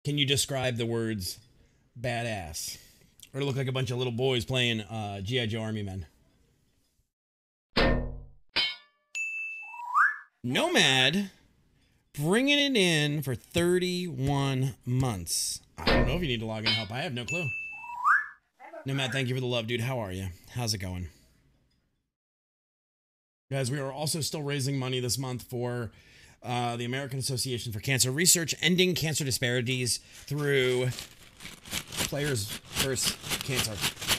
Can you describe the words badass? Or to look like a bunch of little boys playing G.I. Joe Army Men. Nomad bringing it in for 31 months. I don't know if you need to log in and help. I have no clue. Nomad, thank you for the love, dude. How are you? How's it going? Guys, we are also still raising money this month for the American Association for Cancer Research, ending cancer disparities through players versus cancer.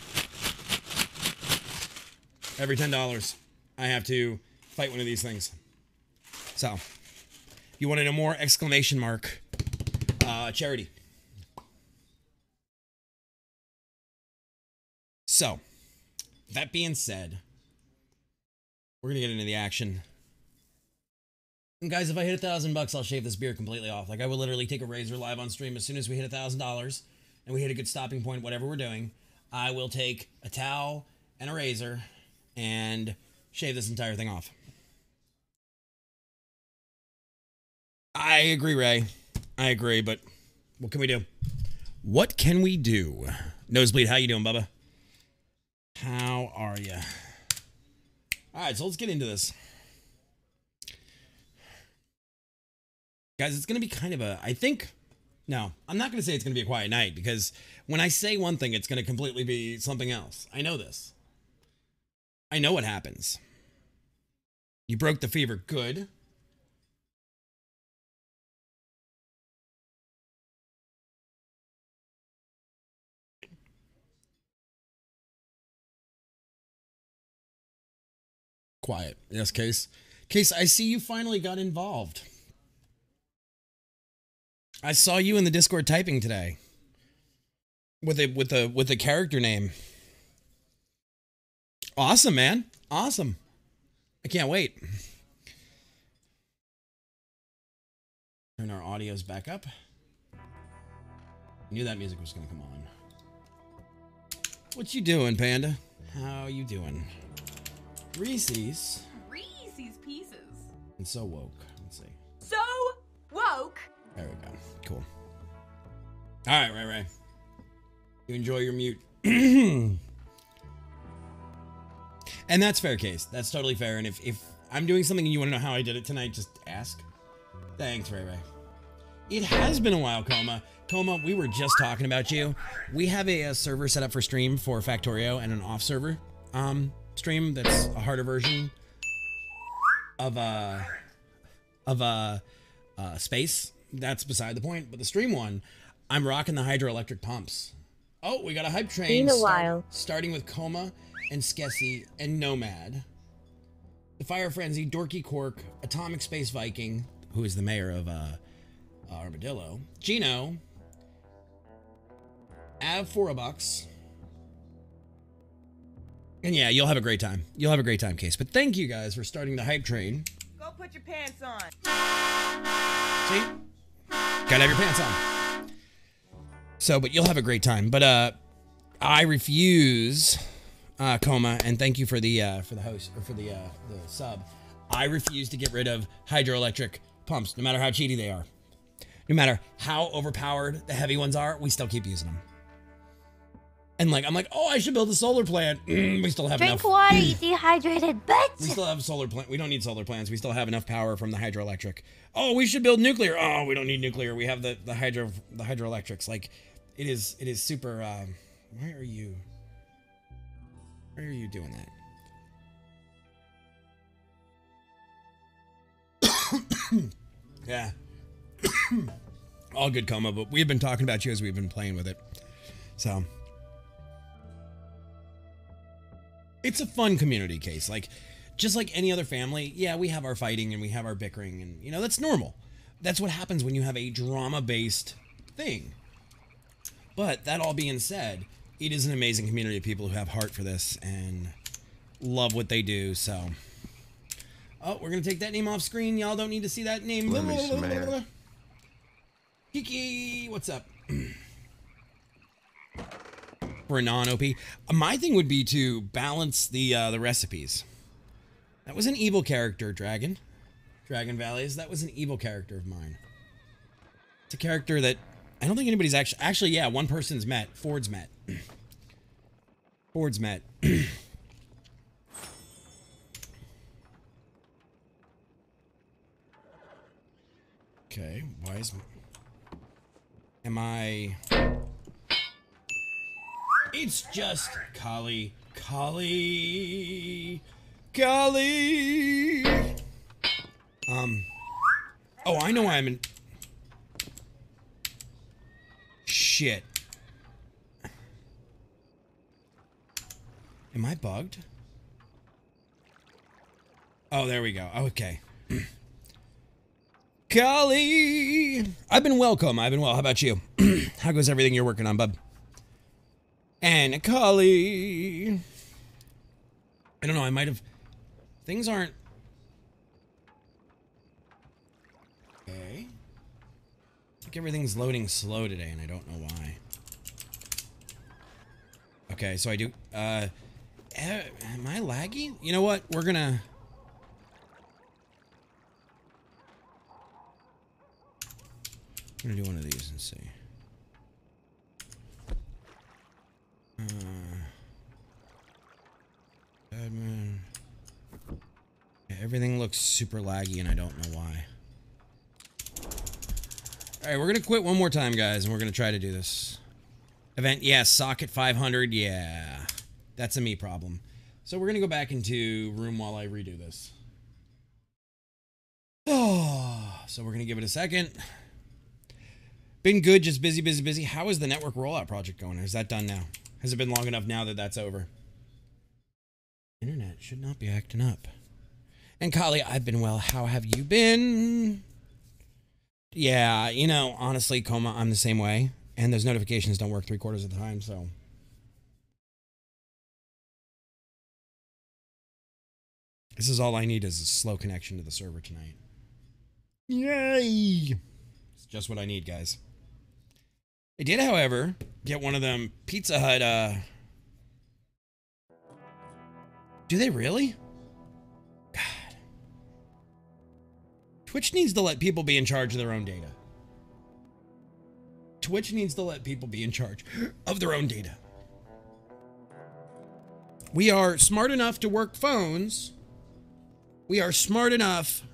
Every $10, I have to fight one of these things. So, if you want to know more, exclamation mark, charity. So, that being said, we're going to get into the action. And guys, if I hit $1,000, I'll shave this beard completely off. Like, I will literally take a razor live on stream as soon as we hit $1,000 and we hit a good stopping point, whatever we're doing. I will take a towel and a razor and shave this entire thing off. I agree, Ray. I agree, but what can we do? What can we do? Nosebleed, how you doing, Bubba? How are you? All right, so let's get into this. Guys, it's going to be kind of a, I think, no, I'm not going to say it's going to be a quiet night because when I say one thing, it's going to completely be something else. I know this. I know what happens. You broke the fever. Good. Quiet. Yes, Case. Case, I see you finally got involved. I saw you in the Discord typing today. With a character name. Awesome, man. Awesome. I can't wait. Turn our audios back up. Knew that music was gonna come on. What you doing, Panda? How you doing? Reese's. Reese's Pieces. And so woke. Let's see. So woke. There we go. Cool. All right, Ray. You enjoy your mute. And that's fair, Case. That's totally fair. And if I'm doing something and you want to know how I did it tonight, just ask. Thanks, Ray. It has been a while, Coma. Coma, we were just talking about you. We have a server set up for stream for Factorio and an off server stream that's a harder version of space. That's beside the point. But the stream one, I'm rocking the hydroelectric pumps. Oh, we got a hype train. Been a while. Starting with Coma and Skessy and Nomad. The Fire Frenzy, Dorky Cork, Atomic Space Viking, who is the mayor of Armadillo, Gino, Av $4. And yeah, you'll have a great time. You'll have a great time, Case. But thank you guys for starting the hype train. Go put your pants on. See? Gotta have your pants on. So, but you'll have a great time. But I refuse, Coma, and thank you for the host or for the sub. I refuse to get rid of hydroelectric pumps, no matter how cheaty they are. No matter how overpowered the heavy ones are, we still keep using them. And like, I'm like, oh, I should build a solar plant. We still have enough. Drink water, you dehydrated bitch. We still have solar plant. We don't need solar plants. We still have enough power from the hydroelectric. Oh, we should build nuclear. Oh, we don't need nuclear. We have the hydroelectrics. Like, it is super. Why are you doing that? Yeah. All good, Coma, but we've been talking about you as we've been playing with it. So it's a fun community, Case. Like, just like any other family, yeah, we have our fighting and we have our bickering, and, you know, that's normal. That's what happens when you have a drama-based thing. But that all being said, it is an amazing community of people who have heart for this and love what they do, so. Oh, we're going to take that name off screen. Y'all don't need to see that name. Let me smash. Kiki, what's up? For a non-OP. My thing would be to balance the recipes. That was an evil character, Dragon. Dragon Valleys. That was an evil character of mine. It's a character that I don't think anybody's actually, yeah, one person's met. Ford's met. Ford's met. Okay, why is... Am I... It's just... Kali. Oh, I know I'm in... Shit. Am I bugged? Oh, there we go. Okay. Kali! I've been welcome. I've been well. How about you? How goes everything you're working on, bub? And Kali! I don't know. I might have... Things aren't... Okay. I think everything's loading slow today, and I don't know why. Okay, so I do... am I laggy? You know what? We're gonna... I'm gonna do one of these and see. Admin. Yeah, everything looks super laggy and I don't know why. Alright, we're gonna quit one more time, guys, and we're gonna try to do this. Event, yeah, socket 500, yeah. That's a me problem. So we're gonna go back into room while I redo this. Oh, so we're gonna give it a second. Been good, just busy. How is the network rollout project going? Is that done now? Has it been long enough now that that's over? Internet should not be acting up. And Kali, I've been well. How have you been? Yeah, you know, honestly, Coma, I'm the same way. And those notifications don't work 3/4 of the time, so. This is all I need is a slow connection to the server tonight. Yay! It's just what I need, guys. I did, however, get one of them Pizza Hut, Do they really? God. Twitch needs to let people be in charge of their own data. Twitch needs to let people be in charge of their own data. We are smart enough to work phones. We are smart enough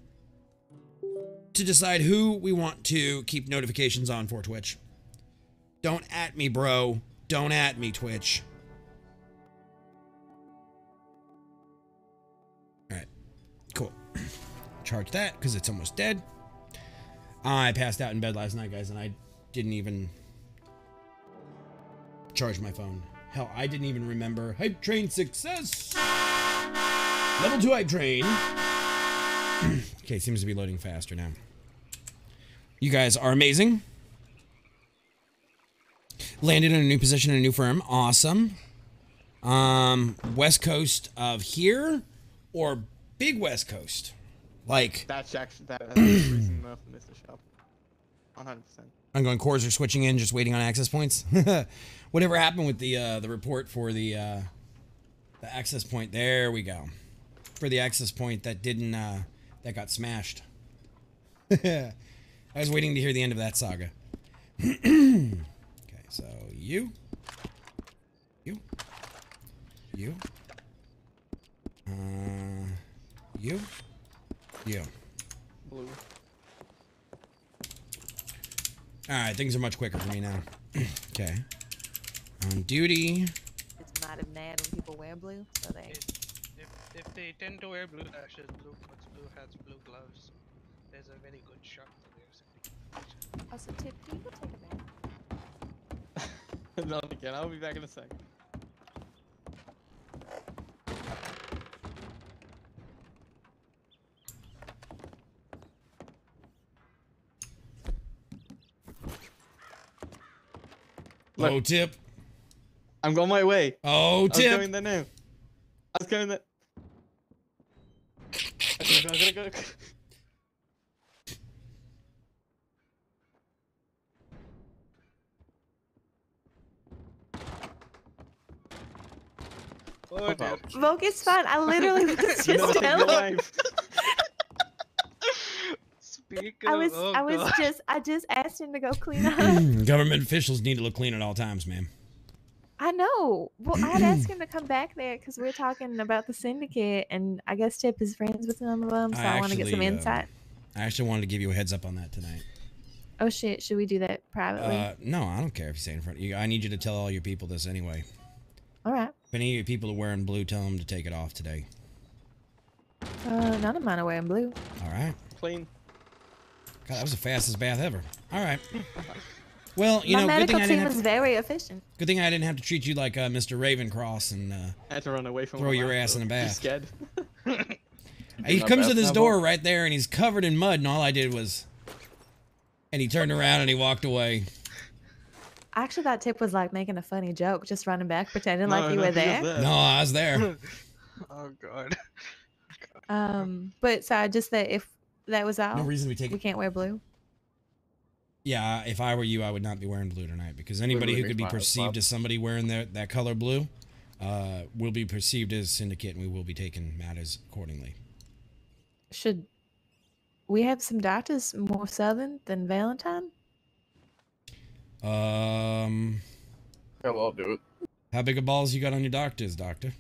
to decide who we want to keep notifications on for Twitch. Don't at me, bro. Don't at me, Twitch. Alright. Cool. Charge that, because it's almost dead. I passed out in bed last night, guys, and I didn't even charge my phone. Hell, I didn't even remember. Hype train success! Level 2 hype train. Okay, seems to be loading faster now. You guys are amazing. Landed in a new position in a new firm. Awesome. West Coast of here or big West Coast? Like that's actually that's the reason for Mr. Shop. 100%. I'm going cores are switching in, just waiting on access points. Whatever happened with the report for the access point? There we go. For the access point that didn't that got smashed. I was waiting to hear the end of that saga. Okay, so you, you, you, Blue. Alright, things are much quicker for me now. Okay. On duty. It's not as mad when people wear blue, so they... If they tend to wear blue dashes, blue coats, blue hats, blue gloves, there's a very good shot that they're Also, Tip, can you go take a bath? No, again, I'll be back in a second. Look. Oh, Tip. I'm going my way. Oh, Tip. I was going there now. I was going there. I gotta go. Oh, dear. Vogue is fine. I literally was You just never saved your telling. life. Speed you go. I just asked him to go clean up. Government officials need to look clean at all times, ma'am. I know. Well, I'd ask him to come back there because we're talking about the syndicate, and I guess Tip is friends with some of them, so I want to get some insight. I actually wanted to give you a heads up on that tonight. Oh shit! Should we do that privately? No, I don't care if you say it in front of you. I need you to tell all your people this anyway. All right. If any of your people are wearing blue, tell them to take it off today. None of mine are wearing blue. All right. Clean. God, that was the fastest bath ever. All right. Well, you My know, good medical thing I team didn't is have very efficient. good thing I didn't have to treat you like Mr. Ravencross and I had to run away from throw him your after. ass in a bath. He's scared. He my comes to bath this now, door Bob? right there, and he's covered in mud, and all I did was, and he turned around and he walked away. I actually thought Tip was like making a funny joke, just running back, pretending like you No, were he was there. No, I was there. Oh god. But so just that if that was all, No reason we take we it. can't wear blue. Yeah, if I were you, I would not be wearing blue tonight because anybody who Literally could be makes my eyes perceived pop. as somebody wearing that color blue will be perceived as syndicate, and we will be taking matters accordingly. Should we have some doctors more southern than Valentine? Um, Hell, I'll do it. how big of balls you got on your doctors, doctor?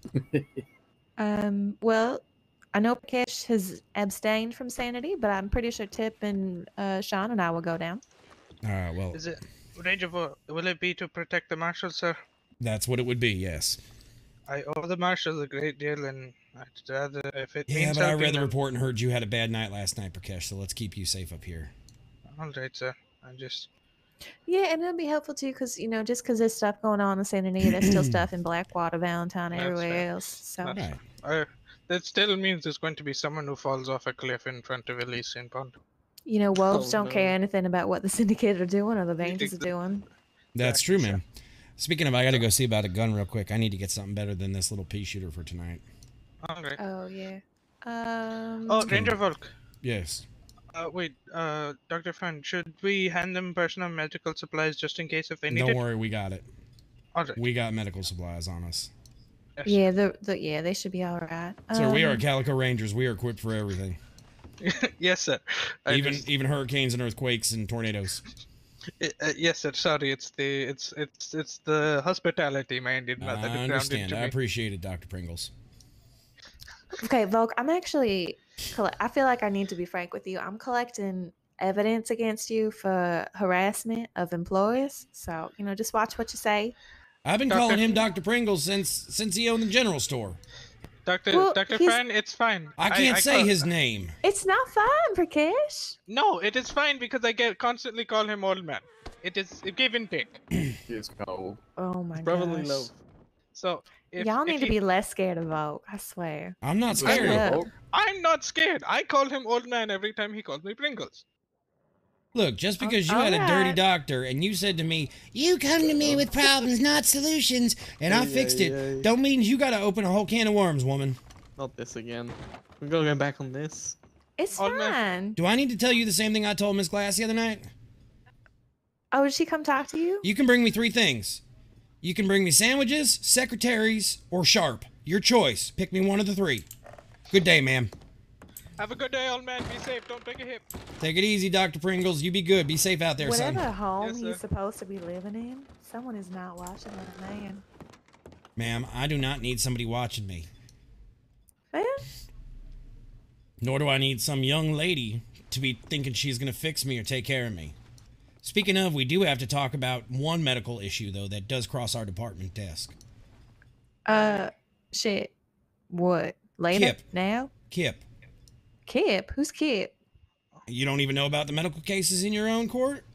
Well, I know Prakash has abstained from sanity, but I'm pretty sure Tip and Sean and I will go down. All right, well, Is it Ranger? Will it be to protect the marshal, sir? that's what it would be. Yes. I owe the marshal a great deal, and I'd rather if it Yeah, means but I helping read the them- report and heard you had a bad night last night, Prakash. So let's keep you safe up here. All right, sir. I'm just. Yeah, and it'll be helpful too, because just because there's stuff going on in Santa Anita, there's still stuff in Blackwater, Valentine, That's everywhere fair. else. So That's Right. That still means there's going to be someone who falls off a cliff in front of Elise in Pond. wolves Oh, don't no. care anything about what the syndicate are doing or the Rangers are Exactly. doing. That's Exactly, true, sir. man. Speaking of, I got to go see about a gun real quick. I need to get something better than this little pea shooter for tonight. All right. Oh yeah. Oh, Ranger Volk. Yes. Wait, Dr. Fan, should we hand them personal medical supplies just in case if they need Don't it? worry, we got it. All right. We got medical supplies on us. Yes. Yeah, they should be all right. Sir, we are Calico Rangers. We are equipped for everything. Yes, sir. I Even just- even hurricanes and earthquakes and tornadoes. yes, sir. Sorry, it's the hospitality minded I mother who grounded understand. to I me. appreciate it, Dr. Pringles. Okay, Volk, I'm actually. I feel like I need to be frank with you. I'm collecting evidence against you for harassment of employees. So just watch what you say. I've been Dr. calling him Dr. Pringles since he owned the general store. Dr. Well, Dr. he's- Fan, it's fine. I can't say call- his name. It's not fine, Prakash. No, it is fine because I constantly call him old man. It is a give and take. He's cold. Oh my Brotherly gosh. love. So if, Y'all if need to he- be less scared of Volk. I swear. I'm not Is this scared. Yeah. your fault? I'm not scared. I call him old man every time he calls me Pringles. Look, just because you had a dirty alright. doctor and you said to me, "You come to me with problems, not solutions," and I fixed it, Ay. don't mean you got to open a whole can of worms, woman. Not this again. We're gonna go back on this. It's Old man. fine. Do I need to tell you the same thing I told Miss Glass the other night? Oh, did she come talk to you? You can bring me 3 things. You can bring me sandwiches, secretaries, or Sharp. Your choice. Pick me one of the 3. Good day, ma'am. Have a good day, old man. Be safe. Don't break a hip. Take it easy, Dr. Pringles. You be good. Be safe out there, Whatever son. home Yes, he's sir. supposed to be living in, someone is not watching that man. Ma'am, I do not need somebody watching me. Well, Nor do I need some young lady to be thinking she's going to fix me or take care of me. Speaking of, we do have to talk about one medical issue, though, that does cross our department desk. shit. What? Later? Kip. Now? Kip, Kip? Who's Kip? you don't even know about the medical cases in your own court?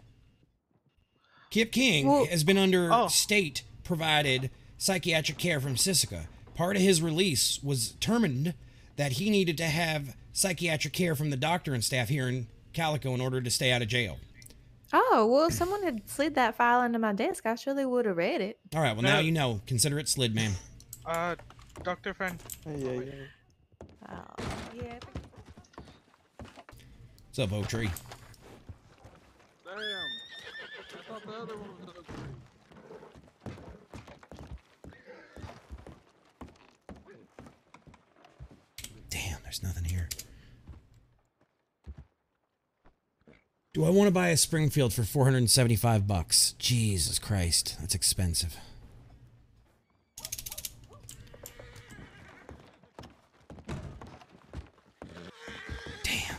Kip King Well- has been under Oh. state-provided psychiatric care from Sisika. Part of his release was determined that he needed to have psychiatric care from the doctor and staff here in Calico in order to stay out of jail. Oh, well, if someone had slid that file into my desk, I surely would have read it. All right, well, now No. you know. Consider it slid, ma'am. Dr. Fan. Ay. Oh, yeah. What's up, Oak Tree? Damn. I thought the other one was Oak Tree. Damn, there's nothing here. Do I want to buy a Springfield for $475? Jesus Christ, that's expensive. Damn.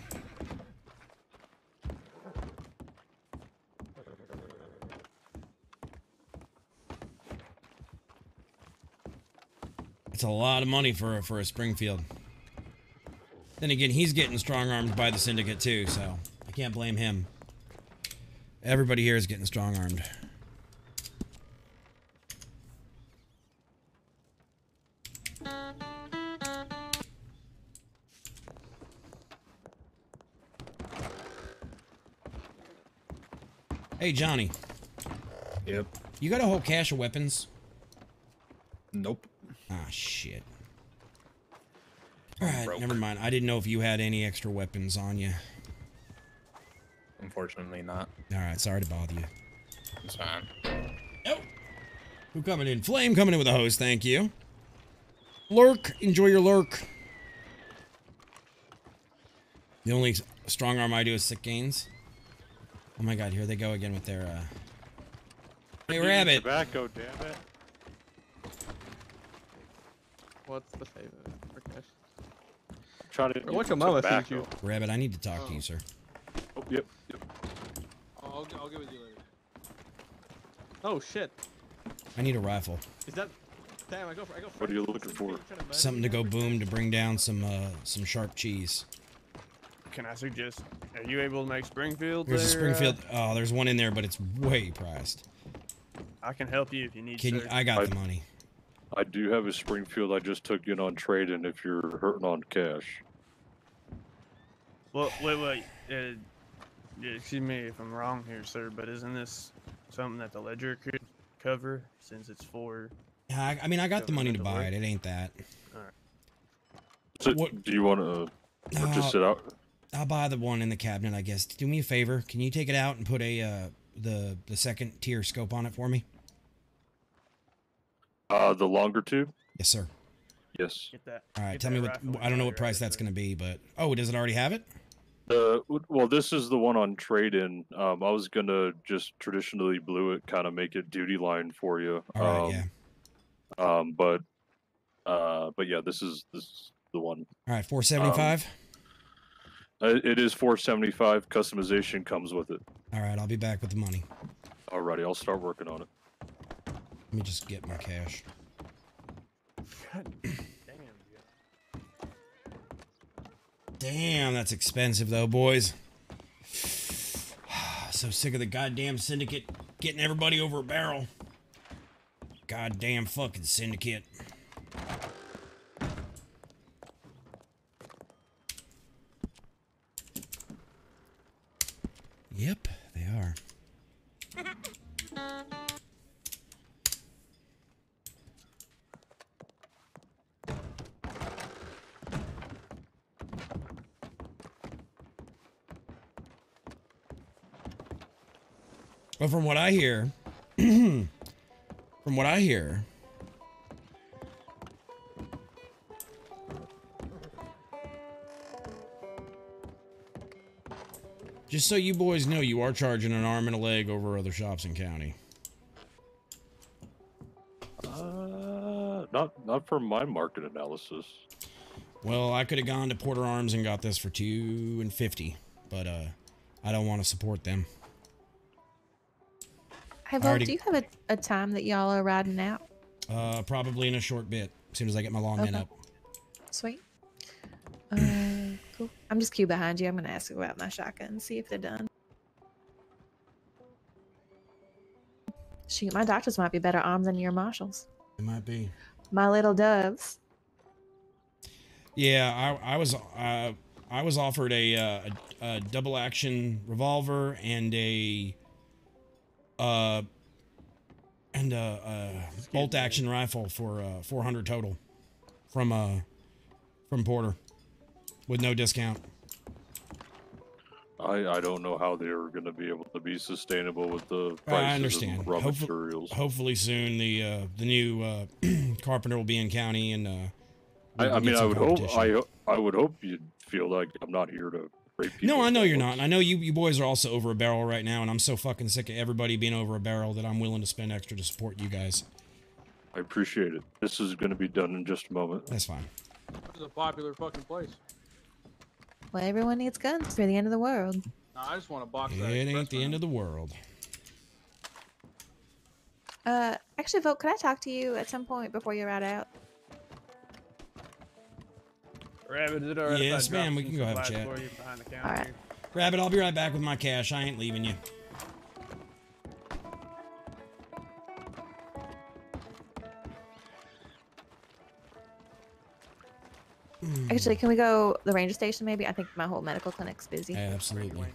It's a lot of money for a Springfield. Then again, he's getting strong-armed by the Syndicate too, so I can't blame him. Everybody here is getting strong-armed. Hey, Johnny. Yep. You got a whole cache of weapons? Nope. Ah, shit. Alright, never mind. I didn't know if you had any extra weapons on you. Unfortunately not. Alright, sorry to bother you. It's fine. Oh! Who coming in? Flame coming in with a hose, thank you. Lurk, enjoy your lurk. The only strong arm I do is sick gains. Oh my god, here they go again with their, Hey, Rabbit! Tobacco, damn it. What's the favorite? Okay. Trying to What your mama feeds you? Rabbit, I need to talk to you, sir. Oh, yep. I'll get with you later. Oh shit. I need a rifle. Is that? Damn, I go for. What are you looking for? Something to go boom to bring down some sharp cheese. Can I suggest? Are you able to make Springfield? There's a Springfield. Oh, there's one in there, but it's way priced. I can help you if you need. Can you, I got the money. I do have a Springfield I just took in on trade-in if you're hurting on cash. Well, wait. Excuse me if I'm wrong here, sir, but isn't this something that the ledger could cover since it's for? Yeah, I mean, I got the money to buy it. It ain't that. Alright. So, What- do you want to just sit out? I'll buy the one in the cabinet, I guess. Do me a favor. Can you take it out and put a the second tier scope on it for me? The longer tube? Yes, sir. Yes. Get that. All right. get Tell that me what. rifle I don't know what out price here, that's sir. going to be, but does it already have it? Well, this is the one on trade-in. I was gonna just traditionally blue it, kind of make it duty line for you. All right. Yeah. But yeah, this is the one. All right. 475. It is 475. Customization comes with it. All right. I'll be back with the money. Alrighty, I'll start working on it. Let me just get my cash. God damn. Damn, that's expensive though, boys. So sick of the goddamn syndicate getting everybody over a barrel. Goddamn fucking syndicate. Yep, they are. Well, from what I hear, just so you boys know, you are charging an arm and a leg over other shops in county. Not from my market analysis. Well, I could have gone to Porter Arms and got this for $2.50, but I don't want to support them. Hey, Volk, already- do you have a time that y'all are riding out? Probably in a short bit, as soon as I get my lawman Okay. up. Sweet. Cool. I'm just queued behind you. I'm gonna ask about my shotgun and see if they're done. Shoot, my doctors might be better armed than your marshals. It might be. My little doves. Yeah, I was offered a double action revolver and a bolt action rifle for 400 total from Porter with no discount. I don't know how they're going to be able to be sustainable with the prices I understand. of raw materials. Hopefully soon the new carpenter will be in county and I would hope. I would hope you'd feel like I'm not here to great people. No, I know that you're works. not. And I know you boys are also over a barrel right now, and I'm so fucking sick of everybody being over a barrel that I'm willing to spend extra to support you guys. I appreciate it. This is going to be done in just a moment. That's fine. This is a popular fucking place. Well, everyone needs guns for the end of the world. Nah, I just want to box It that. ain't the end of the world. Actually, Vote, could I talk to you at some point before you ride out? Rabbit, is it alright Yes, if I drop ma'am, we some can go have a supplies chat. for you behind the counter Alright. here? Rabbit, I'll be right back with my cash. I ain't leaving you. Actually, can we go the ranger station maybe? I think my whole medical clinic's busy. Yeah, absolutely.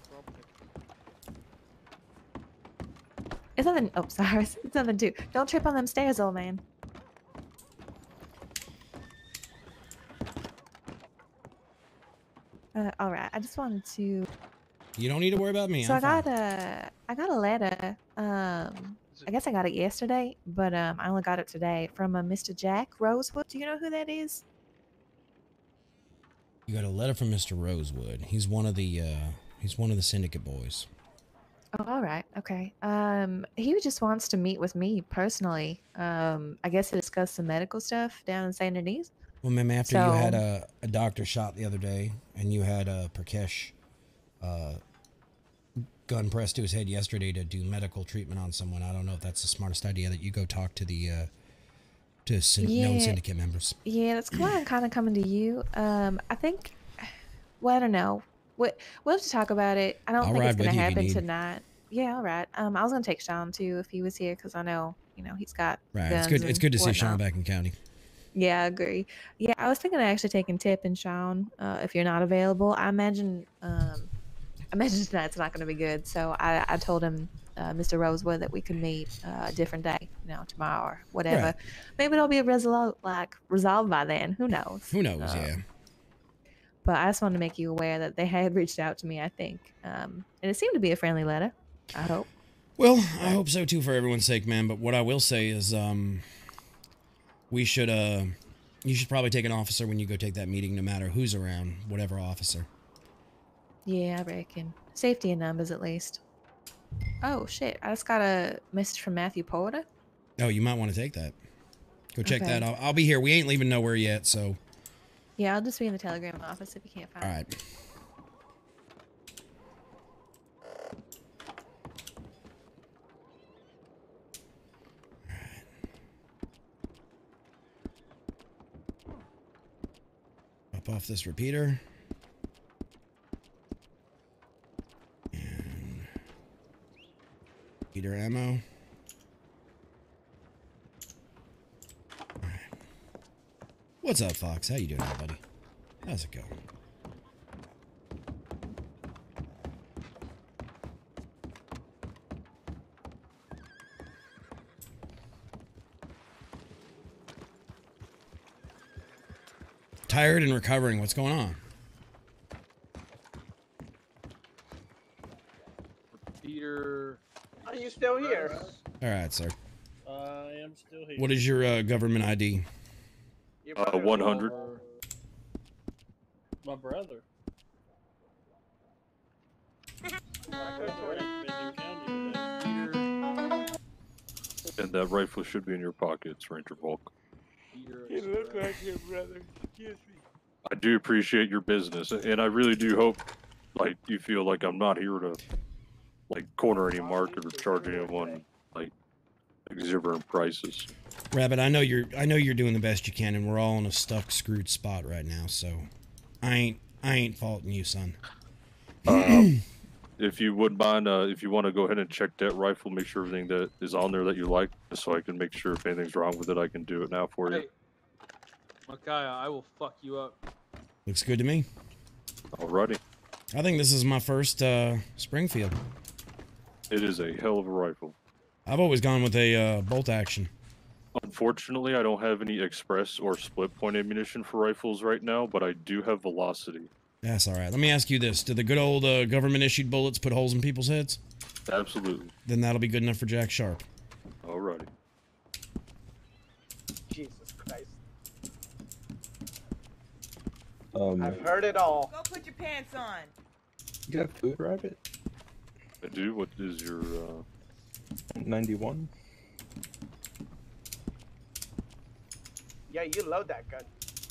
It's nothing. Oh, sorry. It's nothing to. Don't trip on them stairs, old man. All right. I just wanted to. You don't need to worry about me. So I'm I fine. got a letter. I guess I got it yesterday, but I only got it today from a Mr. Jack Rosewood. Do you know who that is? You got a letter from Mr. Rosewood. He's one of the syndicate boys. Oh, all right. Okay. He just wants to meet with me personally. I guess to discuss some medical stuff down in St. Denis. Well, ma'am, after you had So- a doctor shot the other day, and you had Prakash gun pressed to his head yesterday to do medical treatment on someone, I don't know if that's the smartest idea that you go talk to the known Yeah. syndicate members. Yeah, that's why I'm kind of coming to you. I think. Well, I don't know. We'll have to talk about it. I don't I'll think ride it's gonna with you if you happen need. tonight. Yeah, all right. I was gonna take Sean too if he was here because I know he's got Right. guns. It's good to see and Sean whatnot. back in county. Yeah, I agree. Yeah, I was thinking of actually taking Tip and Sean if you're not available. I imagine tonight's not going to be good. So I told him, Mr. Rosewood, that we could meet a different day, tomorrow or whatever. Right. Maybe it'll be resolved by then. Who knows? Who knows? Yeah. But I just wanted to make you aware that they had reached out to me, I think. And it seemed to be a friendly letter, I hope. Well, I hope so too for everyone's sake, man. But what I will say is, you should probably take an officer when you go take that meeting, no matter who's around, whatever officer. Yeah, I reckon. Safety in numbers, at least. Oh, shit. I just got a message from Matthew Porter. Oh, you might want to take that. Go check Okay. that out. I'll be here. We ain't leaving nowhere yet, so. Yeah, I'll just be in the telegram office if you can't find All me. right. Pop off this repeater. And repeater ammo. Alright. What's up, Fox? How you doing, buddy? How's it going? Tired and recovering. What's going on? Peter. Are you still here? All right, sir. I am still here. What is your government ID? Your brother's 100. over- My brother. I couldn't direct Benton County today. And that rifle should be in your pockets, Ranger Volk. You look like your brother. Excuse me. I do appreciate your business, and I really do hope, like, you feel like I'm not here to, like, corner any market or charge anyone, like, exorbitant prices. Rabbit, I know you're doing the best you can, and we're all in a stuck, screwed spot right now. So, I ain't faulting you, son. If you would mind, if you want to go ahead and check that rifle, make sure everything that is on there that you like, just so I can make sure if anything's wrong with it, I can do it now for you. Hey, Micaiah, I will fuck you up. Looks good to me. Alrighty. I think this is my first Springfield. It is a hell of a rifle. I've always gone with a bolt action. Unfortunately, I don't have any express or split point ammunition for rifles right now, but I do have velocity. That's all right. Let me ask you this: do the good old government-issued bullets put holes in people's heads? Absolutely. Then that'll be good enough for Jack Sharp. Alrighty. Jesus Christ. I've heard it all. Go put your pants on. You got food, Rabbit? I do. What is your 91? Yeah, you load that gun.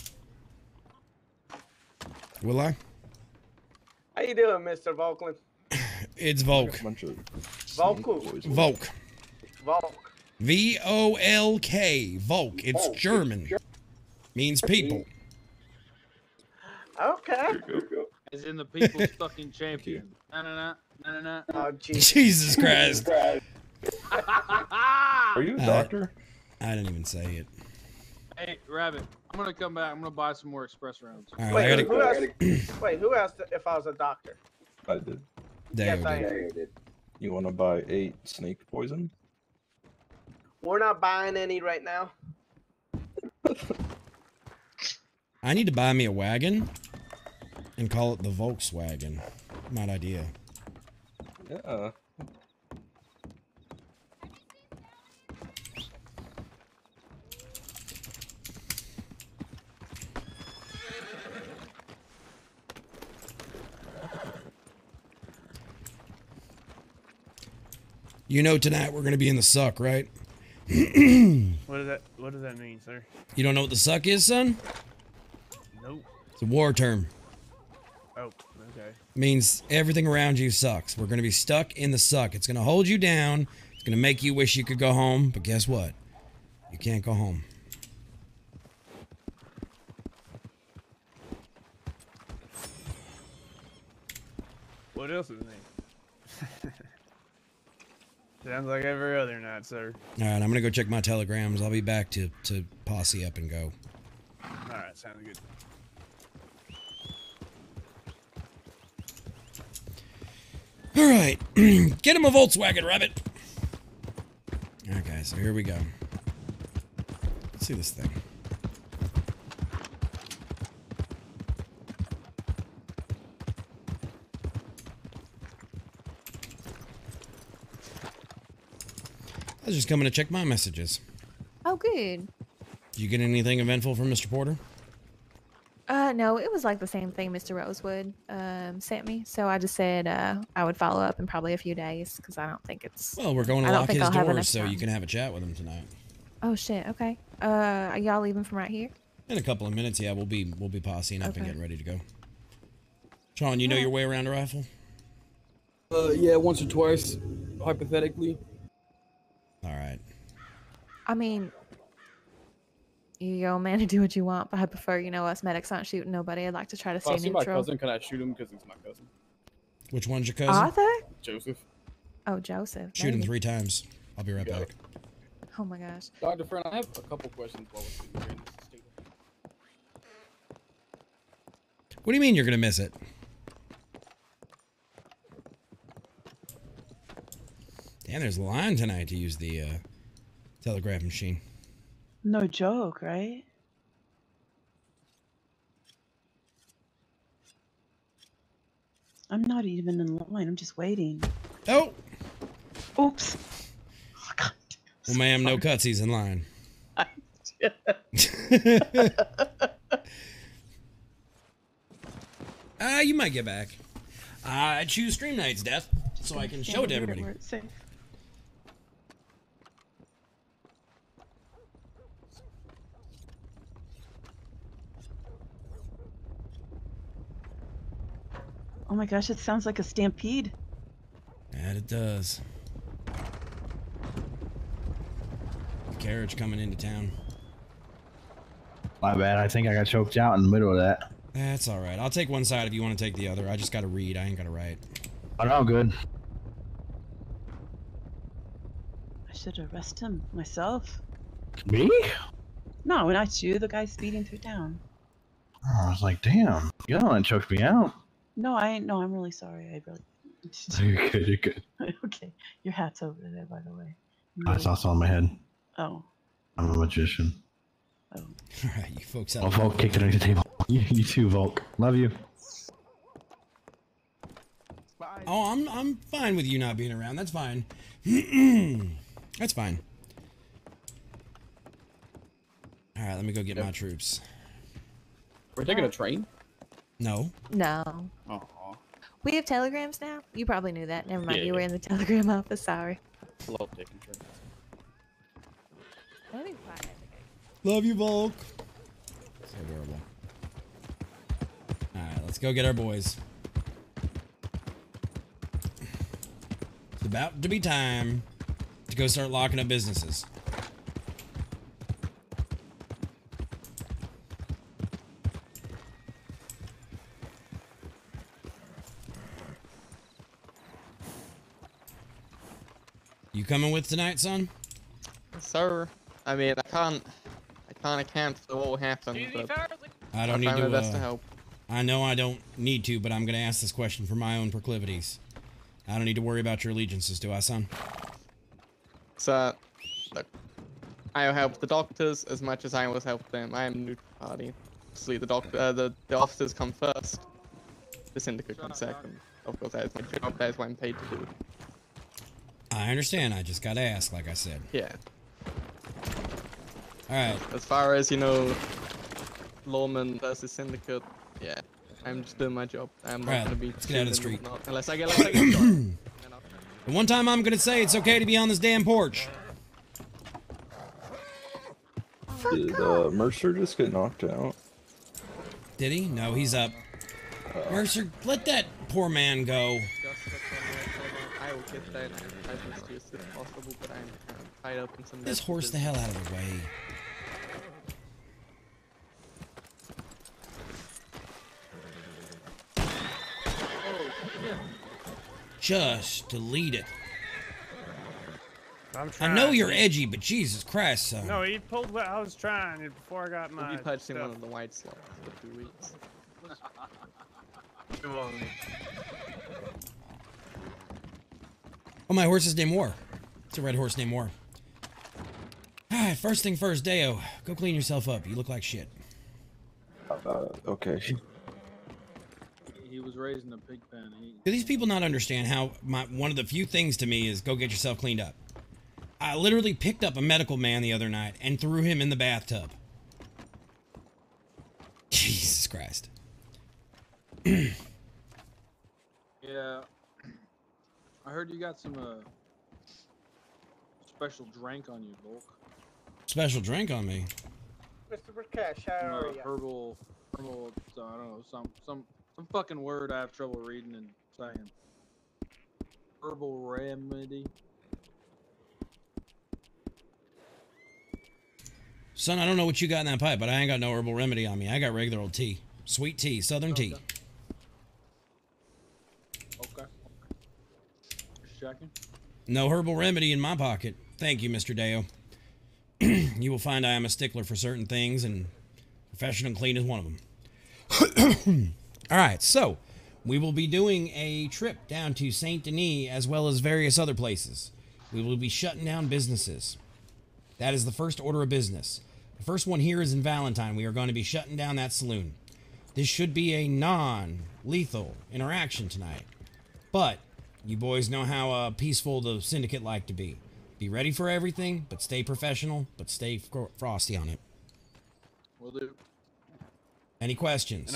Will I? How you doing, Mr. Volkland? It's Volk. Volku. Volk. Volk. V-O-L-K. Volk. It's German. Means people. Okay. As in the people's fucking champion. Na-na-na. Oh, Jesus Christ. Are you a doctor? I didn't even say it. Hey, Rabbit, I'm gonna come back. I'm gonna buy some more express rounds. All right, Who asked if I was a doctor? I did. Yes, I did. You want to buy 8 snake poison? We're not buying any right now. I need to buy me a wagon and call it the Volkswagen. Not idea. Yeah. You know tonight we're going to be in the suck, right? What does that mean, sir? You don't know what the suck is, son? Nope. It's a war term. Oh, okay. Means everything around you sucks. We're going to be stuck in the suck. It's going to hold you down. It's going to make you wish you could go home. But guess what? You can't go home. What else is it? Sounds like every other night, sir. All right, I'm going to go check my telegrams. I'll be back to posse up and go. All right, sounds good. All right. Get him a Volkswagen, Rabbit. Okay, so here we go. Let's see this thing. I was just coming to check my messages. Oh, good. Did you get anything eventful from Mr. Porter? No, it was like the same thing Mr. Rosewood sent me. So I just said I would follow up in probably a few days because I don't think it's. Well, we're going to I don't lock think his I'll have doors enough so time. you can have a chat with him tonight. Oh shit. Okay. Are y'all leaving from right here? In a couple of minutes, yeah, we'll be posseing up and Okay. getting ready to go. Sean, you know your way around a rifle? Yeah, once or twice, hypothetically. All right. I mean, you go, man, to do what you want, but I prefer, us medics aren't shooting nobody. I'd like to try to If stay I see my neutral. cousin, can I shoot him because he's my cousin? Which one's your cousin? Arthur? Joseph. Oh, Joseph. Shoot him maybe. 3 times. I'll be right back. Oh my gosh. Dr. Friend, I have a couple questions while we're sitting here in this state. What do you mean you're going to miss it? Damn, there's a line tonight to use the telegraph machine. No joke, right? I'm not even in line. I'm just waiting. Oh! Oops. Well, ma'am, no cutsies in line. You might get back. I choose Stream Nights, Death, so I can show it to everybody. Safe. Oh my gosh, it sounds like a stampede. And it does. The carriage coming into town. My bad. I think I got choked out in the middle of that. That's all right. I'll take one side if you want to take the other. I just got to read. I ain't got to write. Oh, no, good. I should arrest him myself. Me? No, not you, the guy speeding through town. Oh, I was like, damn. You don't want to choke me out. No, I'm really sorry. I really. You're good. You're good. Okay, your hat's over there, by the way. Oh, it's also on my head. Oh. I'm a magician. Oh. All right, you folks out. Oh, Volk kicked it under the table. You too, Volk. Love you. Oh, I'm fine with you not being around. That's fine. That's fine. All right, let me go get my troops. We're taking a train? No. No. Oh. We have telegrams now. You probably knew that. Never mind. Yeah, You were yeah. in the telegram office. Sorry. I love taking trips. I think fine. Love you, Volk. So adorable. Alright, let's go get our boys. It's about to be time to go start locking up businesses. You coming with tonight, son? Sir, I mean, I can't account for what will happen, but I don't need I'll try to, my best to help. I know I don't need to, but I'm going to ask this question for my own proclivities. I don't need to worry about your allegiances, do I, son? So, look, I'll help the doctors as much as I will help them. I am a neutral party. Obviously, the officers come first. The syndicate comes second. Of course, that is my job. That is what I'm paid to do. I understand. I just got to ask, like I said. Yeah. Alright. As far as, you know, lawman versus syndicate, yeah, I'm just doing my job. I'm not Alright, gonna be let's get out of the shooting street. and whatnot, unless I get shot. The one time I'm going to say it's okay to be on this damn porch. Did Mercer just get knocked out? Did he? No, he's up. Mercer, let that poor man go. I will get that as just as possible, but I'm tied up in some. This horse the hell out of the way. Just delete it. I'm I trying. know you're edgy, but Jesus Christ, son. No, he pulled what I was trying before I got my. We'll be purchasing stuff. one of the white slots for 2 weeks. Come on. Oh, my horse is named War. It's a red horse named War. Alright, first thing first, Deo. Go clean yourself up. You look like shit. Okay. He was raised in a pig pen. Do these people not understand how one of the few things to me is go get yourself cleaned up? I literally picked up a medical man the other night and threw him in the bathtub. Jesus Christ. Yeah. I heard you got some special drink on you, Volk. Special drink on me. Mr. Rakesh, how Some, are you? herbal, I don't know, some fucking word I have trouble reading and saying. Herbal remedy. Son, I don't know what you got in that pipe, but I ain't got no herbal remedy on me. I got regular old tea. Sweet tea, southern tea. Okay. Just checking. No herbal remedy in my pocket. Thank you, Mr. Deo. You will find I am a stickler for certain things, and professional clean is one of them. All right, so we will be doing a trip down to Saint Denis as well as various other places. We will be shutting down businesses. That is the first order of business. The first one here is in Valentine. We are going to be shutting down that saloon. This should be a non-lethal interaction tonight. But you boys know how peaceful the syndicate like to be. Be ready for everything, but stay professional, but stay frosty on it. Will do. Any questions?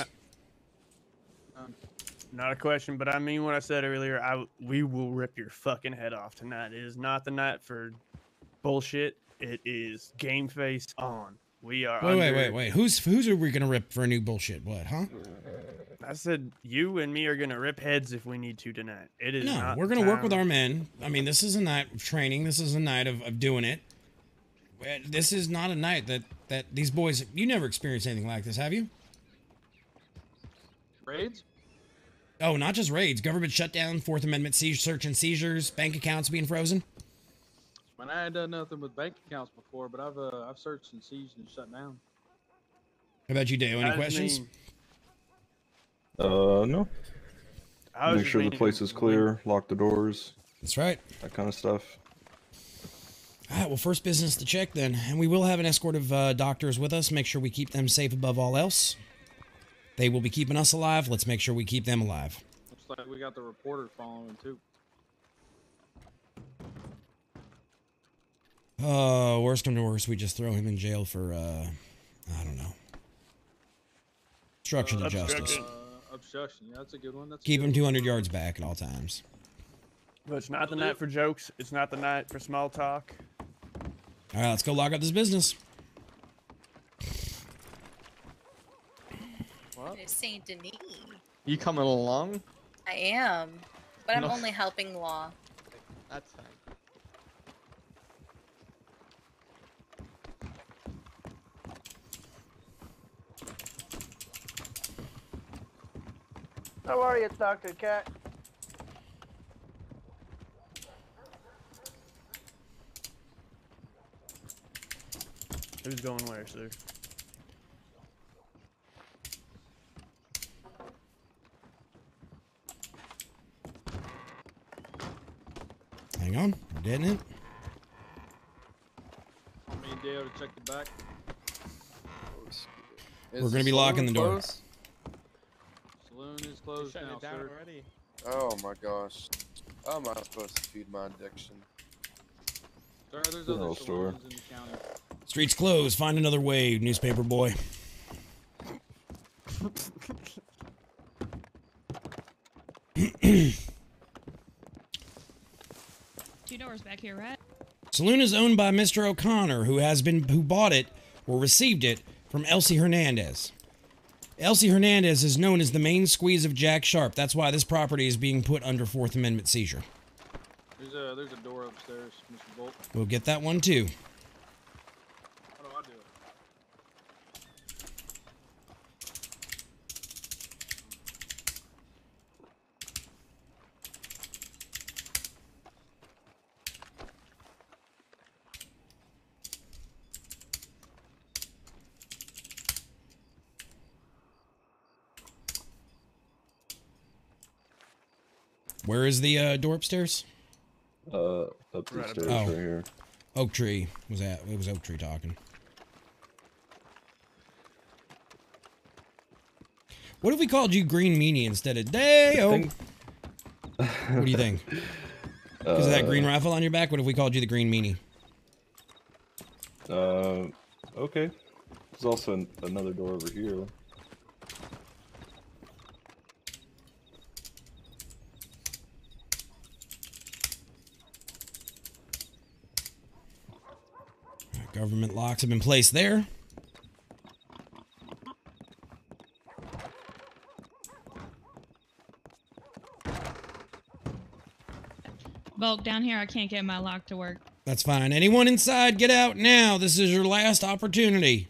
Not a question, but I mean what I said earlier. We will rip your fucking head off tonight. It is not the night for bullshit. It is game face on. We are. Wait. Who's are we gonna rip for a new bullshit? What, huh? I said you and me are gonna rip heads if we need to tonight. It is No, not we're the gonna work time. with our men. I mean, this is a night of training. This is a night of doing it. This is not a night that these boys. You never experienced anything like this, have you? Raids? Oh, not just raids. Government shutdown, Fourth Amendment search and seizures, bank accounts being frozen. I mean, I ain't done nothing with bank accounts before, but I've searched and seized and shut down. How about you, Dale? Any I questions? mean- No. I was Make just sure the meaning place is clear, lock the doors. That's right. That kind of stuff. All right, well, first business to check then. And we will have an escort of doctors with us. Make sure we keep them safe above all else. They will be keeping us alive. Let's make sure we keep them alive. Looks like we got the reporter following too. Worst come to worst, we just throw him in jail for, I don't know. Obstruction to justice. construction. Yeah, that's a good one. That's a Keep good him one. 200 yards back at all times. But it's not the night for jokes. It's not the night for small talk. All right, let's go lock up this business. What? It's Saint Denis. You coming along? I am, but I'm No. only helping Law. That's fine. How are you, Dr. Cat? Who's going where, sir? Hang on, we're getting it. Want me and Dale to check the back? We're gonna be locking the door. Closed? Saloon is closed Shutting now, it down sir. already. Oh my gosh. How am I supposed to feed my addiction? Sir, there's General other store. saloons in the county. Streets closed. Find another way, newspaper boy. Two doors back here, right? Saloon is owned by Mr. O'Connor, who bought it or received it from Elsie Hernandez. Elsie Hernandez is known as the main squeeze of Jack Sharp. That's why this property is being put under Fourth Amendment seizure. There's a door upstairs, Mr. Bolt. We'll get that one too. How do I do it? Where is the door upstairs? Up the Right stairs above. right here. Oak Tree was that? It was Oak Tree talking. What if we called you Green Meanie instead of Deo? What do you think? Because of that green rifle on your back, what if we called you the Green Meanie? Okay. There's also another door over here. Government locks have been placed there. Bulk, down here, I can't get my lock to work. That's fine. Anyone inside, get out now. This is your last opportunity.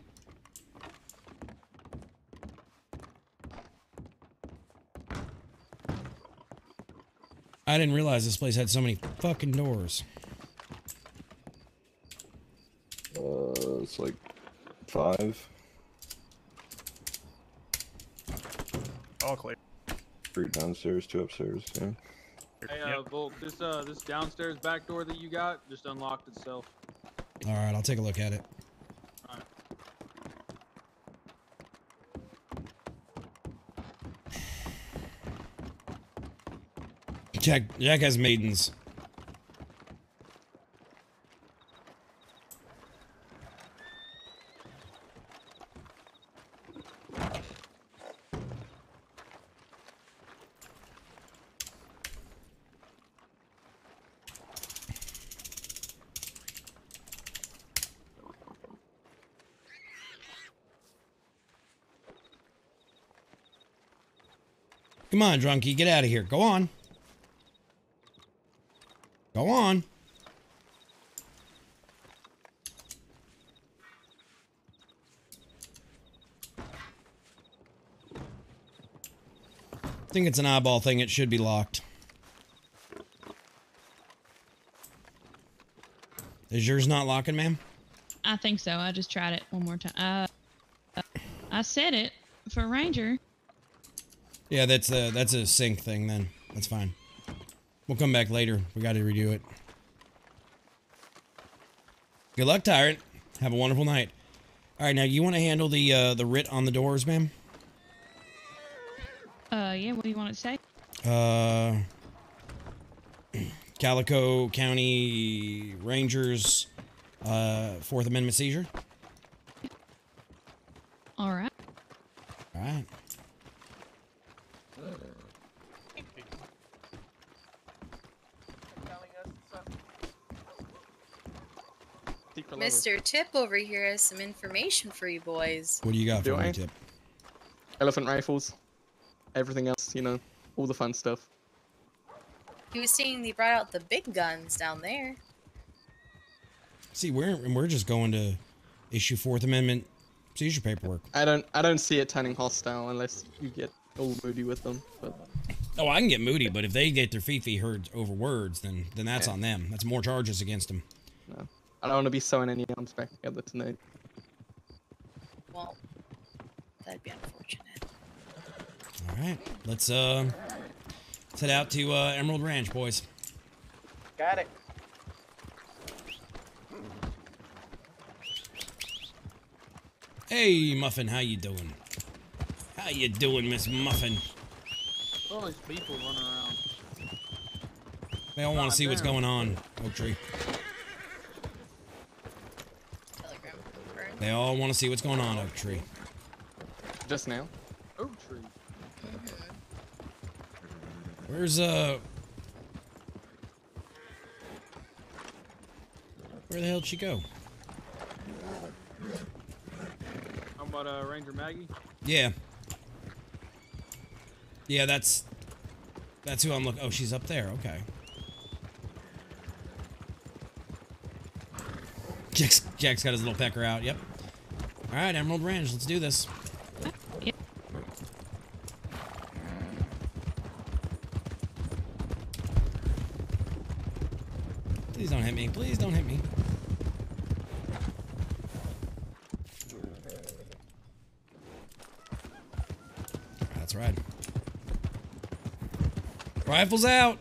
I didn't realize this place had so many fucking doors. It's like 5. All clear. 3 downstairs, 2 upstairs. Yeah. Hey, Volk, this downstairs back door that you got just unlocked itself. All right, I'll take a look at it. Alright. Jack has maidens. Come on, drunkie, get out of here. Go on. Go on. I think it's an eyeball thing. It should be locked. Is yours not locking, ma'am? I think so. I just tried it one more time. I said it for Ranger. Yeah, that's a sync thing then. That's fine. We'll come back later. We got to redo it. Good luck, Tyrant. Have a wonderful night. All right, now you want to handle the writ on the doors, ma'am? Yeah. What do you want it to say? Calico County Rangers, Fourth Amendment seizure. All right. All right. Secret lover. Mr. Tip over here has some information for you boys. What do you got Do for me, I? Tip? Elephant rifles. Everything else, you know, all the fun stuff. He was saying they brought out the big guns down there. See, we're just going to issue Fourth Amendment seizure paperwork. I don't see it turning hostile unless you get all moody with them. But Oh, I can get moody, but if they get their fifi heard over words, then that's Yeah. on them. That's more charges against them. no, I don't want to be sewing any arms back together tonight. Well, that'd be unfortunate. All right, let's head out to Emerald Ranch, boys. Got it. Hey, Muffin, how you doing? How you doing, Miss Muffin? All these people running around. They all want to see what's Goddamn. going on, Oak Tree. Telegram confirmed. They all want to see what's going on, Oak Tree. Just now. Oak tree. Where's where the hell did she go? How about Ranger Maggie? Yeah. Yeah, that's who I'm looking. Oh, she's up there. Okay. Jack's got his little pecker out. Yep. All right, Emerald Ranch. Let's do this. Yep. Please don't hit me. Please don't hit me. That's right. Rifles out.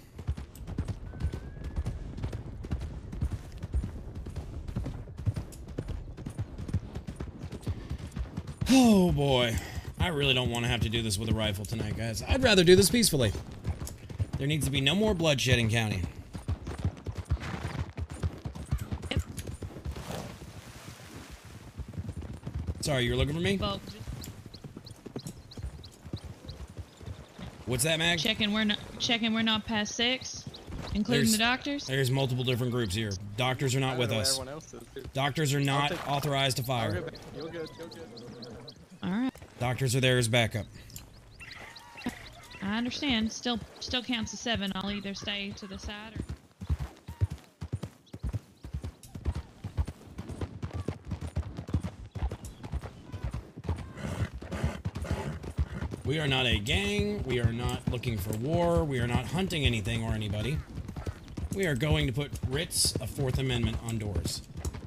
Oh boy. I really don't want to have to do this with a rifle tonight, guys. I'd rather do this peacefully. There needs to be no more bloodshed in county. Sorry, you were looking for me? Well, What's that, Mag? checking we're not past 6, including There's- the doctors. There's multiple different groups here. Doctors are not I with don't know where us. everyone else is, too. Doctors are not authorized to I'll fire. go back. You're good. You're good. All right, Doctors are there as backup. I understand. Still counts as 7. I'll either stay to the side or. We are not a gang. We are not looking for war. We are not hunting anything or anybody. We are going to put writs of Fourth Amendment on doors.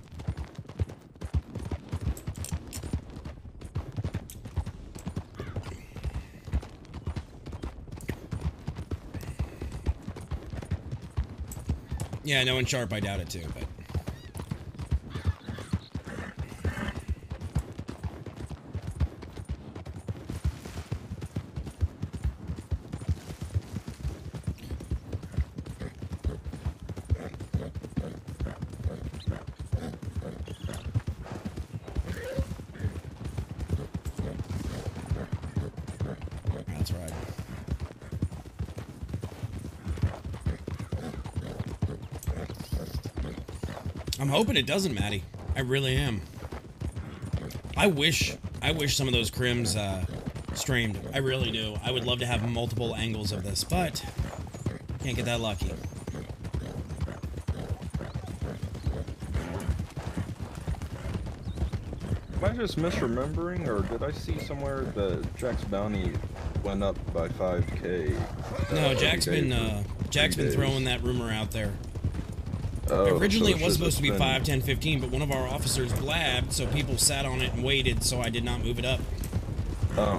Yeah, no one sharp. I doubt it too, but. That's right. I'm hoping it doesn't, Maddie. I really am. I wish some of those crims streamed. I really do. I would love to have multiple angles of this, but can't get that lucky. Am I just misremembering, or did I see somewhere that Jack's bounty went up by 5K? No, Jack's every been day for Jack's 3 been days? throwing that rumor out there. Oh, Originally, so it was it's supposed to be been- 5, 10, 15, but one of our officers blabbed, so people sat on it and waited, so I did not move it up. Oh.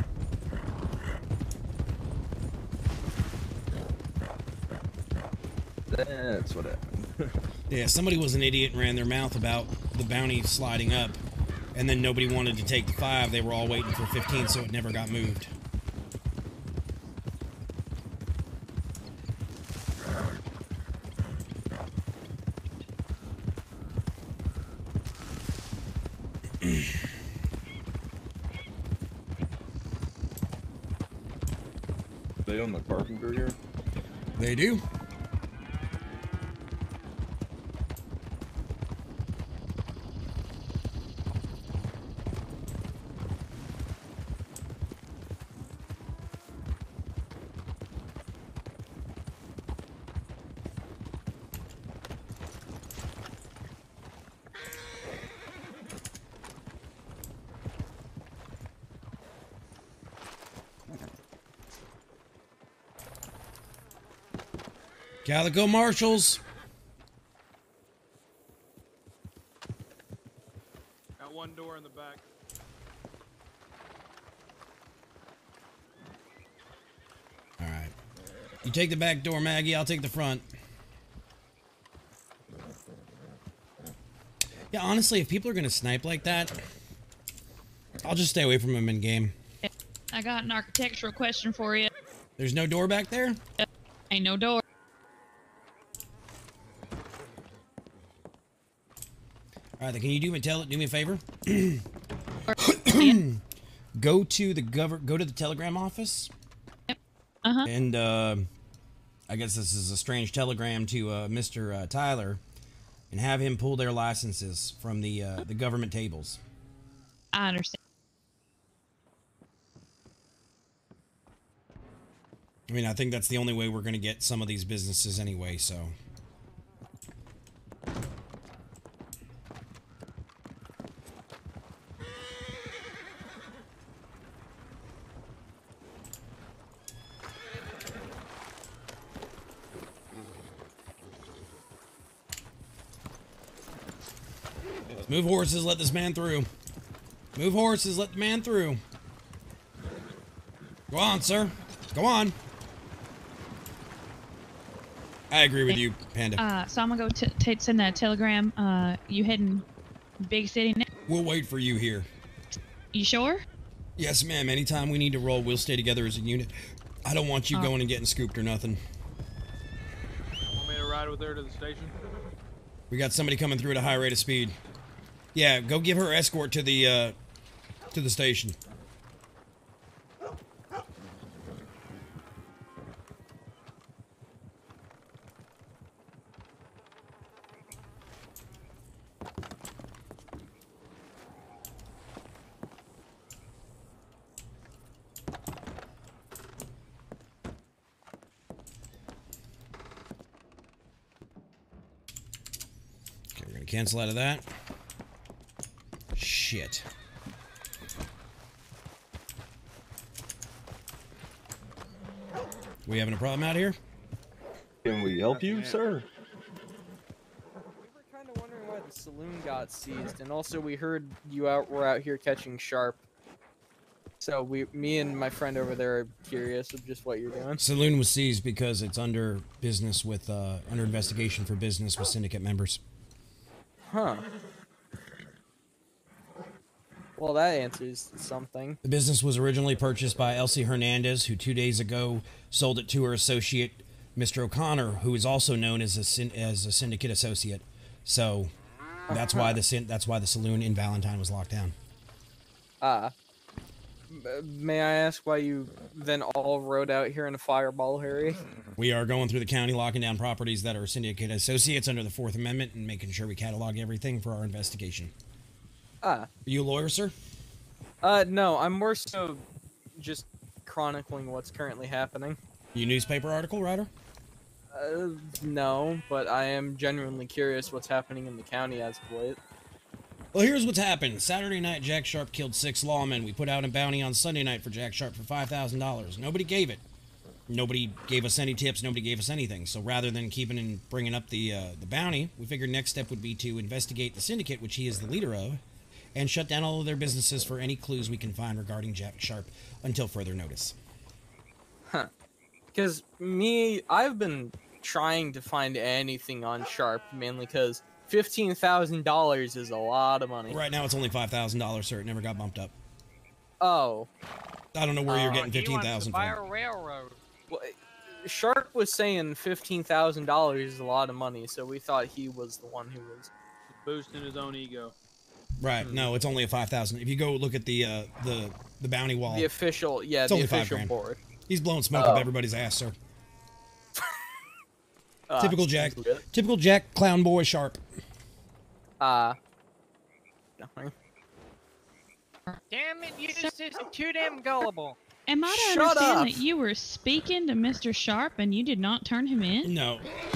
That's what happened. Yeah, somebody was an idiot and ran their mouth about the bounty sliding up, and then nobody wanted to take the 5. They were all waiting for 15, so it never got moved. They own the carpenter here? They do. Calico Marshals. Got one door in the back. All right. You take the back door, Maggie. I'll take the front. Yeah, honestly, if people are going to snipe like that, I'll just stay away from them in game. I got an architectural question for you. There's no door back there? Ain't no door. All right, then can you do me a favor? Go to the telegram office. Yep. Uh-huh. And I guess this is a strange telegram to Mr. Tyler, and have him pull their licenses from the government tables. I understand. I mean, I think that's the only way we're going to get some of these businesses anyway, so. Move horses, let this man through. Move horses, let the man through. Go on, sir. Go on. I agree with you, Panda. So I'm gonna go send that telegram. You heading big city now? We'll wait for you here. You sure? Yes, ma'am. Anytime we need to roll, we'll stay together as a unit. I don't want you going and getting scooped or nothing. Want me to ride with her to the station? We got somebody coming through at a high rate of speed. Yeah, go give her escort to the station. Okay, we're gonna cancel out of that. Shit. We having a problem out here? Can we help you, sir? We were kind of wondering why the saloon got seized, and also we heard you were out here catching sharp. So me and my friend over there are curious of just what you're doing. Saloon was seized because it's under business with under investigation for business with syndicate members. Huh. Well, that answers something. The business was originally purchased by Elsie Hernandez, who 2 days ago sold it to her associate, Mr. O'Connor, who is also known as a syndicate associate. So that's why the saloon in Valentine was locked down. May I ask why you then all rode out here in a fireball hurry? We are going through the county, locking down properties that are syndicate associates under the Fourth Amendment and making sure we catalog everything for our investigation. Are you a lawyer, sir? No, I'm more so just chronicling what's currently happening. You newspaper article writer? No, but I am genuinely curious what's happening in the county as of late. Well, here's what's happened. Saturday night, Jack Sharp killed 6 lawmen. We put out a bounty on Sunday night for Jack Sharp for $5,000. Nobody gave it. Nobody gave us any tips. Nobody gave us anything. So rather than keeping and bringing up the bounty, we figured next step would be to investigate the syndicate, which he is the leader of, and shut down all of their businesses for any clues we can find regarding Jack Sharp until further notice. Huh. Because I've been trying to find anything on Sharp, mainly because $15,000 is a lot of money. Right now it's only $5,000, sir. It never got bumped up. Oh. I don't know where you're getting $15,000 from. Buy a railroad. Well, Sharp was saying $15,000 is a lot of money, so we thought he was the one who was boosting his own ego. Right. No, it's only a $5,000. If you go look at the bounty wall, the official, yeah, it's the only official $5,000. board. He's blowing smoke up everybody's ass, sir. Typical Jack. Typical Jack Clown Boy Sharp. Nothing. Damn it, you just too damn gullible. Am I to Shut understand up. that you were speaking to Mr. Sharp and you did not turn him in? No.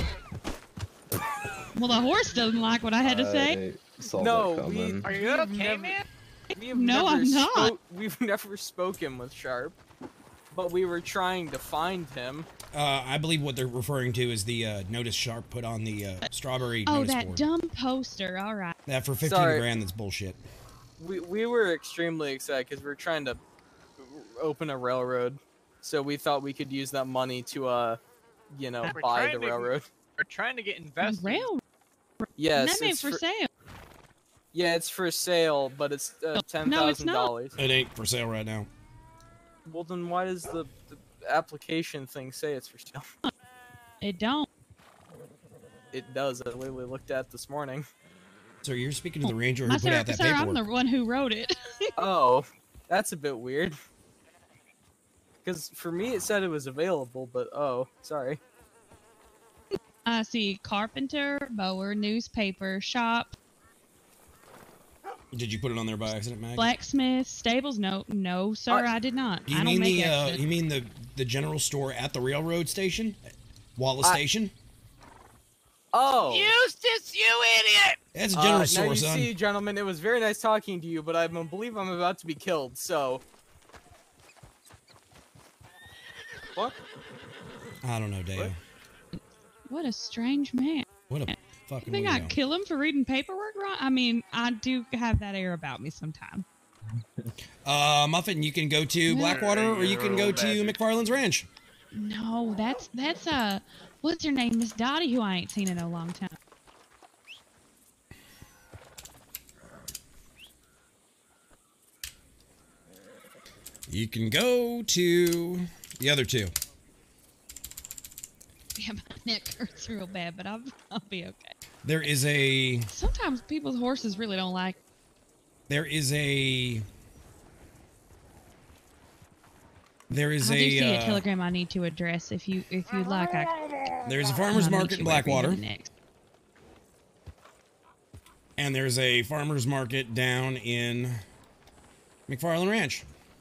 Well, the horse doesn't like what I had to say. No, Are you okay, man? No, I'm not. We've never spoken with Sharp, but we were trying to find him. I believe what they're referring to is the notice Sharp put on the strawberry Oh, notice that board. dumb poster. All right. That for 15 Sorry. grand, that's bullshit. We were extremely excited because we were trying to open a railroad, so we thought we could use that money to, you know, We're buy trying the to- railroad. We're trying to get invested. Rail. Yes, That made it's for sale. Yeah, it's for sale, but it's No, it's $10,000. It ain't for sale right now. Well, then why does the application thing say it's for sale? It don't. It does. I literally looked at it this morning. So you're speaking to the ranger who I put out that sir, I'm paperwork. the one who wrote it. Oh, that's a bit weird. Because for me it said it was available, but oh, sorry. I see carpenter, mower, newspaper, shop, Did you put it on there by accident, Mag? blacksmith, stables. No, sir, I did not. You I don't mean make the extras. you mean the general store at the railroad station, Wallace Station? Oh. Eustace, you idiot! That's a general now store, you son. see, gentlemen, it was very nice talking to you, but I believe I'm about to be killed. So. What? I don't know, Dale. What a strange man. What a You fucking think I'd weirdo. kill him for reading paperwork wrong? I mean, I do have that air about me sometimes. Muffin, you can go to Blackwater or you can go to McFarland's Ranch. No, that's what's her name, Miss Dottie, who I ain't seen in a long time. You can go to the other two. Yeah, my neck hurts real bad, but I'll be okay. There is a Sometimes people's horses really don't like. there is a I do see a uh, telegram I need to address. If you'd like, there's a farmer's I'll meet market in you wherever you're Blackwater. next. And there's a farmer's market down in McFarland Ranch.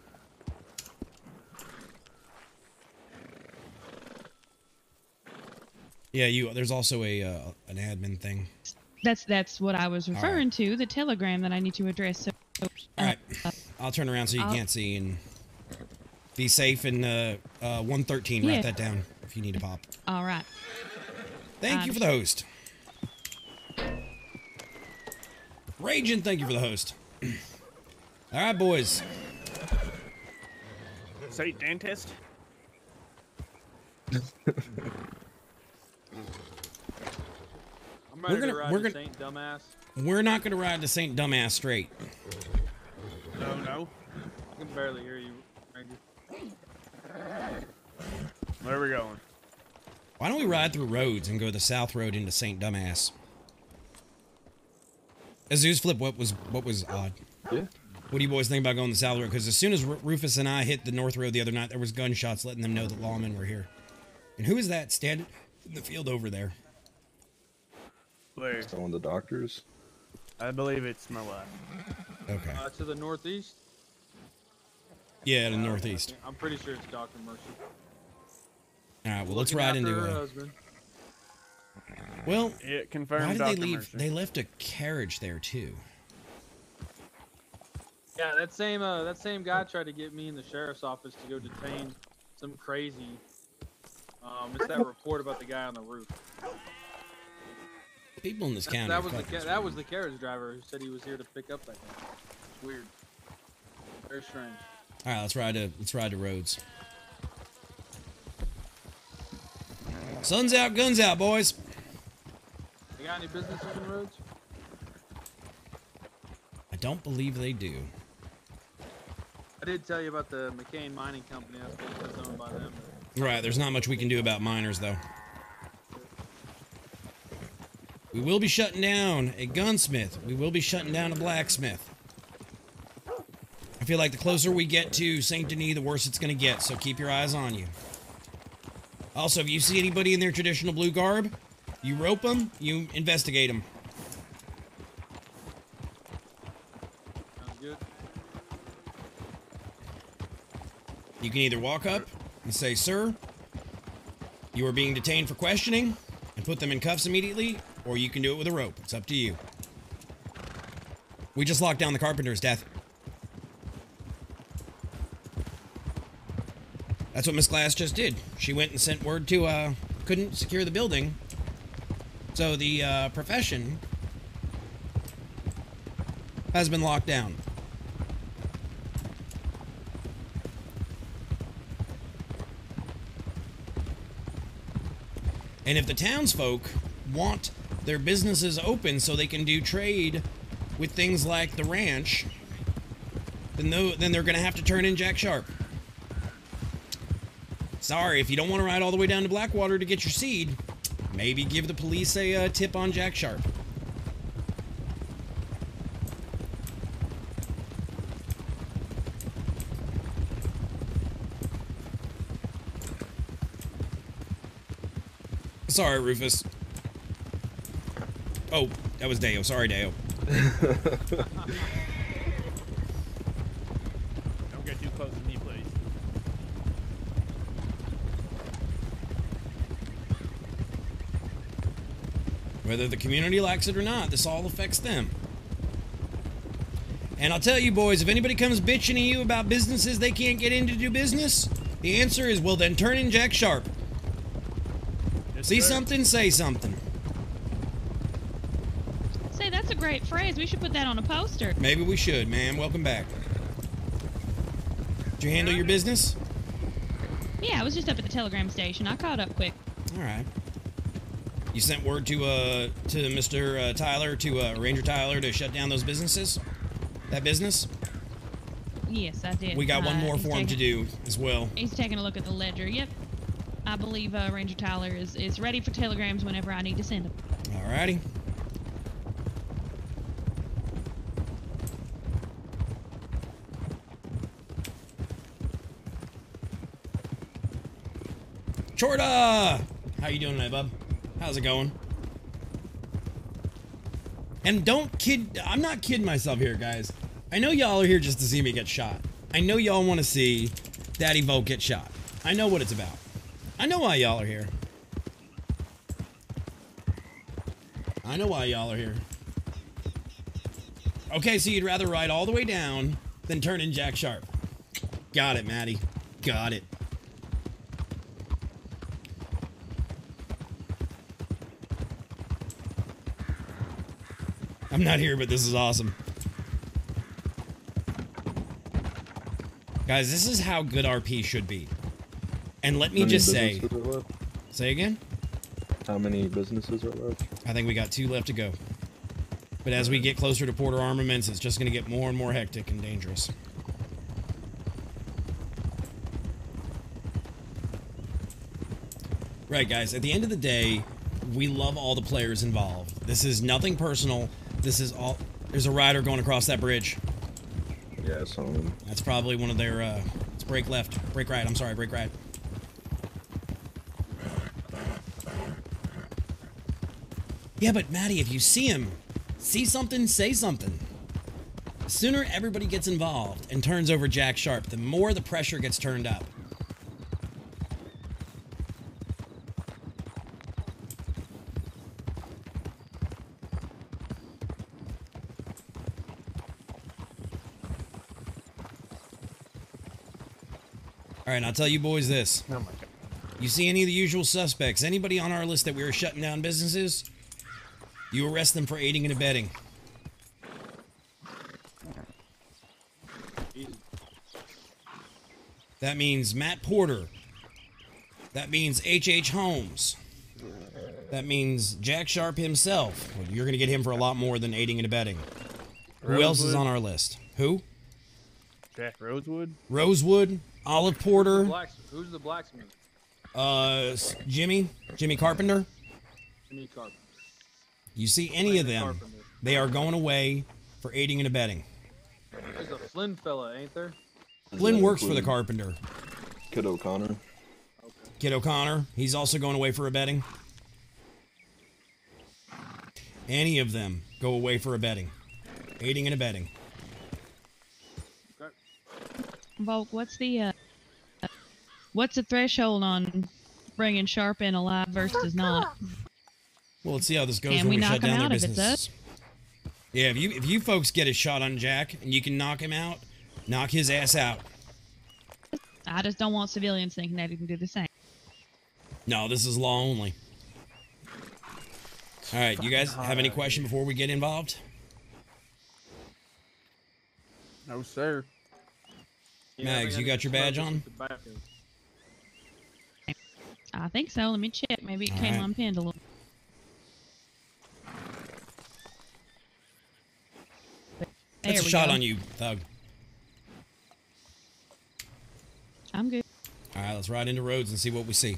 Yeah, there's also a an admin thing. That's what I was All right. referring to. The telegram that I need to address. So, All right, I'll turn around so you I'll- can't see and be safe. And 113, Yeah. write that down if you need to pop. all right. Thank you for the host. Raging, thank you for the host. All right, boys. Say dentist. I'm ready to ride we're to gonna- Saint Dumbass. We're not going to ride to St. Dumbass straight. No. I can barely hear you, Ranger. Where are we going? Why don't we ride through roads and go the south road into St. Dumbass? Azus Flip, what was odd? Yeah. What do you boys think about going the south road? Because as soon as Rufus and I hit the north road the other night, there was gunshots letting them know that lawmen were here. And who is that standing in the field over there? Where? Still in the doctors. I believe it's my wife. Okay. To the northeast. Yeah, the northeast. I'm pretty sure it's Dr. Mercy. All right, well, let's Looking ride after into her it. husband. Well, It confirmed why did Dr. they leave? Mercy. They left a carriage there too. Yeah, that same guy tried to get me in the sheriff's office to go detain some crazy. It's that report about the guy on the roof. People in this county. That are was fucking that was the carriage driver who said he was here to pick up that guy. It's weird. Very strange. All right, let's ride to Rhodes. Sun's out, guns out, boys. You got any businesses in Rhodes? I don't believe they do. I did tell you about the McCain Mining Company. That's owned by them. Right, there's not much we can do about miners, though. We will be shutting down a gunsmith. We will be shutting down a blacksmith. I feel like the closer we get to St. Denis, the worse it's going to get, so keep your eyes on you. Also, if you see anybody in their traditional blue garb, you rope them, you investigate them. Sounds good. You can either walk up and say, "Sir, you are being detained for questioning," and put them in cuffs immediately, or you can do it with a rope. It's up to you. We just locked down the carpenter's death. That's what Miss Glass just did. She went and sent word to, couldn't secure the building. So the, profession has been locked down. And if the townsfolk want their businesses open so they can do trade with things like the ranch, then they're going to have to turn in Jack Sharp. Sorry, if you don't want to ride all the way down to Blackwater to get your seed, maybe give the police a tip on Jack Sharp. Sorry, Rufus. Oh, that was Deo. Sorry, Deo. Don't get too close to me, please. Whether the community likes it or not, this all affects them. And I'll tell you, boys, if anybody comes bitching to you about businesses they can't get in to do business, the answer is, well, then turn in Jack Sharp. See something, say something. Say, that's a great phrase. We should put that on a poster. Maybe we should, man. Welcome back. Did you handle your business? Yeah, I was just up at the telegram station. I caught up quick. All right. You sent word to Mr. Tyler, to Ranger Tyler, to shut down those businesses? That business? Yes, I did. We got one more for him to do as well. He's taking a look at the ledger. Yep. I believe Ranger Tyler is ready for telegrams whenever I need to send them. Alrighty. Chorda! How you doing tonight, bub? How's it going? And don't kid... I'm not kidding myself here, guys. I know y'all are here just to see me get shot. I know y'all want to see Daddy Volk get shot. I know what it's about. I know why y'all are here. I know why y'all are here. Okay, so you'd rather ride all the way down than turn in Jack Sharp. Got it, Maddie. Got it. I'm not here, but this is awesome. Guys, this is how good RP should be. And let me just say... Say again? How many businesses are left? I think we got 2 left to go. But as we get closer to Porter Armaments, it's just going to get more and more hectic and dangerous. Right, guys. At the end of the day, we love all the players involved. This is nothing personal. This is all... There's a rider going across that bridge. Yeah, I saw him. That's probably one of their... It's brake left. Brake right. I'm sorry, brake right. Yeah, but Maddie, if you see him, see something, say something. The sooner everybody gets involved and turns over Jack Sharp, the more the pressure gets turned up. All right, I'll tell you boys this. Oh my God. You see any of the usual suspects, anybody on our list that we were shutting down businesses, you arrest them for aiding and abetting. That means Matt Porter. That means H.H. Holmes. That means Jack Sharp himself. Well, you're going to get him for a lot more than aiding and abetting. Who else is on our list? Who? Jack Rosewood? Rosewood, Olive Porter. Who's the blacksmith? Jimmy Carpenter. Jimmy Carpenter. You see any of them, they are going away for aiding and abetting. There's a Flynn fella, ain't there? Flynn works for the Carpenter. Kid O'Connor. Kid O'Connor, he's also going away for abetting. Any of them go away for abetting. Aiding and abetting. Volk, what's the threshold on bringing Sharp in alive versus not? Well, let's see how this goes Can when we we shut knock him down their out if it's businesses. us? Yeah, if you folks get a shot on Jack and you can knock him out, knock his ass out. I just don't want civilians thinking that he can do the same. No, this is law only. All right, you guys have any question before we get involved? No, sir. Mags, you got your badge on? I think so. Let me check. Maybe it All came right. unpinned a little. That's a we shot go. on you, Thug. I'm good. All right, let's ride into roads and see what we see.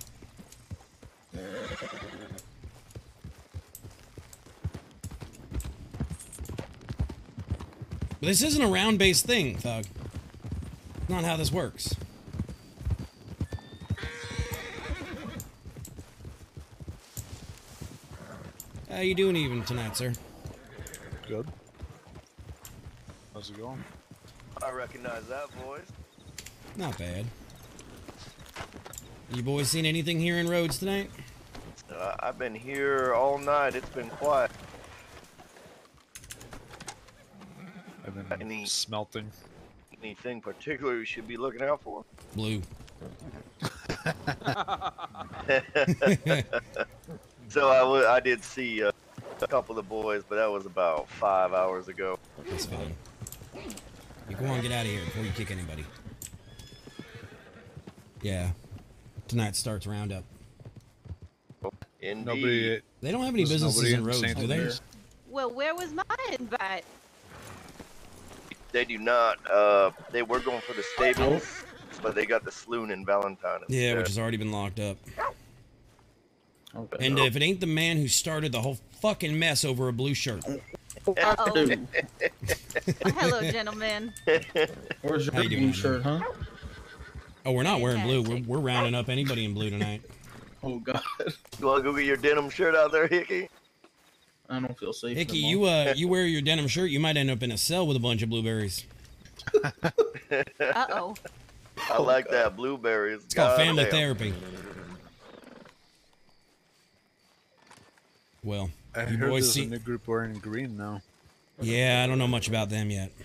But this isn't a round-based thing, Thug. Not how this works. How you doing even tonight, sir? Good. How's it going? I recognize that voice. Not bad. You boys seen anything here in roads tonight? I've been here all night. It's been quiet. I've been smelting. Anything particular you should be looking out for? Blue. So I did see a couple of the boys, but that was about 5 hours ago. That's fine. You go on, get out of here before you kick anybody. Yeah. Tonight starts roundup. Indeed. They don't have any There's businesses nobody in in roads, St. do they? Louis. Well, where was my invite? They do not. They were going for the stables, but they got the saloon in Valentine. Yeah, instead. which has already been locked up. Okay. And if it ain't the man who started the whole fucking mess over a blue shirt. Uh-oh. Hello, gentlemen. Where's your How you doing, blue man? shirt, huh? Oh, we're not wearing blue. We're rounding up anybody in blue tonight. Oh God. You want to go get your denim shirt out there, Hickey? I don't feel safe. Hickey, no more. you wear your denim shirt, you might end up in a cell with a bunch of blueberries. Uh-oh. I like that blueberries. It's called family Goddamn. therapy. Well, I you heard boys there's see. a new group wearing green now. Yeah, I don't know much about them yet.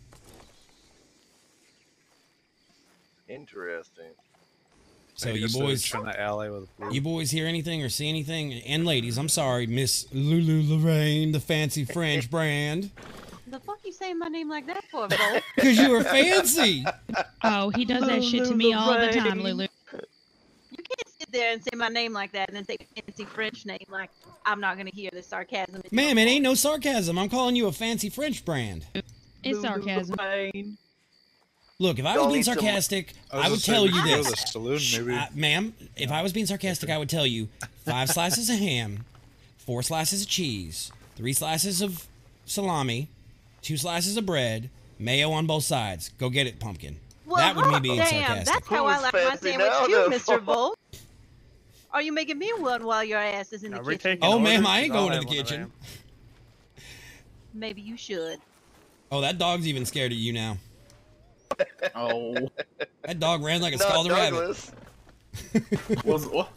Interesting. So I you guess they're boys, trying to ally with blue. you boys hear anything or see anything? And ladies, I'm sorry, Miss Lulu Lorraine, the fancy French brand, The fuck you saying my name like that for, Volk? because you were fancy. Oh, he does that shit to me all the time, Lulu. You can't sit there and say my name like that and then say fancy French name like I'm not gonna hear the sarcasm. Ma'am, it ain't no sarcasm. I'm calling you a fancy French brand. It's sarcasm. Look, if I Y'all was being need some- sarcastic, I was I would just saying tell we you should go to this. the saloon, maybe. Ma'am, if I was being sarcastic, I would tell you 5 slices of ham, 4 slices of cheese, 3 slices of salami, 2 slices of bread, mayo on both sides. Go get it, pumpkin. Well, that would me hot being damn, sarcastic. that's how I Who's like my fancy sandwich now, too, though? Mr. Volk. Are you making me one while your ass is in the Are we kitchen? taking Oh, ma'am, orders? I ain't 'Cause I'll going to have the one of kitchen. them. Maybe you should. Oh, that dog's even scared of you now. Oh. That dog ran like a Not scalded rabbit. Douglas. Was what?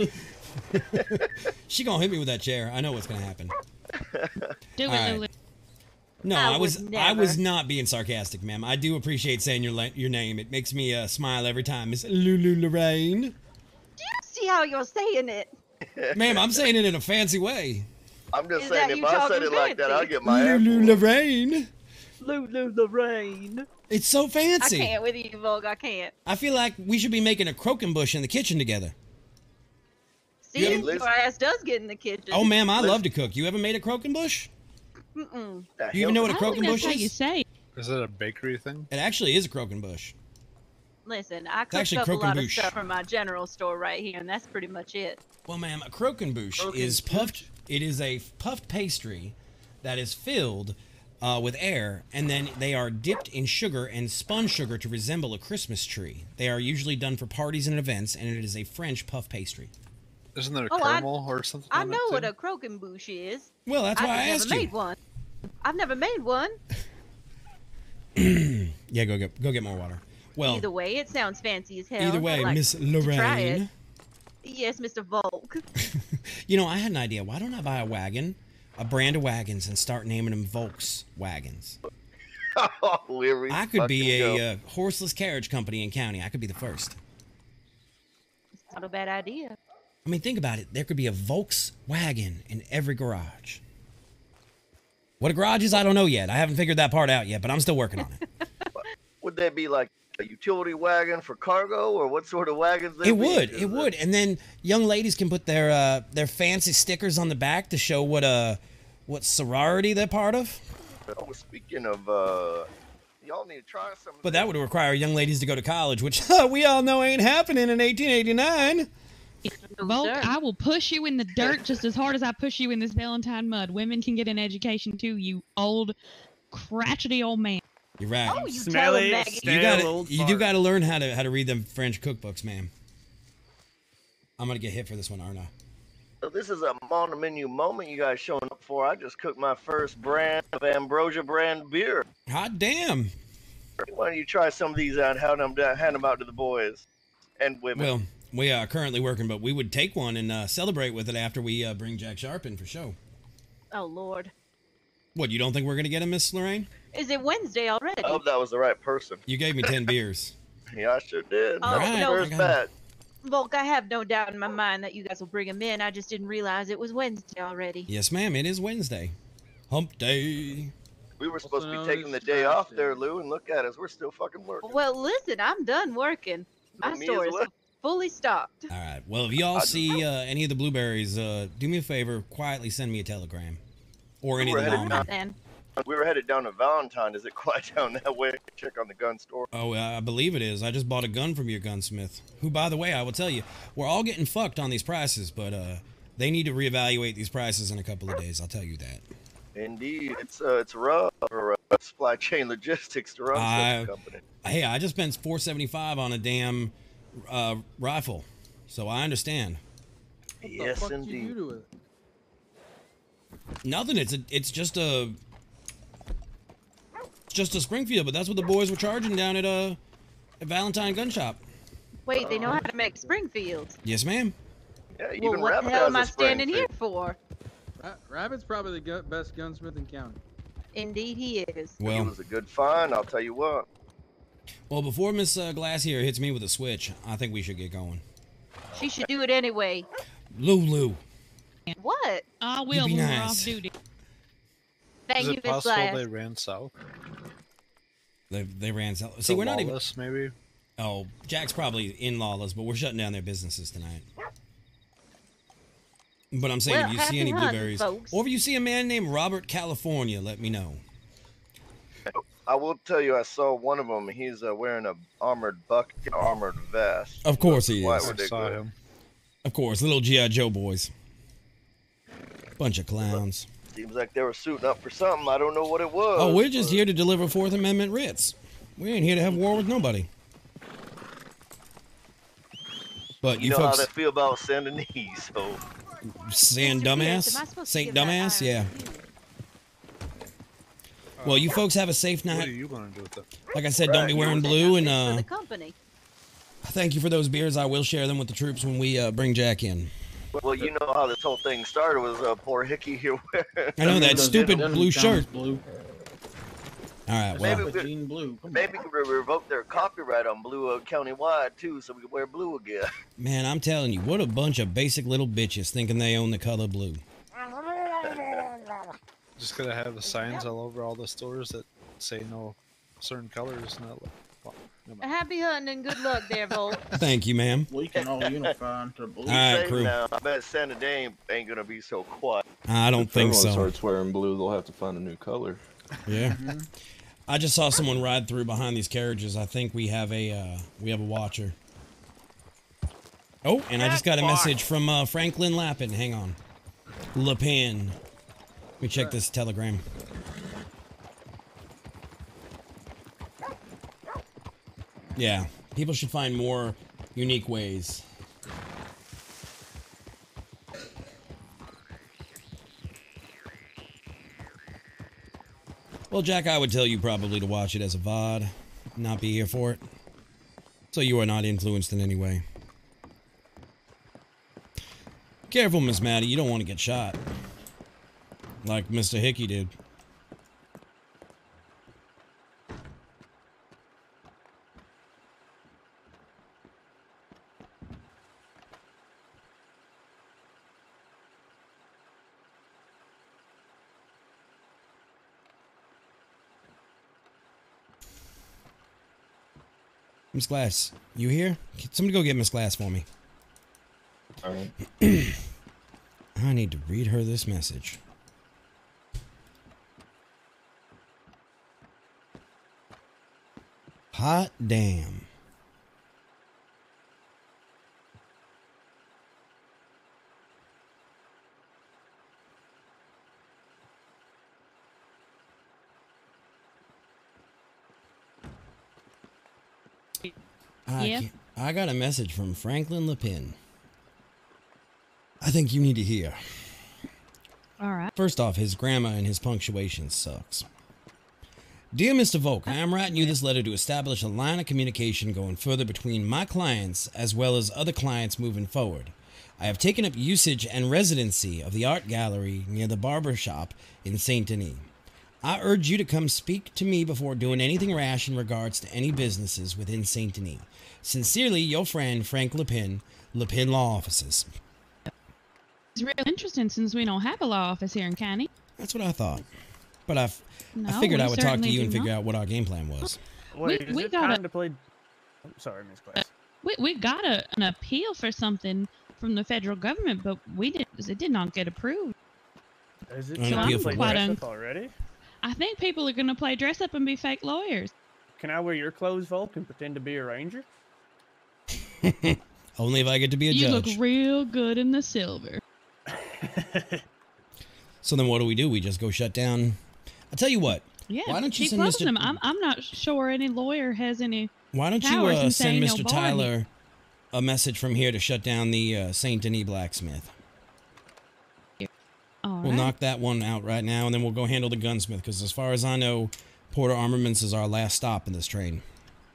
She gonna hit me with that chair. I know what's gonna happen. Do it, All right. Lulu. No, I I was would I was never. not being sarcastic, ma'am. I do appreciate saying your name. It makes me smile every time, Miss Lulu Lorraine. Do you see how you're saying it? Ma'am, I'm saying it in a fancy way. I'm just Is saying, that if you I said talking it like that, fancy? I'll get my ass Lulu whooped. Lorraine. Lulu Lorraine. It's so I fancy. can't with you, Volk. I can't. I feel like we should be making a croquembouche in the kitchen together. See, You your ever- ass does get in the kitchen. Oh, ma'am, I love to cook. You ever made a croquembouche? Mm-mm. You even know what a I don't think that's croquembouche how you is? say it. Is it a bakery thing? It actually is a croquembouche. Listen, I cook actually up a lot of croquembouche. stuff from my general store right here, and that's pretty much it. Well, ma'am, a croquembouche is puffed. It is a puffed pastry that is filled with air, and then they are dipped in sugar and spun sugar to resemble a Christmas tree. They are usually done for parties and events, and it is a French puff pastry. Isn't there a Oh, caramel or something? I on know it what too? a croquembouche is. Well, that's why I I've asked never you. made one. I've never made one. Yeah, go get more water. Well, Either way, it sounds fancy as hell. either I'd way, like Miss to try it. Lorraine. Yes, Mr. Volk. You know, I had an idea. Why don't I buy a brand of wagons, and start naming them Volkswagens? Oh, here we I could be fucking a go. horseless carriage company in county. I could be the first. Not a bad idea. I mean, think about it. There could be a Volkswagen in every garage. What a garage is, I don't know yet. I haven't figured that part out yet, but I'm still working on it. Would that be like a utility wagon for cargo, or what sort of wagons? It would. It would. And then young ladies can put their fancy stickers on the back to show what sorority they're part of. Oh, speaking of, y'all need to try some. But that would require young ladies to go to college, which we all know ain't happening in 1889. Volk, I will push you in the dirt just as hard as I push you in this Valentine mud. Women can get an education too, you old, crotchety old man. You're right. Oh, you tell him, Maggie. You do got to learn how to read them French cookbooks, ma'am. I'm gonna get hit for this one, aren't I? So this is a on the menu moment you guys showing up for. I just cooked my first brand of Ambrosia brand beer. Hot damn! Why don't you try some of these out? Hand them out to the boys and women. Well, we are currently working, but we would take one and celebrate with it after we bring Jack Sharp in for show. Oh, Lord. What, you don't think we're gonna get him, Miss Lorraine? Is it Wednesday already? I hope that was the right person. You gave me 10 beers. Yeah, I sure did. Oh, That's the no. first batch. Volk, I have no doubt in my mind that you guys will bring him in. I just didn't realize it was Wednesday already. Yes, ma'am. It is Wednesday. Hump day. We were supposed to be taking the day off there, Lou, and look at us. We're still fucking working. Well, listen, I'm done working. My Me store as is well. fully stocked. All right. Well, if y'all see any of the blueberries, do me a favor. Quietly send me a telegram. Or any of the lawmen. We were headed down to Valentine. Is it quite down that way? Check on the gun store. Oh, I believe it is. I just bought a gun from your gunsmith. Who, by the way, I will tell you, we're all getting fucked on these prices, but they need to reevaluate these prices in a couple of days. I'll tell you that. Indeed, it's rough for supply chain logistics to run such a company. Hey, I just spent $475 on a damn rifle, so I understand. Yes, indeed. You do with it? Nothing. It's just a Springfield, but that's what the boys were charging down at Valentine Gun Shop. Wait, they know how to make Springfield. Yes, ma'am. Yeah, Well, what the hell am I standing here for? Rabbit's probably the best gunsmith in county. Indeed, he is. Well, it was a good find. I'll tell you what. Well, before Miss Glass here hits me with a switch, I think we should get going. She should do it anyway. Lulu. What? I You will be when we're nice. off duty. Thank Is you, it Miss possible Glass. they ran south? They ran south. See, we're not even. Lawless, maybe. Oh, Jack's probably in Lawless, but we're shutting down their businesses tonight. But I'm saying, Well, if you see happy any hunting, blueberries, folks. or if you see a man named Robert California, let me know. I will tell you, I saw one of them. He's wearing a armored bucket, armored vest. Of course he Quite is. ridiculous. Of course, little G.I. Joe boys. Bunch of clowns. Seems like they were suiting up for something. I don't know what it was. Oh, we're just here to deliver Fourth Amendment writs. We ain't here to have war with nobody. But You you know folks, how they feel about Saint Denis, so. saying Mr. Pierce, am I dumbass, supposed to Saint give that dumbass, yeah. Well, you folks have a safe What night. are you gonna do with it? Like I said, don't be wearing blue, and For the company. thank you for those beers. I will share them with the troops when we bring Jack in. Well, you know how this whole thing started was poor Hickey here wearing. I know that stupid blue shirt. Blue. All right, well, Blue. Maybe we could revoke their copyright on blue countywide too, so we can wear blue again. man, I'm telling you, what a bunch of basic little bitches thinking they own the color blue. Just gonna have the signs all over all the stores that say no certain colors. Not like, well, never mind. Happy hunting and good luck there, Volk. Thank you, ma'am. We can all unify into blue. All right, Safe crew. now. I bet Santa Day ain't gonna be so quiet. I don't If think everyone so. starts wearing blue, they'll have to find a new color. Yeah. I just saw someone ride through behind these carriages. I think we have a watcher. Oh, and I just got a message from Franklin Lapin. Hang on. Lapin. Let me check this telegram. Yeah, people should find more unique ways. Well, Jack, I would tell you probably to watch it as a VOD, not be here for it. So you are not influenced in any way. Careful, Miss Maddie, you don't want to get shot. Like Mr. Hickey did. Miss Glass, you here? Somebody go get Miss Glass for me. All right. I need to read her this message. Hot damn. Yeah? I got a message from Franklin Lepin. I think you need to hear. All right. First off, his grammar and his punctuation sucks. Dear Mr. Volk, I am writing you this letter to establish a line of communication going further between my clients as well as other clients moving forward. I have taken up usage and residency of the art gallery near the barber shop in Saint Denis. I urge you to come speak to me before doing anything rash in regards to any businesses within Saint Denis. Sincerely, your friend Frank Lepin, Lepin Law Offices. It's real interesting since we don't have a law office here in county. That's what I thought. But I No, figured we I would talk to certainly you and do figure not. out what our game plan was. Wait, is we it got time a- to play? I'm sorry, Miss Glass. We got an appeal for something from the federal government, but it did not get approved. Is it An time appeal to for play what? dress up already? I think people are going to play dress up and be fake lawyers. Can I wear your clothes, Volk, and pretend to be a ranger? Only if I get to be a You judge. look real good in the silver. So then what do? We just go shut down. I'll tell you what. Yeah, Why don't you keep send closing Mr. them. I'm not sure any lawyer has any. Why don't you powers in send saying no Mr. bar Tyler a message from here to shut down the Saint Denis blacksmith? All We'll right. knock that one out right now, and then we'll go handle the gunsmith. Because as far as I know, Porter Armaments is our last stop in this train.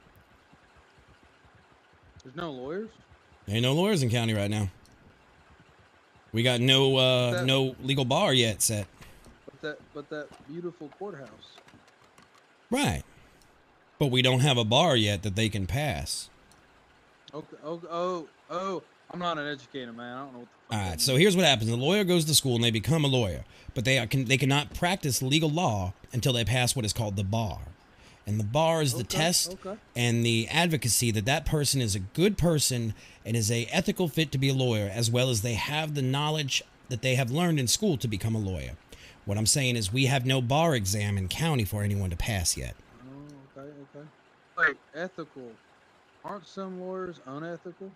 There's no lawyers. There ain't no lawyers in county right now. We got no legal bar yet set. But that beautiful courthouse. Right. But we don't have a bar yet that they can pass. Okay. Oh. I'm not an educator, man. I don't know what the All right, so here's what happens. The lawyer goes to school and they become a lawyer, but they cannot practice legal law until they pass what is called the bar. And the bar is the test and the advocacy that that person is a good person and is a ethical fit to be a lawyer, as well as they have the knowledge that they have learned in school to become a lawyer. What I'm saying is we have no bar exam in county for anyone to pass yet. Oh, okay. Wait, ethical. Aren't some lawyers unethical?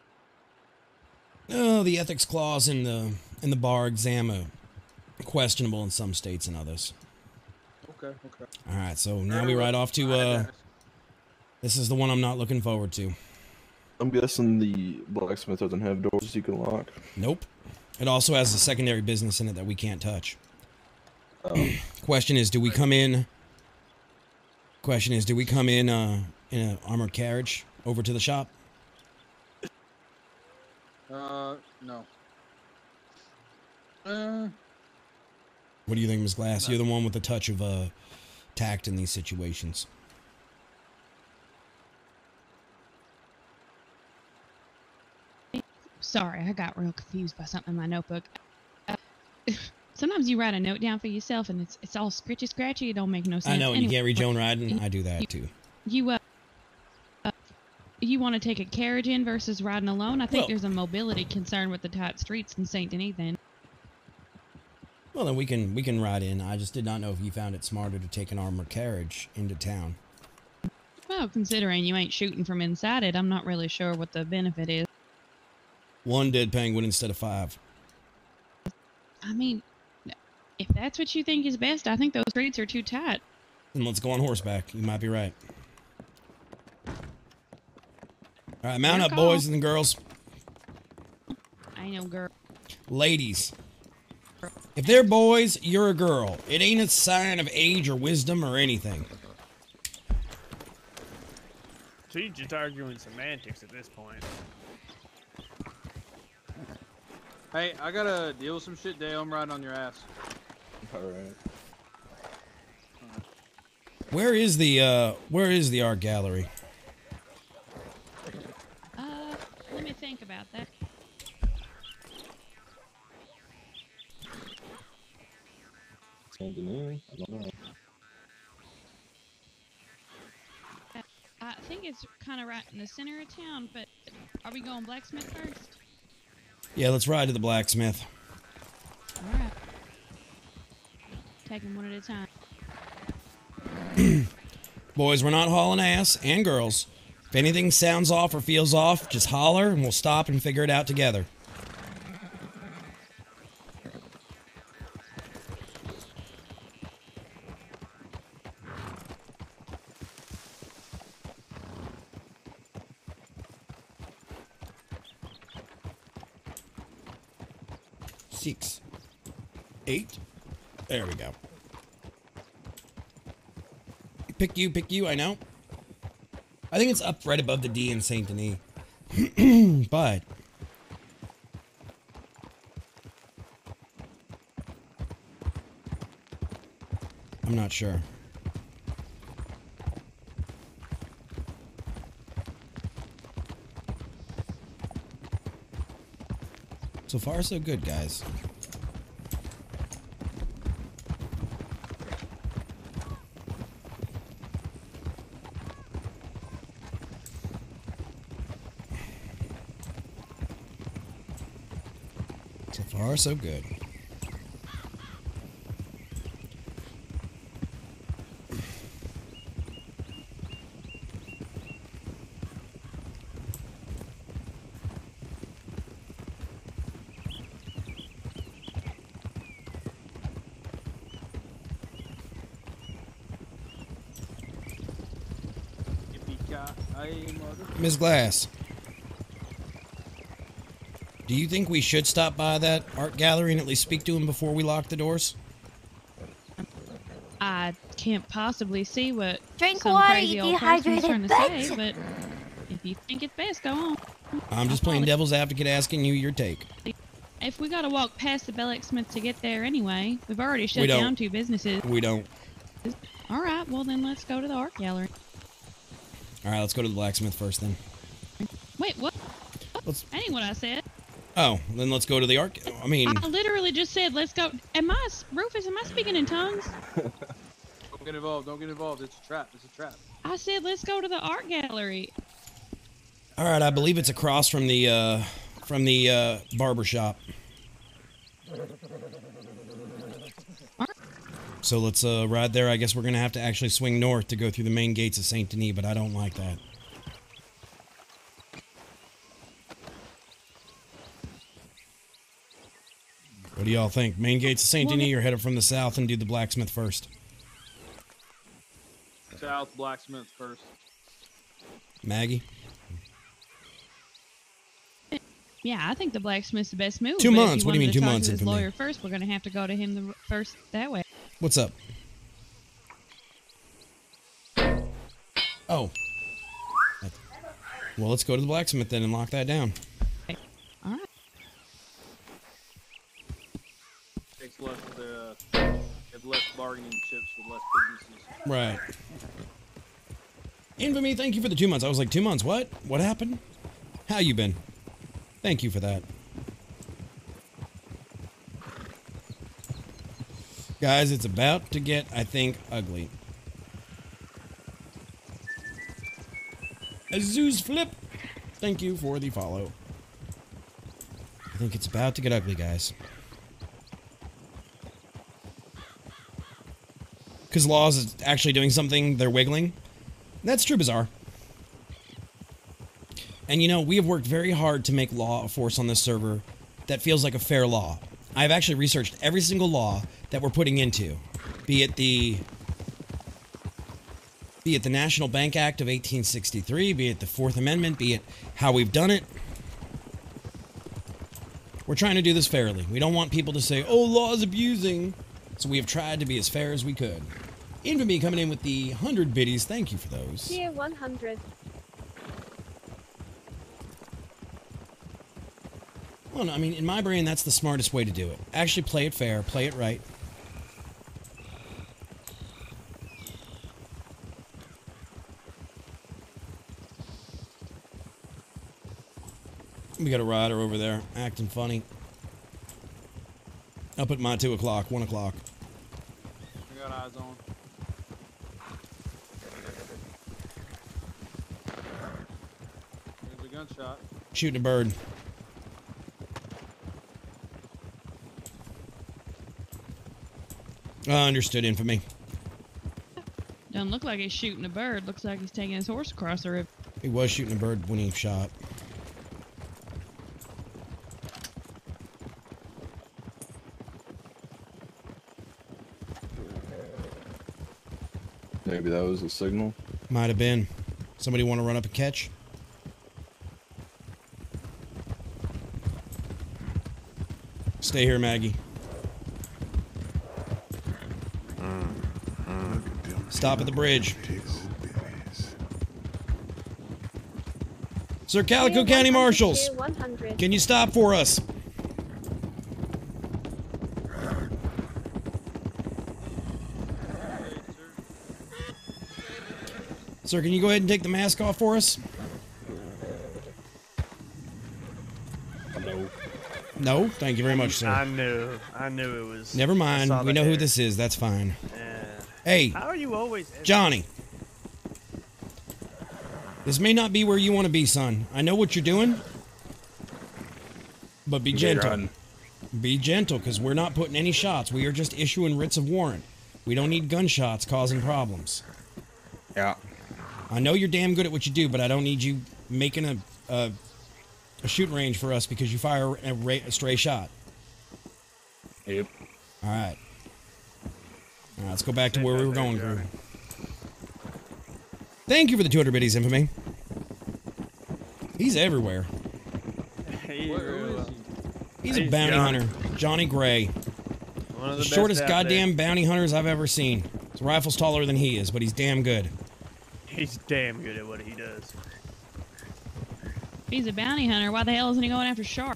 Oh, the ethics clause in the bar exam are questionable in some states and others. Okay. All right, so now we ride off to this is the one I'm not looking forward to. I'm guessing the blacksmith doesn't have doors you can lock. Nope. It also has a secondary business in it that we can't touch. Question is, do we come in in an armored carriage over to the shop? No. What do you think, Ms. Glass? You're the one with the touch of tact in these situations. Sorry, I got real confused by something in my notebook. Sometimes you write a note down for yourself and it's all scritchy scratchy. It don't make no sense. I know, and you Anyway, can't read Joan riding. I do that too. You want to take a carriage in versus riding alone? I think Well- there's a mobility concern with the tight streets in Saint Denis. Then Well, then we can ride in. I just did not know if you found it smarter to take an armored carriage into town. well, considering you ain't shooting from inside it, I'm not really sure what the benefit is. One dead penguin instead of 5. I mean, if that's what you think is best, I think those streets are too tight. Then let's go on horseback. You might be right. All right, mount Your up, call. boys and girls. I ain't no girl. Ladies. If they're boys, you're a girl. It ain't a sign of age or wisdom or anything. So you're just arguing semantics at this point. Hey, I gotta deal with some shit, Dale. I'm riding on your ass. Alright. Where is the art gallery? Let me think about that. Saint Denis? I don't know. I think it's kind of right in the center of town, but are we going blacksmith first? Yeah, let's ride to the blacksmith. All right. Take them one at a time. Boys, we're not hauling ass, and girls. If anything sounds off or feels off, just holler and we'll stop and figure it out together. Six, 8. There we go. Pick you, I know. I think it's up right above the D in Saint Denis. But I'm not sure. So far, so good, guys. So far, so good. Ms. Glass, do you think we should stop by that art gallery and at least speak to him before we lock the doors? I can't possibly see what Drink some water, crazy you old person's trying to dehydrated say, bitch. but if you think it's best, go on. I'm just playing devil's advocate, asking you your take. If we gotta walk past the blacksmith to get there anyway, we've already shut We don't. down 2 businesses. We don't. All right, well then let's go to the art gallery. All right, let's go to the blacksmith first then. Wait, what? Let's. That ain't what I said. Oh, then let's go to the art. I mean, I literally just said, let's go. Rufus, am I speaking in tongues? Don't get involved. Don't get involved. It's a trap. It's a trap. I said, let's go to the art gallery. all right. I believe it's across from the barber shop. So let's ride there. I guess we're gonna have to actually swing north to go through the main gates of Saint Denis, but I don't like that. What do y'all think? Main gates of Saint Denis, or headed from the south and do the blacksmith first? South blacksmith first. Maggie? Yeah, I think the blacksmith's the best move. 2 but if months? What do you mean wanted to 2 talk months to this infamy? lawyer first, we're gonna have to go to him first that way. What's up? Oh. Well, let's go to the blacksmith then and lock that down. All right. Takes less of the have less bargaining chips with less businesses. Right. Infamy, thank you for the 2 months. I was like, 2 months, what? What happened? How you been? Thank you for that. Guys, it's about to get, I think, ugly. Azus Flip, thank you for the follow. I think it's about to get ugly, guys. Because Laws is actually doing something, they're wiggling. That's true, Bizarre. And you know, we have worked very hard to make law a force on this server that feels like a fair law. I've actually researched every single law that we're putting into, be it the National Bank Act of 1863, be it the Fourth Amendment, be it how we've done it. We're trying to do this fairly. We don't want people to say, oh, law is abusing. So we have tried to be as fair as we could. Infamy coming in with the 100 biddies. Thank you for those. Tier 100. Well, no, I mean, in my brain, that's the smartest way to do it. Actually play it fair, play it right. We got a rider over there, acting funny. Up at my 2 o'clock, 1 o'clock. I got eyes on. gunshot. Shooting a bird. Understood, infamy. Doesn't look like he's shooting a bird. Looks like he's taking his horse across the river. He was shooting a bird when he shot. Maybe that was a signal. Might have been. Somebody want to run up and catch? Stay here, Maggie. Stop at the bridge. Sir Calico County Marshals, can you stop for us? Sir, can you go ahead and take the mask off for us? No. No? Thank you very much, sir. I knew it was. Never mind. We know who this is. That's fine. Hey. How are you always? Johnny. This may not be where you want to be, son. I know what you're doing. But be gentle. Be gentle, because we're not putting any shots. We are just issuing writs of warrant. We don't need gunshots causing problems. Yeah. I know you're damn good at what you do, but I don't need you making a shooting range for us because you fire a stray shot. Yep. All right. All right, let's go back to where we were going, crew. Thank you for the 200 biddies, Infamy. He's everywhere. He's a bounty hunter. Johnny Gray. One of the the shortest best out goddamn bounty hunters I've ever seen. His rifle's taller than he is, but he's damn good. He's damn good at what he does. If he's a bounty hunter, why the hell isn't he going after shark?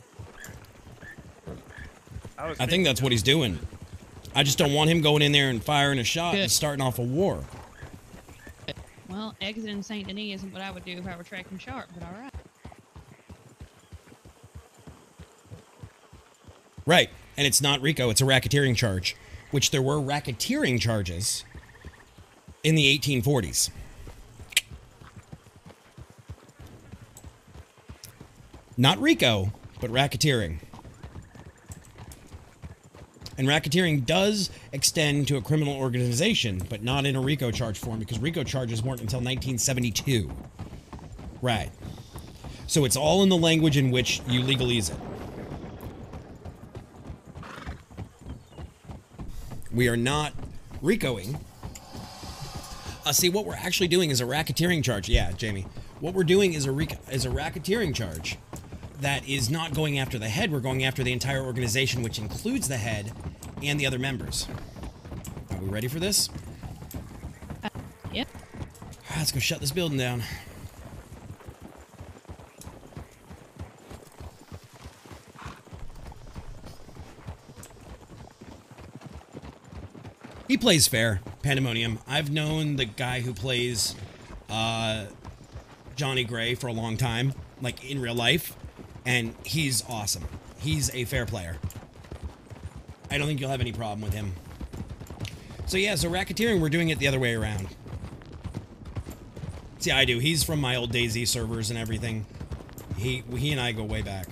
I think that's what he's doing. I just don't want him going in there and firing a shot and starting off a war. Well, exiting St. Denis isn't what I would do if I were tracking shark, but all right. Right, and it's not RICO, it's a racketeering charge, which there were racketeering charges in the 1840s. Not RICO, but racketeering. And racketeering does extend to a criminal organization, but not in a RICO charge form, because RICO charges weren't until 1972. Right. So it's all in the language in which you legalese it. We are not RICOing. See, what we're actually doing is a racketeering charge. Yeah, Jamie. What we're doing is a racketeering charge that is not going after the head. We're going after the entire organization, which includes the head and the other members. Are we ready for this? Yep. All right, let's go shut this building down. He plays fair, Pandemonium. I've known the guy who plays Johnny Gray for a long time, like in real life, and he's awesome. He's a fair player. I don't think you'll have any problem with him. So yeah, so racketeering, we're doing it the other way around. See, I do. He's from my old DayZ servers and everything. He and I go way back.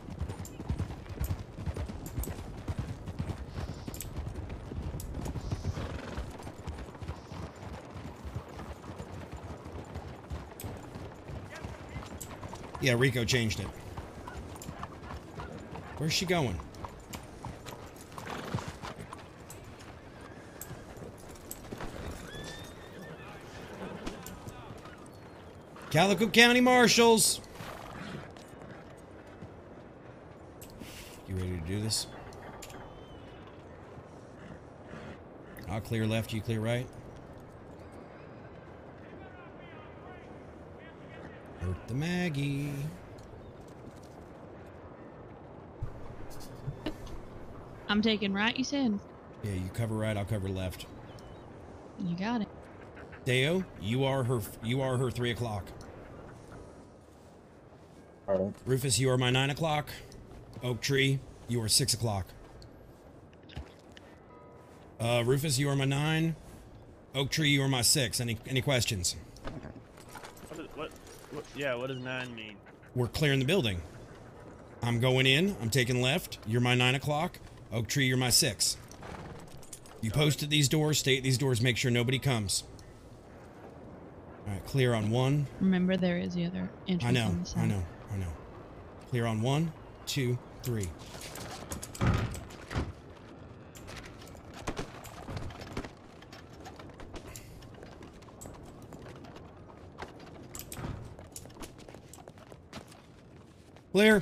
Yeah, Rico changed it. Where's she going? Calico County Marshals. You ready to do this? I'll clear left, you clear right. Hurt the Maggie. I'm taking right, you said? Yeah, you cover right, I'll cover left. You got it. Deo, you are her 3 o'clock. Alright. Rufus, you are my 9 o'clock. Oak Tree, you are 6 o'clock. Rufus, you are my 9. Oak Tree, you are my 6. Any questions? What? Yeah, what does 9 mean? We're clearing the building. I'm going in. I'm taking left. You're my 9 o'clock. Oak Tree, you're my 6. You post at these doors. Stay at these doors. Make sure nobody comes. All right, clear on 1. Remember, there is the other entrance. I know. on the side. I know. I know. Clear on 1, 2, 3. Clear.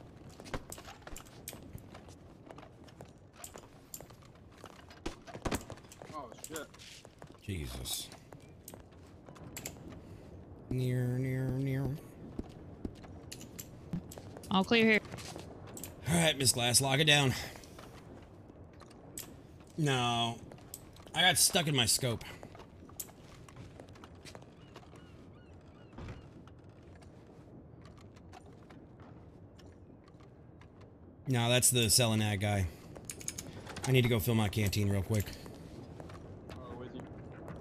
Oh shit. Jesus. Near. All clear here. All right, Miss Glass, lock it down. No. I got stuck in my scope. No, that's the Selenag guy. I need to go fill my canteen real quick. With you.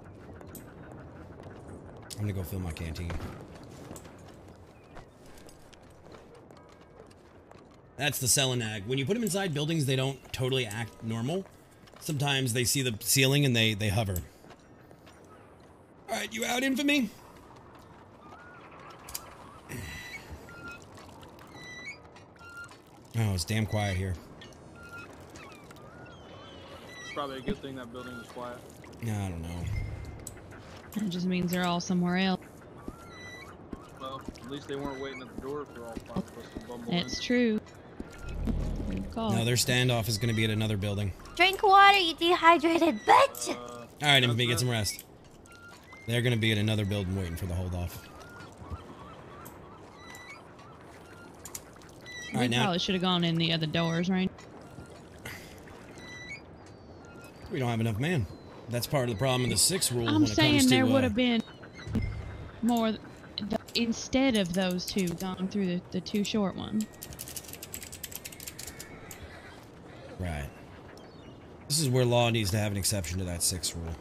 I'm gonna go fill my canteen. That's the Selenag. When you put them inside buildings, they don't totally act normal. Sometimes they see the ceiling and they hover. All right, you out, Infamy? Oh, it's damn quiet here. It's probably a good thing that building was quiet. No, I don't know. It just means they're all somewhere else. Well, at least they weren't waiting at the door for all 5 of us to bumble in. It's true. Good call. No, their standoff is going to be at another building. Drink water, you dehydrated bitch! All right, Infamy, get some rest. They're going to be at another building waiting for the hold off. We All right, now probably should have gone in the other doors, right? we don't have enough man. That's part of the problem in the 6 rule. I'm when it saying comes to, there would have been more instead of those 2 gone through the 2 short ones. Right. This is where law needs to have an exception to that 6 rule.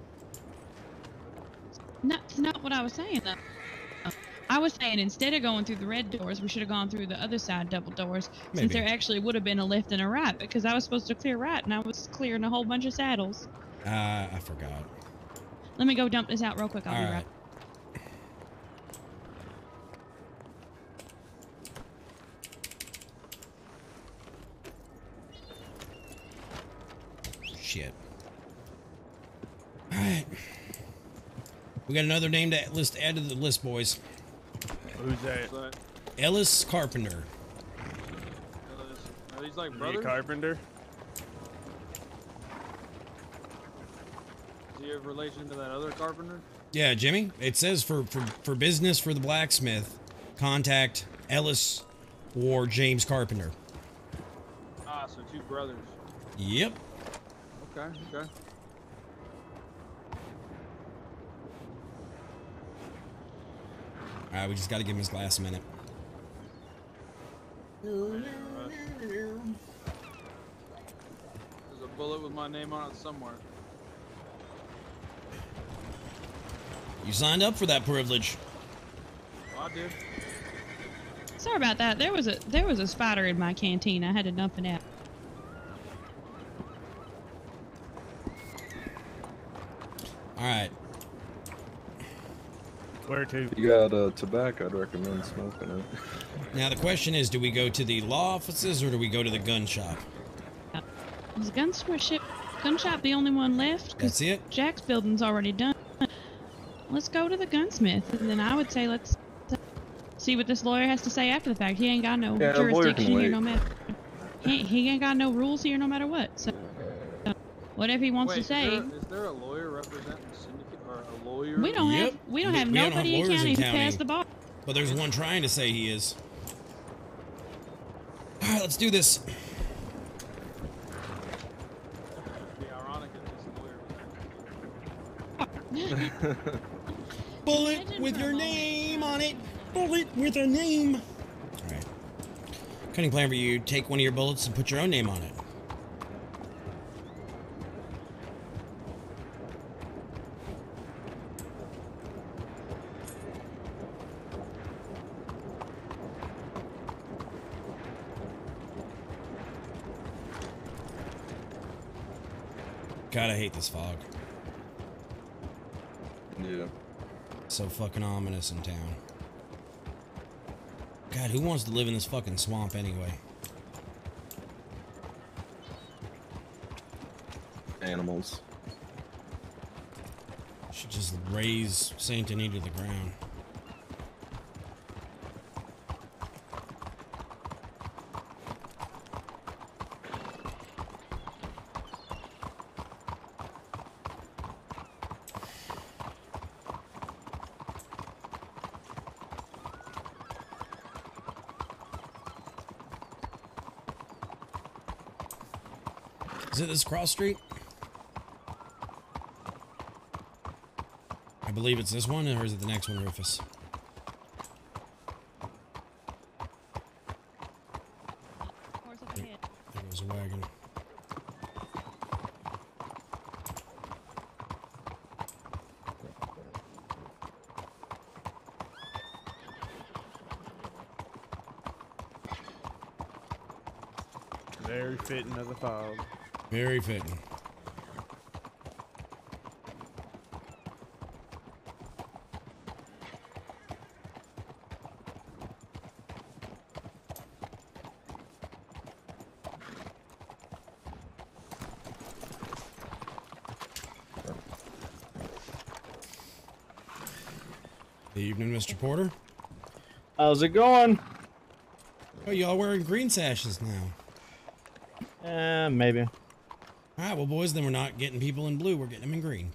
That's not what I was saying, though. I was saying instead of going through the red doors, we should have gone through the other side double doors. Maybe. Since there actually would have been a left and a right, because I was supposed to clear right, and I was clearing a whole bunch of saddles. I forgot. Let me go dump this out real quick. I'll be All right. Shit. All right. We got another name to add to the list, boys. Who's that? Ellis Carpenter. Are these like Is he a brothers? carpenter? Is he a relation to that other carpenter? Yeah, Jimmy. It says for business for the blacksmith, contact Ellis or James Carpenter. Ah, so 2 brothers. Yep. Okay. All right, we just got to give him his glass a minute. There's a bullet with my name on it somewhere. You signed up for that privilege. Oh, I did. Sorry about that. There was a spider in my canteen. I had to dump it out. All right. Where to? You got tobacco, I'd recommend smoking it. Now the question is, do we go to the law offices or do we go to the gun shop? Is the gun shop the only one left? That's it. Jack's building's already done. Let's go to the gunsmith, and then I would say let's see what this lawyer has to say after the fact. He ain't got no jurisdiction here, no matter. He ain't got no rules here, no matter what. So, whatever he wants to say. Is there a lawyer representing the syndicate or a lawyer? We don't have nobody in lawyers county who passed the bar. But there's one trying to say he is. All right, let's do this. It'd be ironic if this lawyer Bullet with your name on it. Bullet with a name. All right. Cutting plan for you. Take one of your bullets and put your own name on it. God, I hate this fog. Yeah. So fucking ominous in town. God, who wants to live in this fucking swamp anyway? Animals. Should just raise Saint Denis to the ground. Is it this cross street? I believe it's this one, or is it the next one, Rufus? There goes a wagon. Very fitting of the fog. Very fitting. Good evening, Mr. Porter. How's it going? Oh, y'all wearing green sashes now. Maybe. Alright, well, boys, then we're not getting people in blue. We're getting them in green.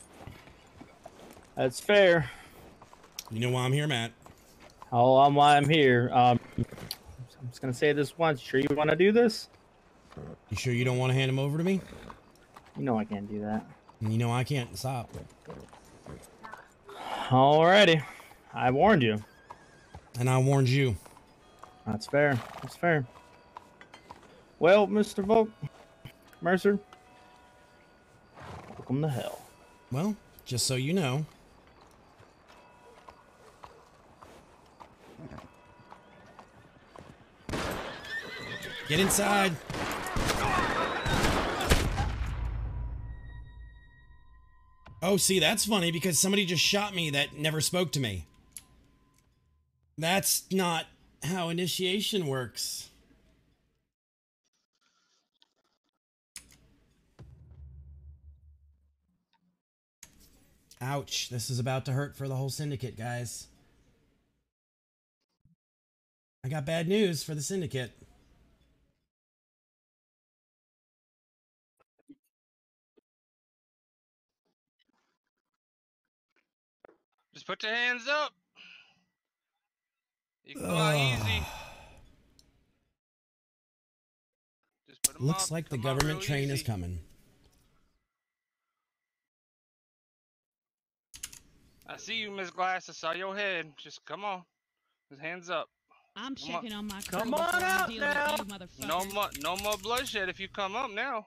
That's fair. You know why I'm here, Matt? Oh, why I'm here. I'm just gonna say this once. Sure you want to do this? You sure you don't want to hand them over to me? You know I can't do that. And you know I can't stop. Alrighty. I warned you. And I warned you. That's fair. That's fair. Well, Mr. Volk, Mercer, welcome to hell. Well, just so you know. Get inside. Oh, see, that's funny because somebody just shot me that never spoke to me. That's not how initiation works. Ouch, this is about to hurt for the whole syndicate, guys. I got bad news for the syndicate. Just put your hands up. You can go out easy. Just put 'em Looks up. like the Come out government real train is easy. coming. I see you, Miss Glass. I saw your head. Just come on. Just hands up. I'm Come checking on my crew Come before on I'm out dealing now. with you, motherfucker. No more bloodshed if you come up now.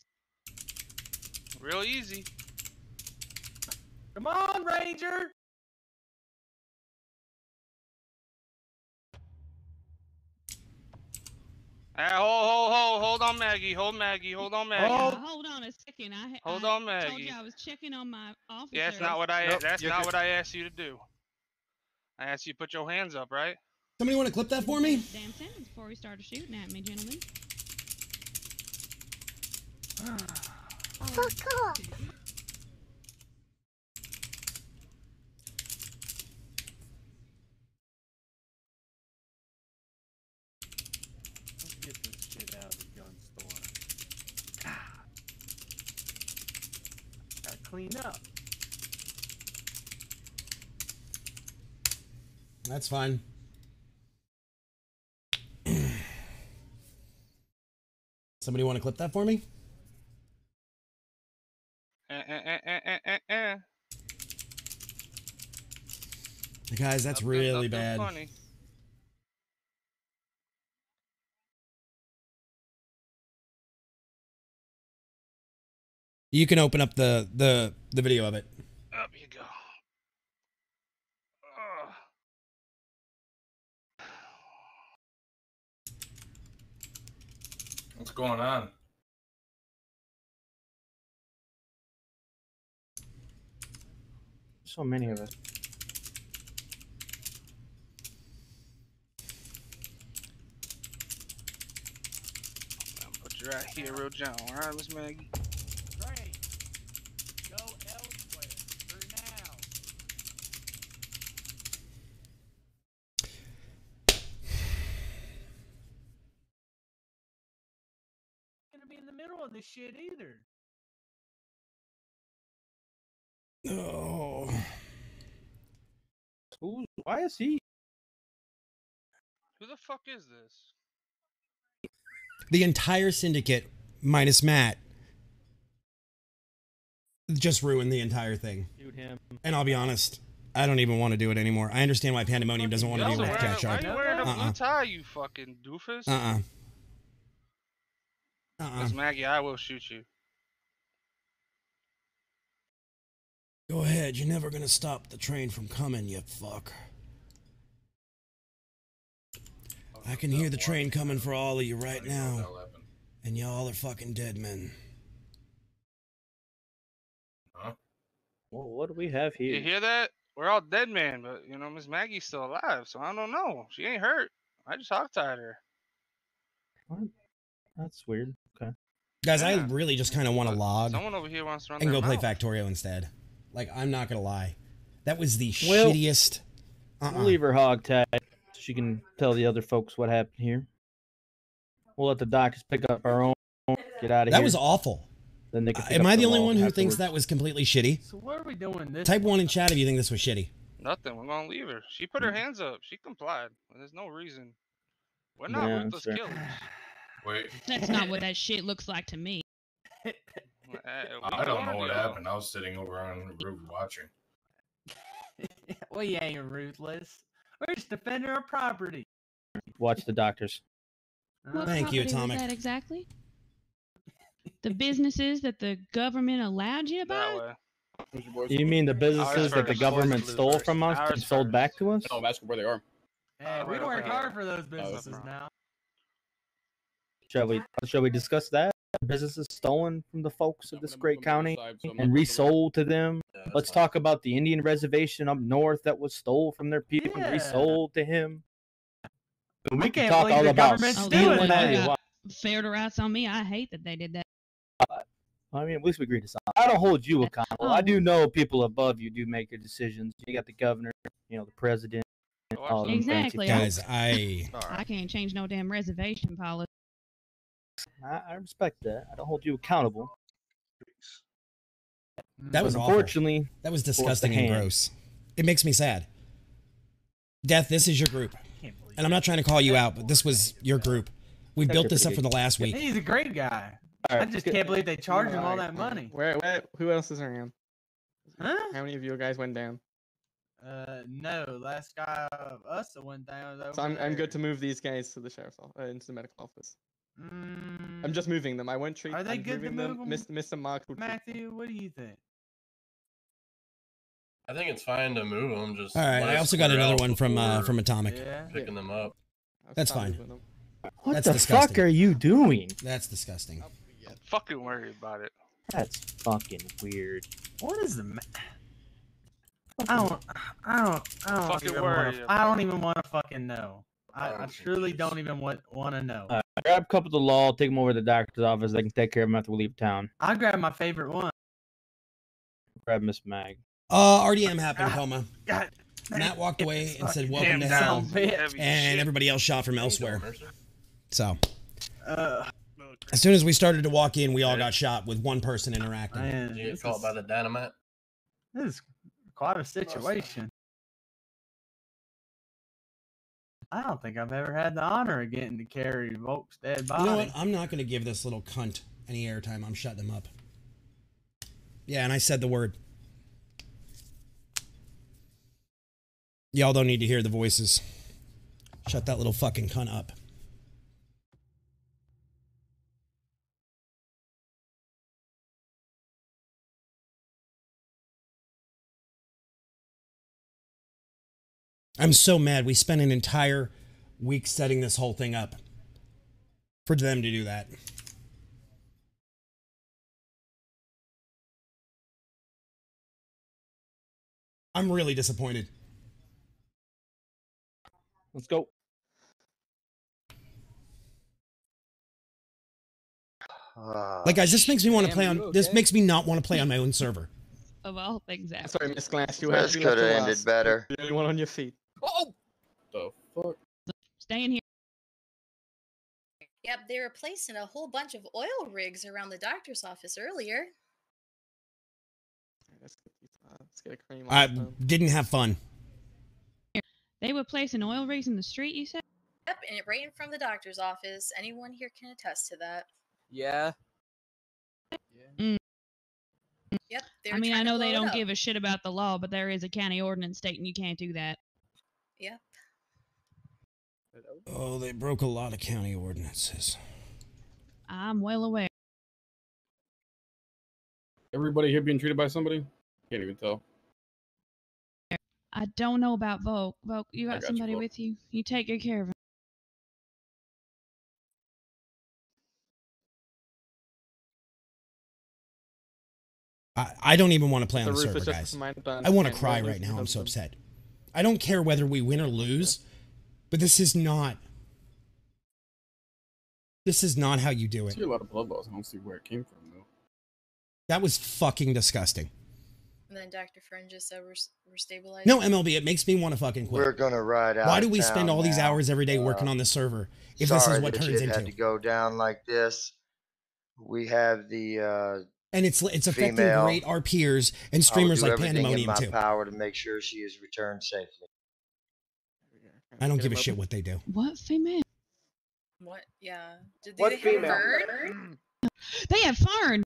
Real easy. Come on, Ranger! Hold on, Maggie. Hold on, Maggie. Hold on a second. Hold on, told Maggie. you I was checking on my officers. Yeah, that's not what I. Nope, that's you're not good. what I asked you to do. I asked you to put your hands up, right? Somebody want to clip that for me? Damn sentence before we started shooting at me, gentlemen. Fuck off. Let's get this shit out of the gun store. Gotta clean up. That's fine. Somebody want to clip that for me? Guys, that's really bad. Funny. You can open up the video of it. Up you go. What's going on? so many of us? Put you right here, real John. All right, Miss Maggie. Go elsewhere for now. Gonna be in the middle of this shit either. Oh. Why is he? Who the fuck is this? The entire syndicate, minus Matt, just ruined the entire thing. Shoot him. And I'll be honest, I don't even want to do it anymore. I understand why Pandemonium doesn't want to be with Cat Shark. Why you wearing a blue tie, you fucking doofus? Miss Maggie, I will shoot you. Go ahead, you're never gonna stop the train from coming, you fuck. I can hear the train coming for all of you right now. And y'all are fucking dead men. Well, what do we have here? You hear that? We're all dead men, but you know Miss Maggie's still alive, so I don't know. She ain't hurt. I just hog-tied her. What? That's weird. Okay. Guys, I really just kind of want to log Someone over here wants to run and their go play mouth. Factorio instead. Like, I'm not gonna lie. That was the Well, shittiest. We'll leave her hog tied so she can tell the other folks what happened here. We'll let the doctors pick up our own. Get out of here. That was awful. Then they can pick Am up I the law only one who thinks afterwards. that was completely shitty? So what are we doing this? Type 1 in chat if you think this was shitty. Nothing. We're gonna leave her. She put her hands up. She complied. There's no reason. We're not Yeah, ruthless sure. killers. Wait. That's not what that shit looks like to me. I don't know what happened. I was sitting over on the roof watching. We ain't ruthless. We're just defending our property. Watch the doctors. What Thank you, property was Atomic. that exactly? The businesses that the government allowed you to buy? You mean the businesses that the government stole from us and sold back to us? No, I'm asking where they are. Hey, we work hard for those businesses now. Shall we discuss that? Businesses stolen from the folks of this great county and resold to them. Let's talk about the Indian reservation up north that was stole from their people and resold to him. We can can't talk believe all the about government's doing stealing that. You that. got fair to rights on me. I hate that they did that. I mean, at least we agreed to something. I don't hold you accountable. I do know people above you do make your decisions. You got the governor, you know, the president. All them fancy Exactly. folks. Guys, I I can't change no damn reservation policy. I respect that. I don't hold you accountable. that was But awful. unfortunately, That was forced the disgusting and hand. gross. It makes me sad. Death, this is your group. And I'm not trying to call you out, but this was your group. We built this up for the last week. He's a great guy. All I right, just good. can't believe they charge him all Alright, that money. Who else is around? Huh? How many of you guys went down? No, last guy of us that went down was over So I'm there. good to move these guys to the sheriff's office, into the medical office. I'm just moving them. I won't treat. Are they I'm good to moving move them. 'em? Mr. Mark will treat- Matthew, what do you think? I think it's fine to move them. Just All right, let I us also got figure another out one from before Atomic. picking them up. That's start fine. moving them. What That's the disgusting. fuck are you doing? That's disgusting. Fucking worry about it. That's fucking weird. What is the? I don't Fucking even worry wanna, about I don't even want to fucking know. I truly don't even want to know. Grab a couple of the law, take them over to the doctor's office. They can take care of them after we leave town. I grabbed my favorite one. Grab Miss Mag. RDM happened, Coma. God, Matt walked away and said, fucking "Welcome to damn hell," son of a bitch. and everybody else shot from elsewhere. So, Uh, as soon as we started to walk in, we all got shot with one person interacting. man, Did you get this caught is- by the dynamite? This is quite a situation. I don't think I've ever had the honor of getting to carry Volk's dead body. You know what? I'm not going to give this little cunt any airtime. I'm shutting him up. Yeah, and I said the word. Y'all don't need to hear the voices. Shut that little fucking cunt up. I'm so mad. We spent an entire week setting this whole thing up for them to do that. I'm really disappointed. Let's go. Like, guys, this makes me want to Damn, play on. you This okay? makes me not want to play on my own server. Of all things ever. Sorry, Miss Glass, you This have could have ended better. You're the only one on your feet. Oh! The fuck? Staying here. Yep, they were placing a whole bunch of oil rigs around the doctor's office earlier. Let's get a cream I on them. didn't have fun. They were placing oil rigs in the street, you said? Yep, and right in front of the doctor's office. Anyone here can attest to that. Yeah. Mm. Yep. They I were mean, I trying to know blow they it don't up. give a shit about the law, but there is a county ordinance stating you can't do that. Yep. Oh, they broke a lot of county ordinances. I'm well aware. Everybody here being treated by somebody? Can't even tell. I don't know about Volk. Volk, you I got got you, somebody Volk. with you? You take good care of him. I don't even want to play on The the roof server, is just guys. mine done I want to and cry rolled right now. I'm because so of them. upset. I don't care whether we win or lose, but this is not. This is not how you do I it. see a lot of blood loss. I don't see where it came from, though. That was fucking disgusting. And then Dr. Friend just said we're stabilized. No, MLB, it makes me want to fucking quit. We're gonna ride out. Why do of we spend town all these now. hours every day working on the server if this is Sorry what that turns shit had into? to go down like this. We have the And it's affecting female. great our peers and I'll streamers do like everything in Pandemonium my too. power to make sure she is returned safely. I don't give a shit what they do. What female? What? Yeah. Did What they have female? Vern? They have Fern.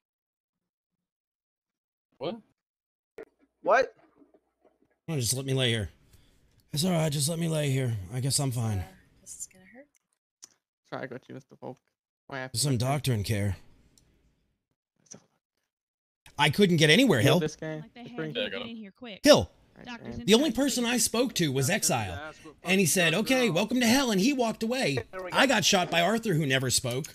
What? What? Oh, just let me lay here. It's all right. Just let me lay here. I guess I'm fine. This is gonna hurt. Sorry, I got you, Mr. Volk. Why happened? Some doctor in care. I couldn't get anywhere, Kill Hill. this guy. Like they Let's had bring- you get in here quick. Hill. Doctors The only person I spoke to was Exile. And he said, okay, welcome to hell. And he walked away. I got shot by Arthur, who never spoke.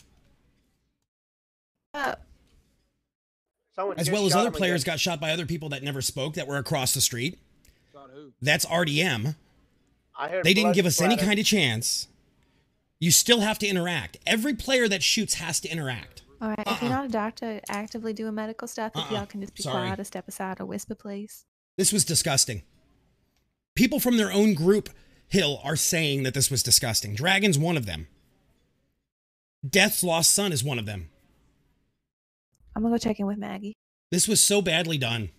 Someone As just well as shot other him players again. got shot by other people that never spoke that were across the street. Shot who? That's RDM. I heard They didn't blood give us any splatter. kind of chance. You still have to interact. Every player that shoots has to interact. All right, if you're not a doctor actively doing medical stuff, if y'all can just be Sorry. quiet or step aside or whisper, please. This was disgusting. People from their own group, Hill, are saying that this was disgusting. Dragon's one of them. Death's lost son is one of them. I'm gonna go check in with Maggie. This was so badly done.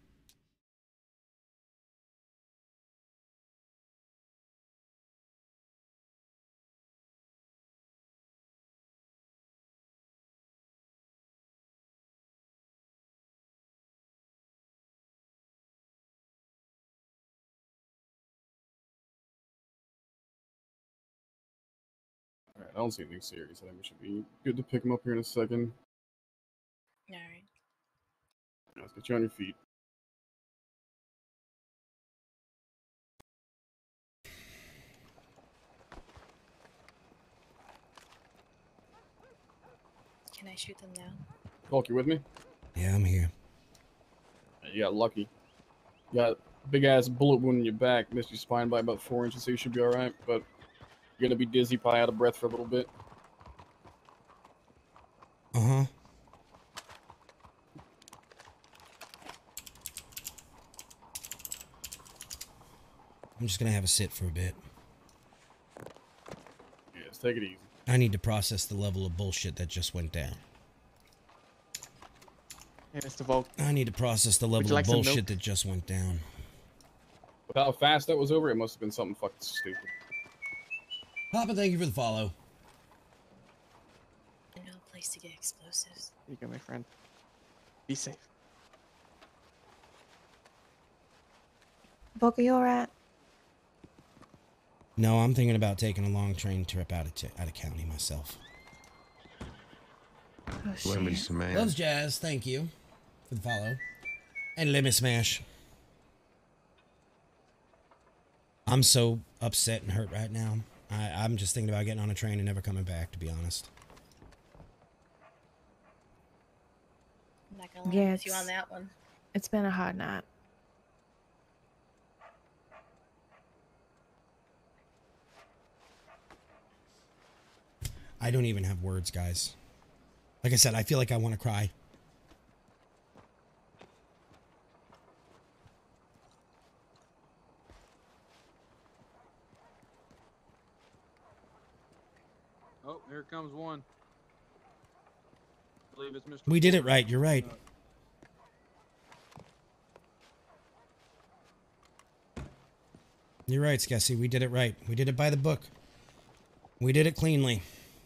Alright, I don't see anything serious. I think we should be good to pick him up here in a second. Alright. Let's get you on your feet. Can I shoot them now? Volk, you with me? Yeah, I'm here. You got lucky. You got a big ass bullet wound in your back, missed your spine by about 4 inches, so you should be alright, but you're gonna be dizzy, probably out of breath for a little bit. Uh-huh. I'm just gonna have a sit for a bit. Yes, take it easy. I need to process the level of bullshit that just went down. Hey, Mr. Volk. I need to process the level you like of some bullshit milk? that just went down. With how fast that was over, it must have been something fucking stupid. Papa, thank you for the follow. No place to get explosives. Here you go, my friend. Be safe. Book, are you alright? No, I'm thinking about taking a long train trip out of county myself. Oh, Lemon smash. Loves Jazz, thank you for the follow. And Lemon Smash. I'm so upset and hurt right now. I'm just thinking about getting on a train and never coming back, to be honest. I'm not gonna lie Yeah, with you it's- on that one. It's been a hard night. I don't even have words, guys. Like I said, I feel like I want to cry. Oh, here comes one. I believe it's Mr. We did it Ford. right. You're right. You're right, Skessy. We did it right. We did it by the book. We did it cleanly.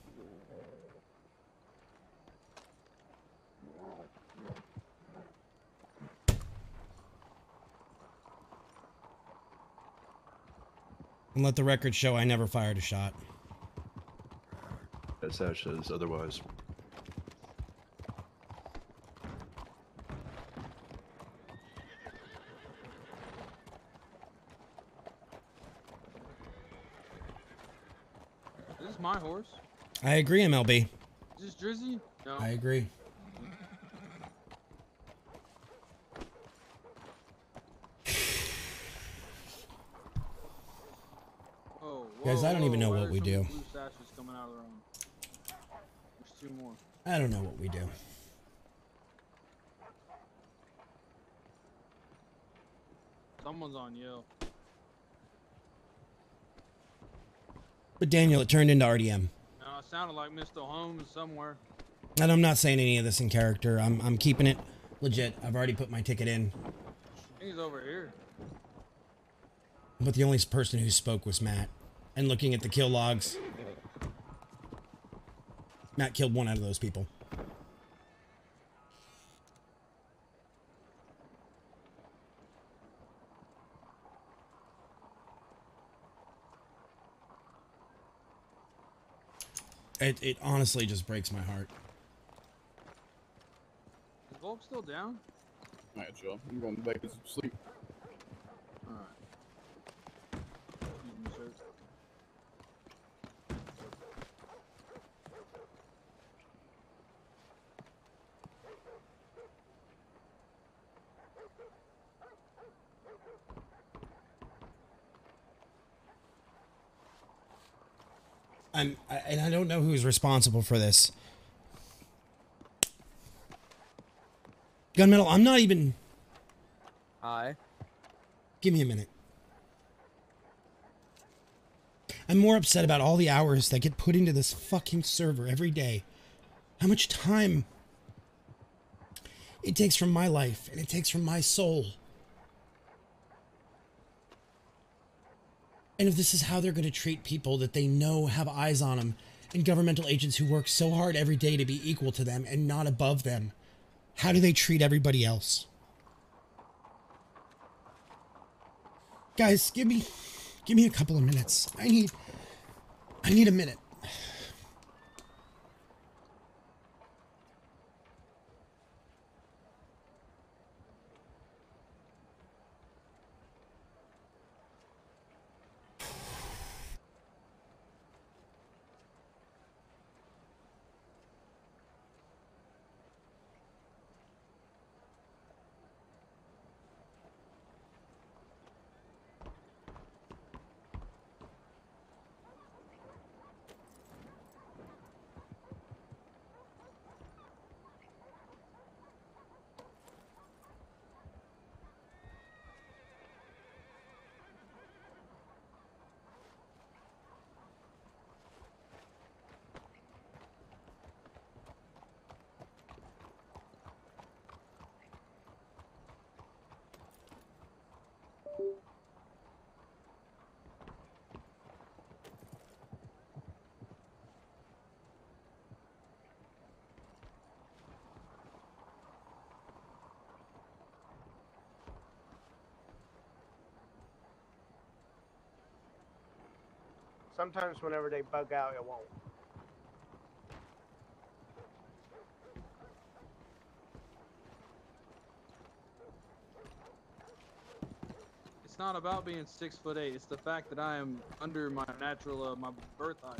And let the record show I never fired a shot. As Ash says, otherwise. This is my horse. I agree, MLB. Is this Drizzy? No. I agree. Oh, Guys, I don't even know why what are we some do. blue sashes coming out of the room? There's two more. I don't know what we do. Someone's on Yale. But Daniel, it turned into RDM. No, it sounded like Mr. Holmes somewhere. And I'm not saying any of this in character. I'm keeping it legit. I've already put my ticket in. I think he's over here. But the only person who spoke was Matt. And looking at the kill logs, Matt killed one out of those people. It honestly just breaks my heart. Is Volk still down? Alright, Joe. I'm going back to sleep. Alright. Excuse me, sir. And I don't know who's responsible for this. Gunmetal, I'm not even... Hi. Give me a minute. I'm more upset about all the hours that get put into this fucking server every day. How much time it takes from my life and it takes from my soul. And if this is how they're going to treat people that they know have eyes on them, and governmental agents who work so hard every day to be equal to them and not above them, how do they treat everybody else? Guys, give me a couple of minutes. I need a minute. Sometimes whenever they bug out, it won't. It's not about being 6'8". It's the fact that I am under my natural, my birth height.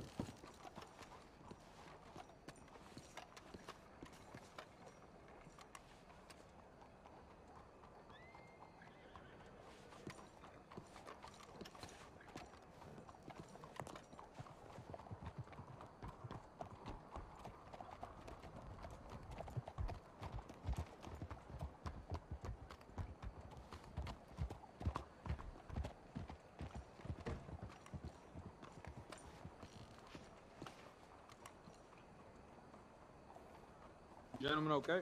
Gentlemen, okay?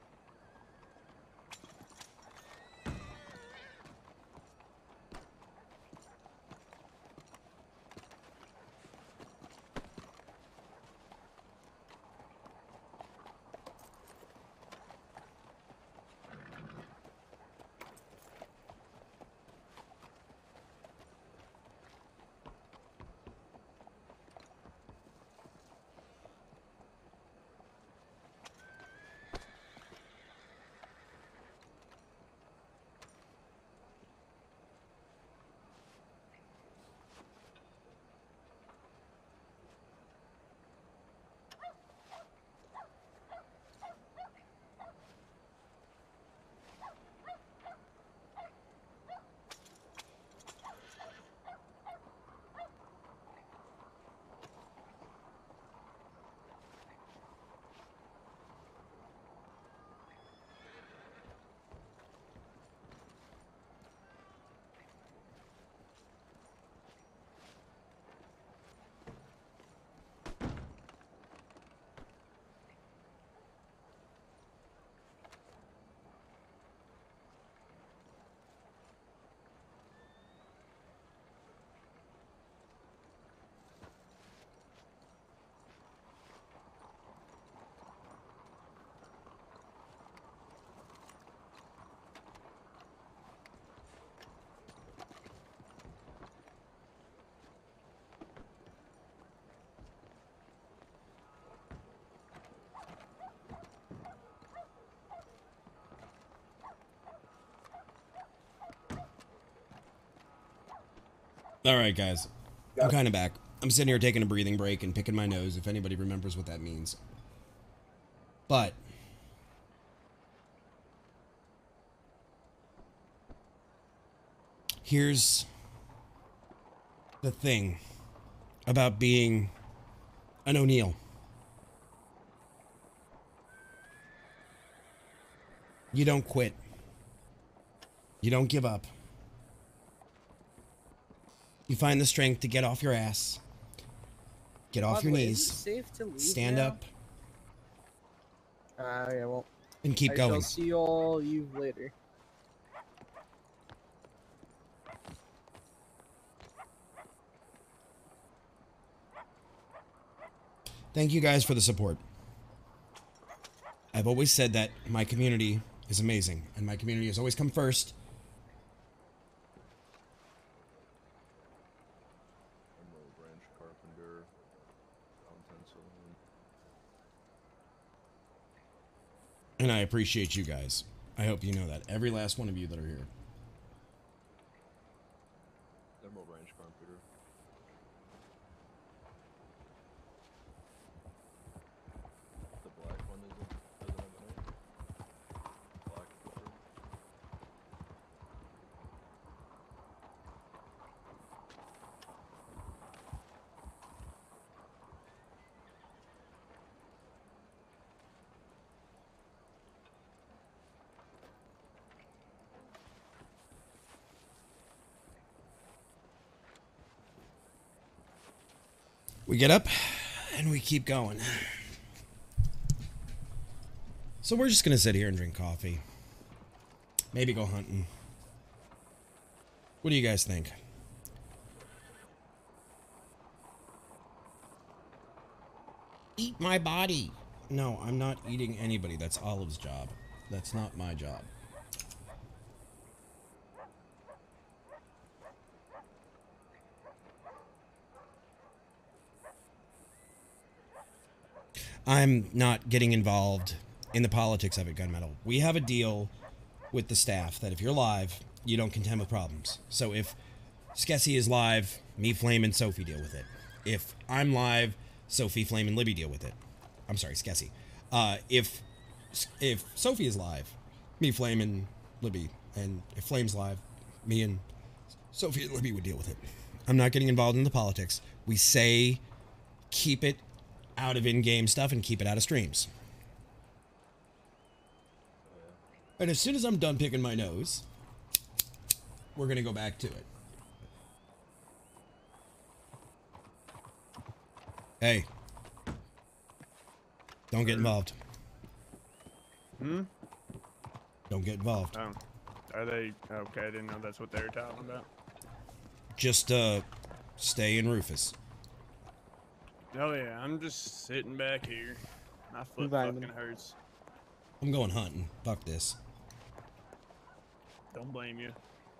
All right, guys. I'm kind of back. I'm sitting here taking a breathing break and picking my nose, if anybody remembers what that means. But here's the thing about being an O'Neill. You don't quit. You don't give up. You find the strength to get off your ass, get off your knees, safe to leave stand now? up, Yeah, well. and keep I going. shall see all you later. Thank you guys for the support. I've always said that my community is amazing, and my community has always come first. Emerald Ranch Carpenter, Downtown Saloon. And I appreciate you guys. I hope you know that. Every last one of you that are here. Emerald Ranch Carpenter. The black one doesn't have a name. Black letter. We get up and we keep going. So we're just going to sit here and drink coffee. Maybe go hunting. What do you guys think? Eat my body. No, I'm not eating anybody. That's Olive's job. That's not my job. I'm not getting involved in the politics of it, Gunmetal. We have a deal with the staff that if you're live, you don't contend with problems. So if Skessy is live, me, Flame, and Sophie deal with it. If I'm live, Sophie, Flame, and Libby deal with it. I'm sorry, Skessy. If Sophie is live, me, Flame, and Libby. And if Flame's live, me and Sophie and Libby would deal with it. I'm not getting involved in the politics. We say keep it out of in-game stuff and keep it out of streams. And as soon as I'm done picking my nose, we're going to go back to it. Hey. Don't get involved. Hmm? Don't get involved. Oh. Are they okay? I didn't know that's what they were talking about. Just stay in Rufus. Oh yeah, I'm just sitting back here. My foot Vibing. fucking hurts. I'm going hunting. Fuck this. Don't blame you.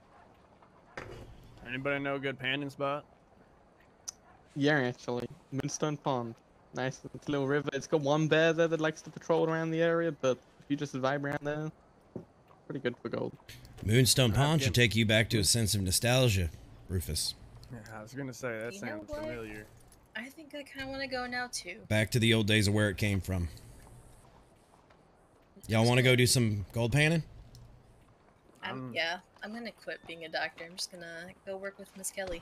Anybody know a good panning spot? Yeah, actually. Moonstone Pond. Nice little river. It's got one bear there that likes to patrol around the area, but if you just vibe around there, pretty good for gold. Moonstone Pond should take you back to a sense of nostalgia, Rufus. Yeah, I was gonna say that You know sounds what? familiar. I think I kind of want to go now too. Back to the old days of where it came from. Y'all want to go do some gold panning? Yeah, I'm gonna quit being a doctor. I'm just gonna go work with Miss Kelly.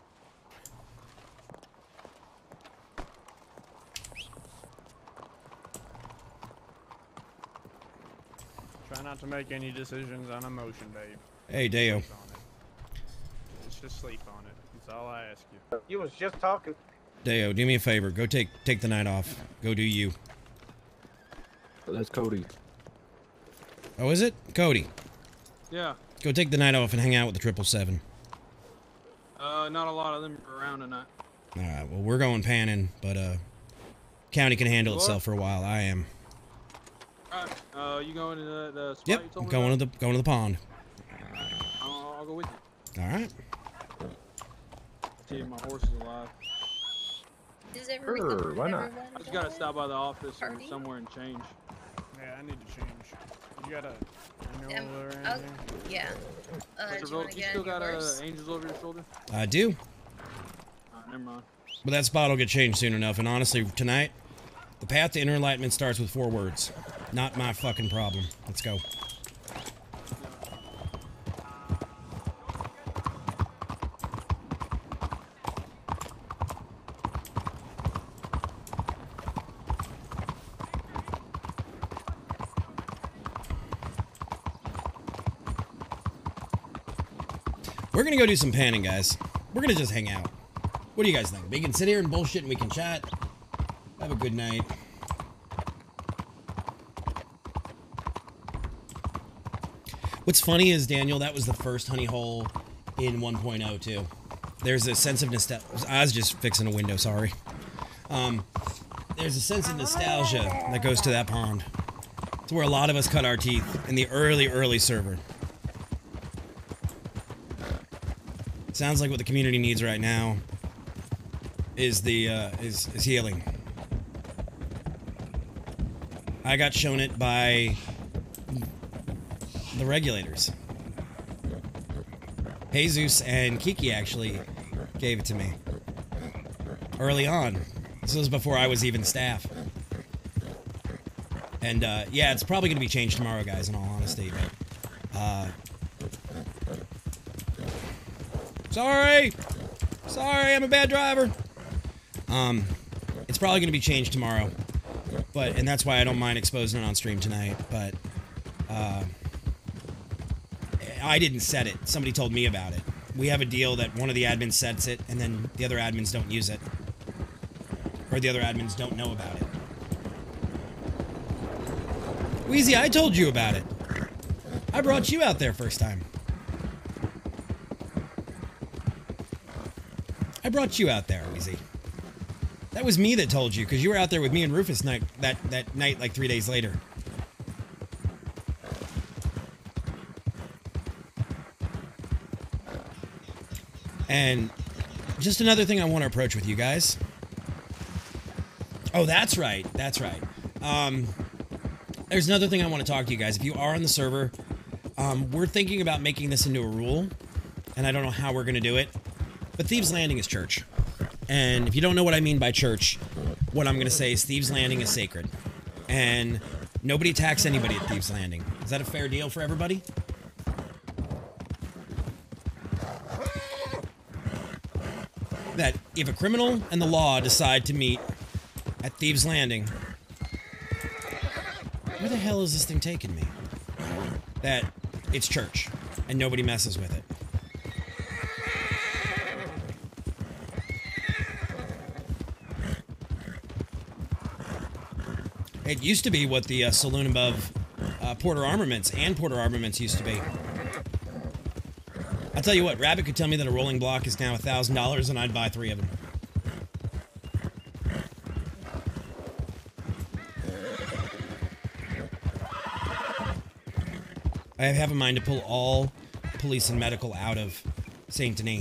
Try not to make any decisions on emotion, babe. Hey, Deo. Let's just sleep on it. That's all I ask you. You was just talking. Deo, do me a favor. Go take the night off. Go do you. That's Cody. Oh, is it? Cody. Yeah. Go take the night off and hang out with the 777. Not a lot of them are around tonight. Alright, well, we're going panning, but, county can handle What? itself for a while. I am. Alright, you going to the spot Yep, you told me going about? to the pond. I'll go with you. Alright. See if my horse is alive. Does Sure, why not? I just gotta stop by the office or somewhere and change. Yeah, I need to change. You got a manual or I'll- anything? yeah. What's Do the you road? want to You get still on your got horse? angels over your shoulder? I do. Never mind. But that spot will get changed soon enough, and honestly, tonight, the path to inner enlightenment starts with 4 words. Not my fucking problem. Let's go. We're gonna go do some panning, guys. We're gonna just hang out. What do you guys think? We can sit here and bullshit and we can chat. Have a good night. What's funny is, Daniel, that was the first honey hole in 1.0 too. There's a sense of nostalgia. I was just fixing a window, sorry. There's a sense of nostalgia that goes to that pond. It's where a lot of us cut our teeth in the early server. Sounds like what the community needs right now is the is healing. I got shown it by the regulators. Jesus and Kiki actually gave it to me early on. This was before I was even staff. And yeah, it's probably going to be changed tomorrow, guys, in all honesty. But, sorry, I'm a bad driver. It's probably going to be changed tomorrow. And that's why I don't mind exposing it on stream tonight. But I didn't set it. Somebody told me about it. We have a deal that one of the admins sets it, and then the other admins don't use it. Or the other admins don't know about it. Wheezy, I told you about it. I brought you out there first time. I brought you out there, Wheezy. That was me that told you, because you were out there with me and Rufus that night like 3 days later. And just another thing I want to approach with you guys. Oh, that's right. That's right. There's another thing I want to talk to you guys. If you are on the server, we're thinking about making this into a rule, and I don't know how we're going to do it, but Thieves Landing is church. And if you don't know what I mean by church, what I'm going to say is Thieves Landing is sacred. And nobody attacks anybody at Thieves Landing. Is that a fair deal for everybody? That if a criminal and the law decide to meet at Thieves Landing, where the hell is this thing taking me? That it's church and nobody messes with it. It used to be what the saloon above Porter Armaments, and Porter Armaments used to be. I'll tell you what, Rabbit could tell me that a rolling block is now $1,000 and I'd buy 3 of them. I have in mind to pull all police and medical out of Saint Denis.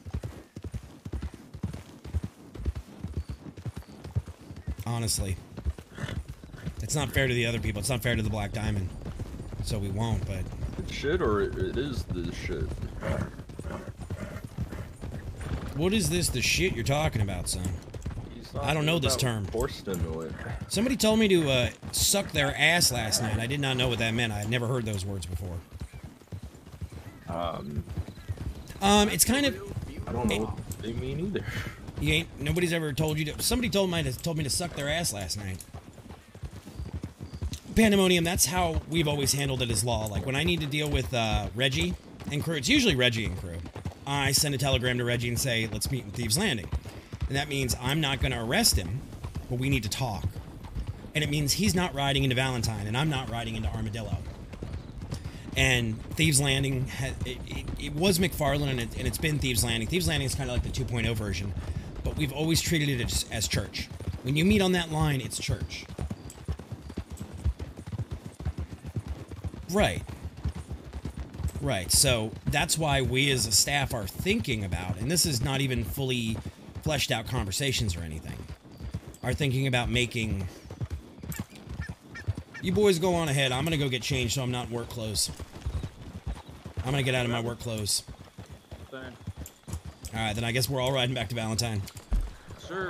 Honestly. It's not fair to the other people. It's not fair to the Black Diamond. So we won't, but... It's shit or it is the shit? What is this, the shit you're talking about, son? I don't know this term. Horse stimulant. Somebody told me to suck their ass last night. I did not know what that meant. I had never heard those words before. It's kind of... I don't know what they mean either. You ain't... Nobody's ever told you to... Somebody told me to suck their ass last night. Pandemonium, that's how we've always handled it as law. Like, when I need to deal with Reggie and crew, it's usually Reggie and crew. I send a telegram to Reggie and say, let's meet in Thieves Landing. And that means I'm not going to arrest him, but we need to talk. And it means he's not riding into Valentine, and I'm not riding into Armadillo. And Thieves Landing, it was McFarland, and it's been Thieves Landing. Thieves Landing is kind of like the 2.0 version, but we've always treated it as church. When you meet on that line, it's church. Right. Right, so that's why we as a staff are thinking about, and this is not even fully fleshed out conversations or anything, are thinking about making... You boys go on ahead. I'm going to go get changed so I'm not in work clothes. I'm going to get out of my work clothes. Alright, then I guess we're all riding back to Valentine. Sure.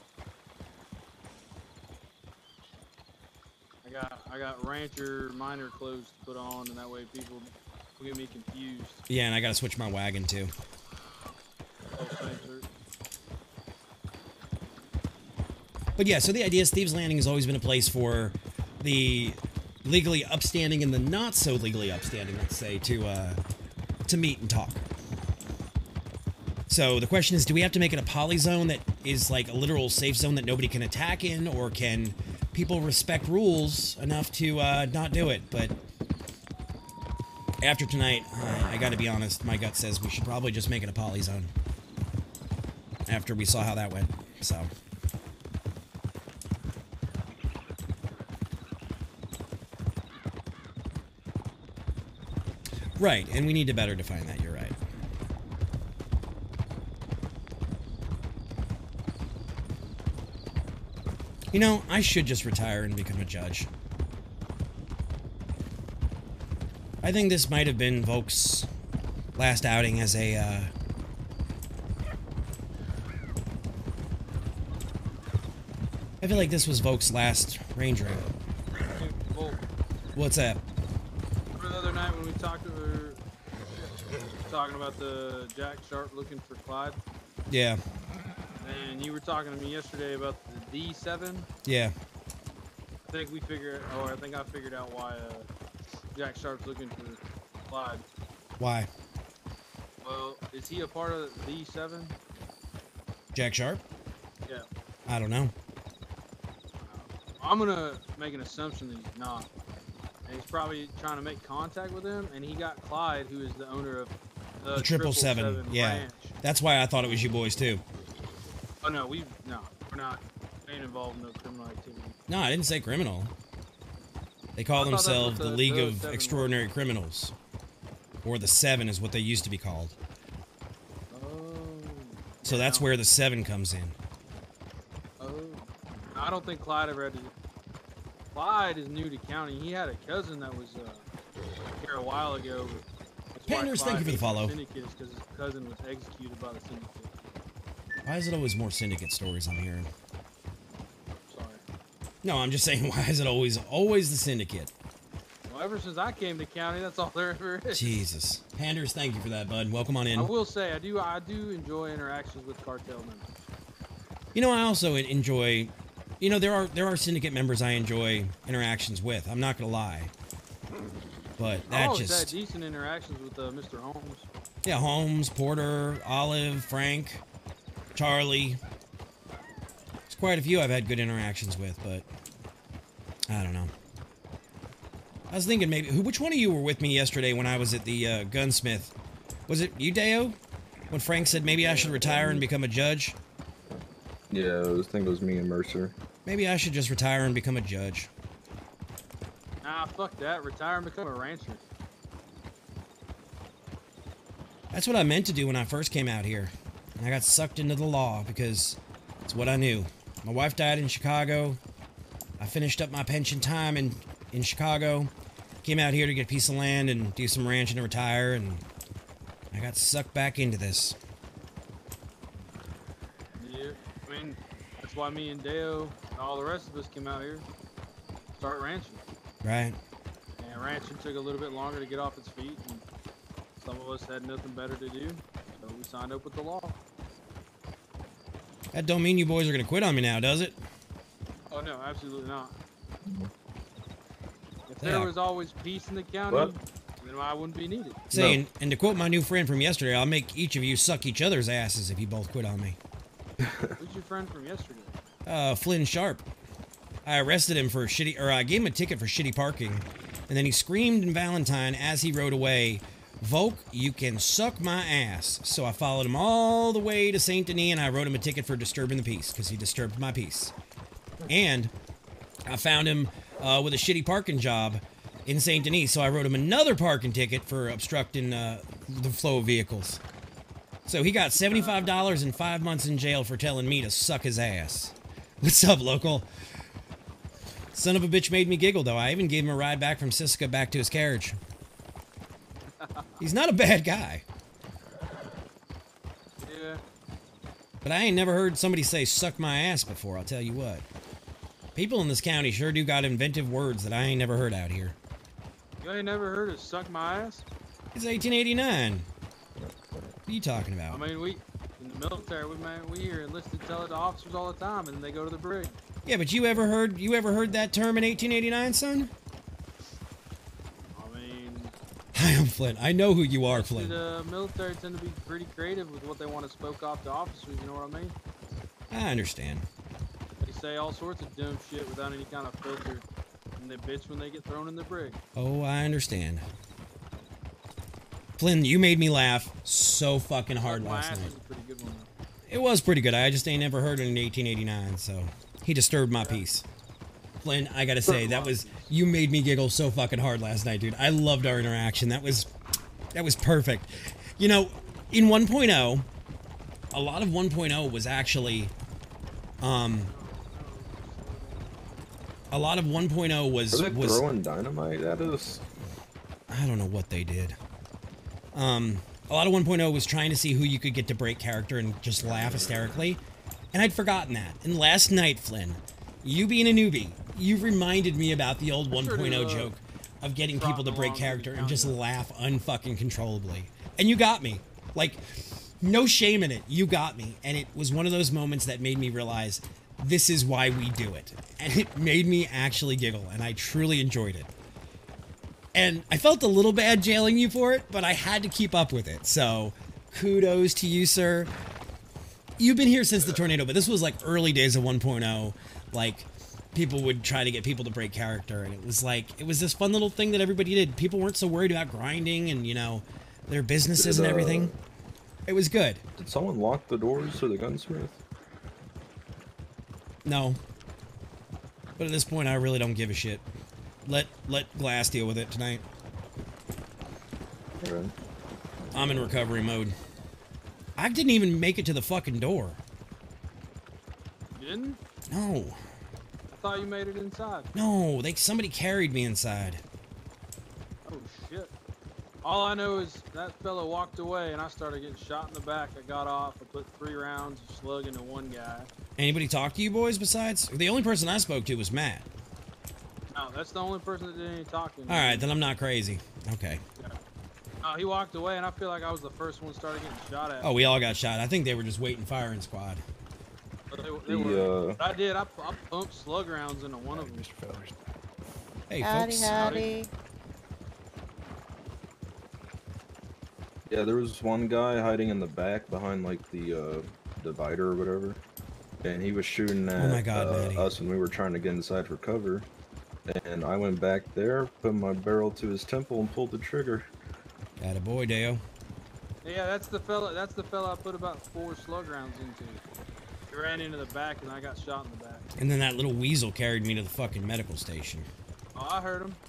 I got rancher minor clothes to put on, and that way people will get me confused. Yeah, and I got to switch my wagon too. But yeah, so the idea is Thieves Landing has always been a place for the legally upstanding and the not so legally upstanding, let's say, to meet and talk. So the question is, do we have to make it a poly zone that is like a literal safe zone that nobody can attack in, or can people respect rules enough to not do it? But after tonight, I gotta be honest, my gut says we should probably just make it a poly zone. After we saw how that went, so... Right, and we need to better define that, you're right. You know, I should just retire and become a judge. I think this might have been Volk's last outing as a, I feel like this was Volk's last range ring. What's that? Remember the other night when we talked, we were talking about the Jack Sharp looking for Clyde? Yeah. And you were talking to me yesterday about the D7? Yeah. I think I figured out why Jack Sharp's looking for Clyde. Why? Well, is he a part of the D7? Jack Sharp? Yeah. I don't know. I'm gonna make an assumption that he's not. And he's probably trying to make contact with him, and he got Clyde, who is the owner of the 777. Yeah. Ranch. That's why I thought it was you boys too. Oh no, we're not ain't involved in no criminal activity. No, I didn't say criminal. They call themselves the League of Extraordinary Criminals. Or the 7 is what they used to be called. Oh. So that's where the 7 comes in. Oh. I don't think Clyde ever had to... Clyde is new to county. He had a cousin that was here a while ago. Panders, thank you for the follow. Syndicate is because his cousin was executed by the syndicate. Why is it always more syndicate stories I'm hearing? Sorry. No, I'm just saying, why is it always the syndicate? Well, ever since I came to county, that's all there ever is. Jesus. Panders, thank you for that, bud. Welcome on in. I will say, I do enjoy interactions with cartel members. You know, I also enjoy... You know, there are syndicate members I enjoy interactions with. I'm not gonna lie. But that I always just... had decent interactions with Mr. Holmes. Yeah, Holmes, Porter, Olive, Frank, Charlie. There's quite a few I've had good interactions with, but I don't know. I was thinking maybe which one of you were with me yesterday when I was at the gunsmith? Was it you, Deo? When Frank said maybe I should retire and become a judge? Yeah, I think it was me and Mercer. Maybe I should just retire and become a judge. Nah, fuck that. Retire and become a rancher. That's what I meant to do when I first came out here. And I got sucked into the law because it's what I knew. My wife died in Chicago. I finished up my pension time in Chicago. Came out here to get a piece of land and do some ranching and retire, and I got sucked back into this. Yeah, I mean, that's why me and Deo and all the rest of us came out here. Start ranching. Right. And ranching took a little bit longer to get off its feet. And some of us had nothing better to do, so we signed up with the law. That don't mean you boys are gonna quit on me now, does it? Oh no, absolutely not. If there was always peace in the county, then I wouldn't be needed. Saying, and to quote my new friend from yesterday, I'll make each of you suck each other's asses if you both quit on me. Who's your friend from yesterday? Flynn Sharp. I arrested him for I gave him a ticket for shitty parking, and then he screamed in Valentine as he rode away, "Volk, you can suck my ass." So I followed him all the way to Saint Denis, and I wrote him a ticket for disturbing the peace, because he disturbed my peace. And I found him with a shitty parking job in Saint Denis, so I wrote him another parking ticket for obstructing the flow of vehicles. So he got $75 and 5 months in jail for telling me to suck his ass. What's up, local? Son of a bitch made me giggle, though. I even gave him a ride back from Siska back to his carriage. He's not a bad guy. Yeah. But I ain't never heard somebody say suck my ass before, I'll tell you what. People in this county sure do got inventive words that I ain't never heard out here. You ain't never heard of suck my ass? It's 1889. What are you talking about? I mean, we in the military, we hear enlisted tell it to officers all the time, and then they go to the brig. Yeah, but you ever heard that term in 1889, son? I mean, Hi, I'm Flint. I know who you are, Flint. The military tend to be pretty creative with what they want to spoke off to officers. You know what I mean? I understand. They say all sorts of dumb shit without any kind of filter, and they bitch when they get thrown in the brig. Oh, I understand. Flynn, you made me laugh so fucking hard last night. Was a pretty good one, though. It was pretty good. I just ain't never heard it in 1889, so he disturbed my peace. Flynn, I gotta say, you made me giggle so fucking hard last night, dude. I loved our interaction. That was perfect. You know, in 1.0, a lot of 1.0 was actually, a lot of 1.0 was Are they throwing dynamite at us? I don't know what they did. A lot of 1.0 was trying to see who you could get to break character and just laugh hysterically. And I'd forgotten that. And last night, Flynn, you being a newbie, you reminded me about the old 1.0 joke of getting people to break character and just laugh unfucking controllably. And you got me. Like, no shame in it. You got me. And it was one of those moments that made me realize this is why we do it. And it made me actually giggle, and I truly enjoyed it. And I felt a little bad jailing you for it, but I had to keep up with it. So, kudos to you, sir. You've been here since the tornado, but this was like early days of 1.0. Like, people would try to get people to break character, and it was this fun little thing that everybody did. People weren't so worried about grinding and, you know, their businesses and everything. It was good. Did someone lock the doors to the gunsmith? No. But at this point, I really don't give a shit. Let Glass deal with it tonight. Right. I'm in recovery mode. I didn't even make it to the fucking door. You didn't? No. I thought you made it inside. No, somebody carried me inside. Oh shit. All I know is that fella walked away and I started getting shot in the back. I got off. I put 3 rounds of slug into one guy. Anybody talk to you boys besides? The only person I spoke to was Matt. No, that's the only person that did any talking. Alright, then I'm not crazy. Okay. Yeah. He walked away and I feel like I was the first one started getting shot at. Oh, we all got shot. I think they were just waiting firing squad. But they were. I did. I pumped slug rounds into one of them. Hey, howdy, folks. howdy. Yeah, there was one guy hiding in the back behind like the divider or whatever, and he was shooting at my God, Maddie. us, and we were trying to get inside for cover. And I went back there, put my barrel to his temple, and pulled the trigger. Attaboy, Deo. Yeah, that's the fella. That's the fella I put about 4 slug rounds into. He ran into the back, and I got shot in the back. And then that little weasel carried me to the fucking medical station. Oh, I heard him.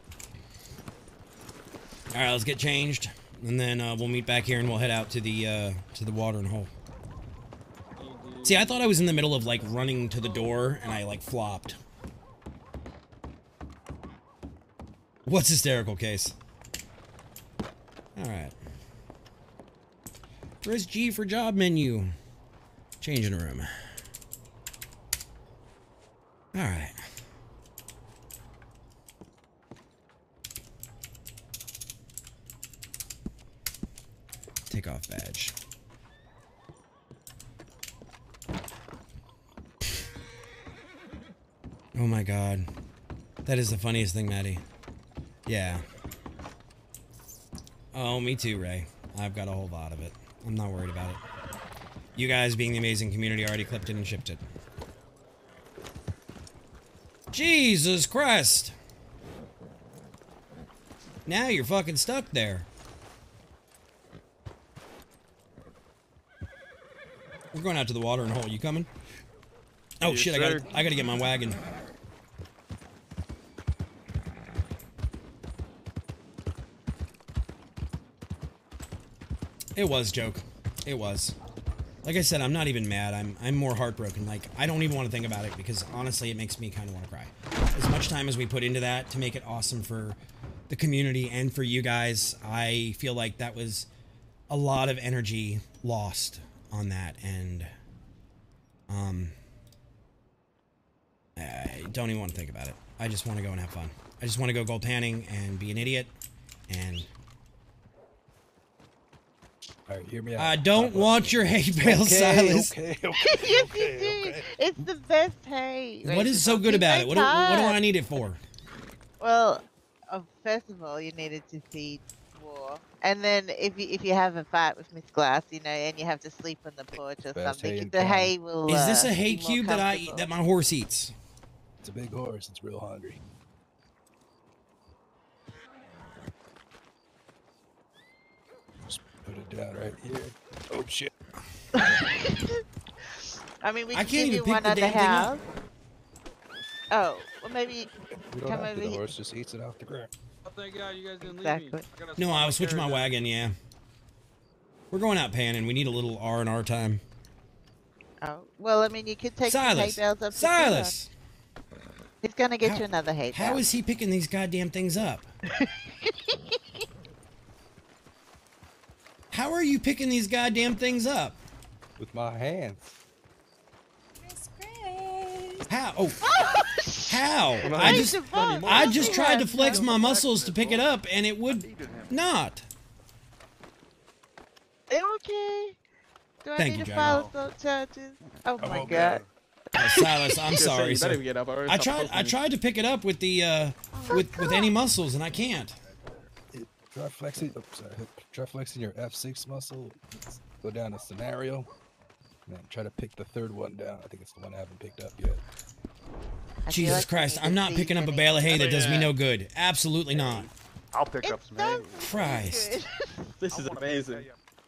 All right, let's get changed, and then we'll meet back here, and we'll head out to the watering hole. See, I thought I was in the middle of like running to the door, and I like flopped. What's hysterical, Case? All right. Press G for job menu. Changing room. All right. Take off badge. Oh my god. That is the funniest thing, Maddie. Yeah. Oh, me too, Ray. I've got a whole lot of it. I'm not worried about it. You guys, being the amazing community, already clipped it and shipped it. Jesus Christ! Now you're fucking stuck there. We're going out to the watering hole. You coming? Oh Yes, shit! sir. I gotta get my wagon. It was, joke. It was. Like I said, I'm not even mad. I'm more heartbroken. Like, I don't even want to think about it because honestly, it makes me kind of want to cry. As much time as we put into that to make it awesome for the community and for you guys, I feel like that was a lot of energy lost on that, and I don't even want to think about it. I just want to go and have fun. I just want to go gold panning and be an idiot, and all right, hear me out. I don't want your hay bale, Silas. Yes, you do. It's the best hay. What is so good about it? What do I need it for? Well, first of all, you needed to feed War, and then if you have a fight with Miss Glass, you know, and you have to sleep on the porch or something, the hay will. Is this a hay be more cube that comfortable. my horse eats? It's a big horse. It's real hungry. Just put it down right here. Oh shit. I mean, we I can can't give even you pick one the at the damn thing up. house. Oh, well, maybe We don't come have over to. The here. horse just eats it off the ground. Oh, thank God you guys didn't Exactly. leave me. I gotta No, swap I was switching my carriage out. wagon. Yeah, we're going out panning. We need a little R&R time. Oh, well, I mean, you could take Silas, some hay bales up. to Silas. Philip. He's gonna get you another hay bale. How is he picking these goddamn things up? How are you picking these goddamn things up? With my hands. How? Oh, how? Well, I nice just, to know. I just tried to flex my muscles to pick it up, and it would not. Okay. Do I Thank need you, to John. file some charges? Oh my God. Silas, I'm Yes, sir, sorry. you better sir. get up, or I stop tried poking me. to pick it up with the with any muscles, and I can't. Try flexing. Oh, sorry. Try flexing your F6 muscle. Go down to scenario. And then try to pick the third one down. I think it's the one I haven't picked up yet. Jesus Christ, I'm not picking up a bale of hay that does me no good. Absolutely not. I'll pick up some hay. Christ. This is amazing.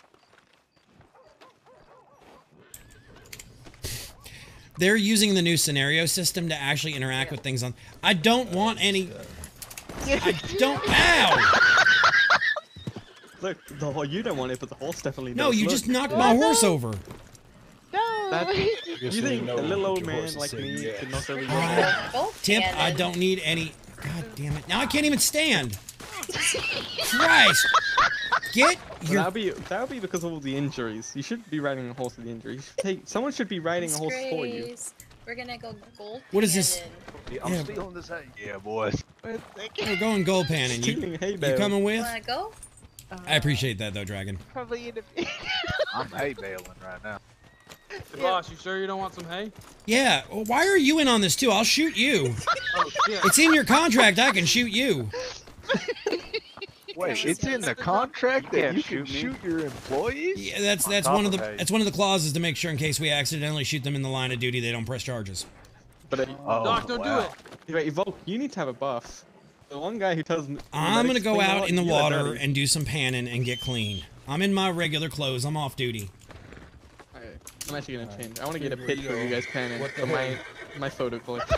They're using the new scenario system to actually interact with things on. I don't want any. I don't. Ow! Look, you don't want it, but the horse definitely does. No, you Look. just knocked my horse over. That, you so think you know a little what old your man horse is like saying me yes. could knock over your Tip, I don't need any. God damn it! Now I can't even stand. Christ! Get your. That would be because of all the injuries. You should be riding a horse with the injuries. Someone should be riding a horse for you. Grace, we're gonna go gold. What is this? Yeah, I'm Yeah. stealing this hay. Yeah, boys. We're going gold panning. Stealing hay You bale. coming with? Wanna go? I appreciate that though, Dragon. Probably in a I'm hay baling right now. Hey, boss, you sure you don't want some hay? Yeah. Well, why are you in on this too? I'll shoot you. Oh shit. It's in your contract. I can shoot you. Wait, it's in the contract that you can shoot your employees? Yeah, that's one of the clauses to make sure in case we accidentally shoot them in the line of duty, they don't press charges. But Doc, don't do it. Wait, Volk, you need to have a buff. The one guy who tells me. I'm gonna go out in the water and do some panning and get clean. I'm in my regular clothes. I'm off duty. Alright, I'm actually gonna change. I want to get a picture of you guys panning for my photo collection.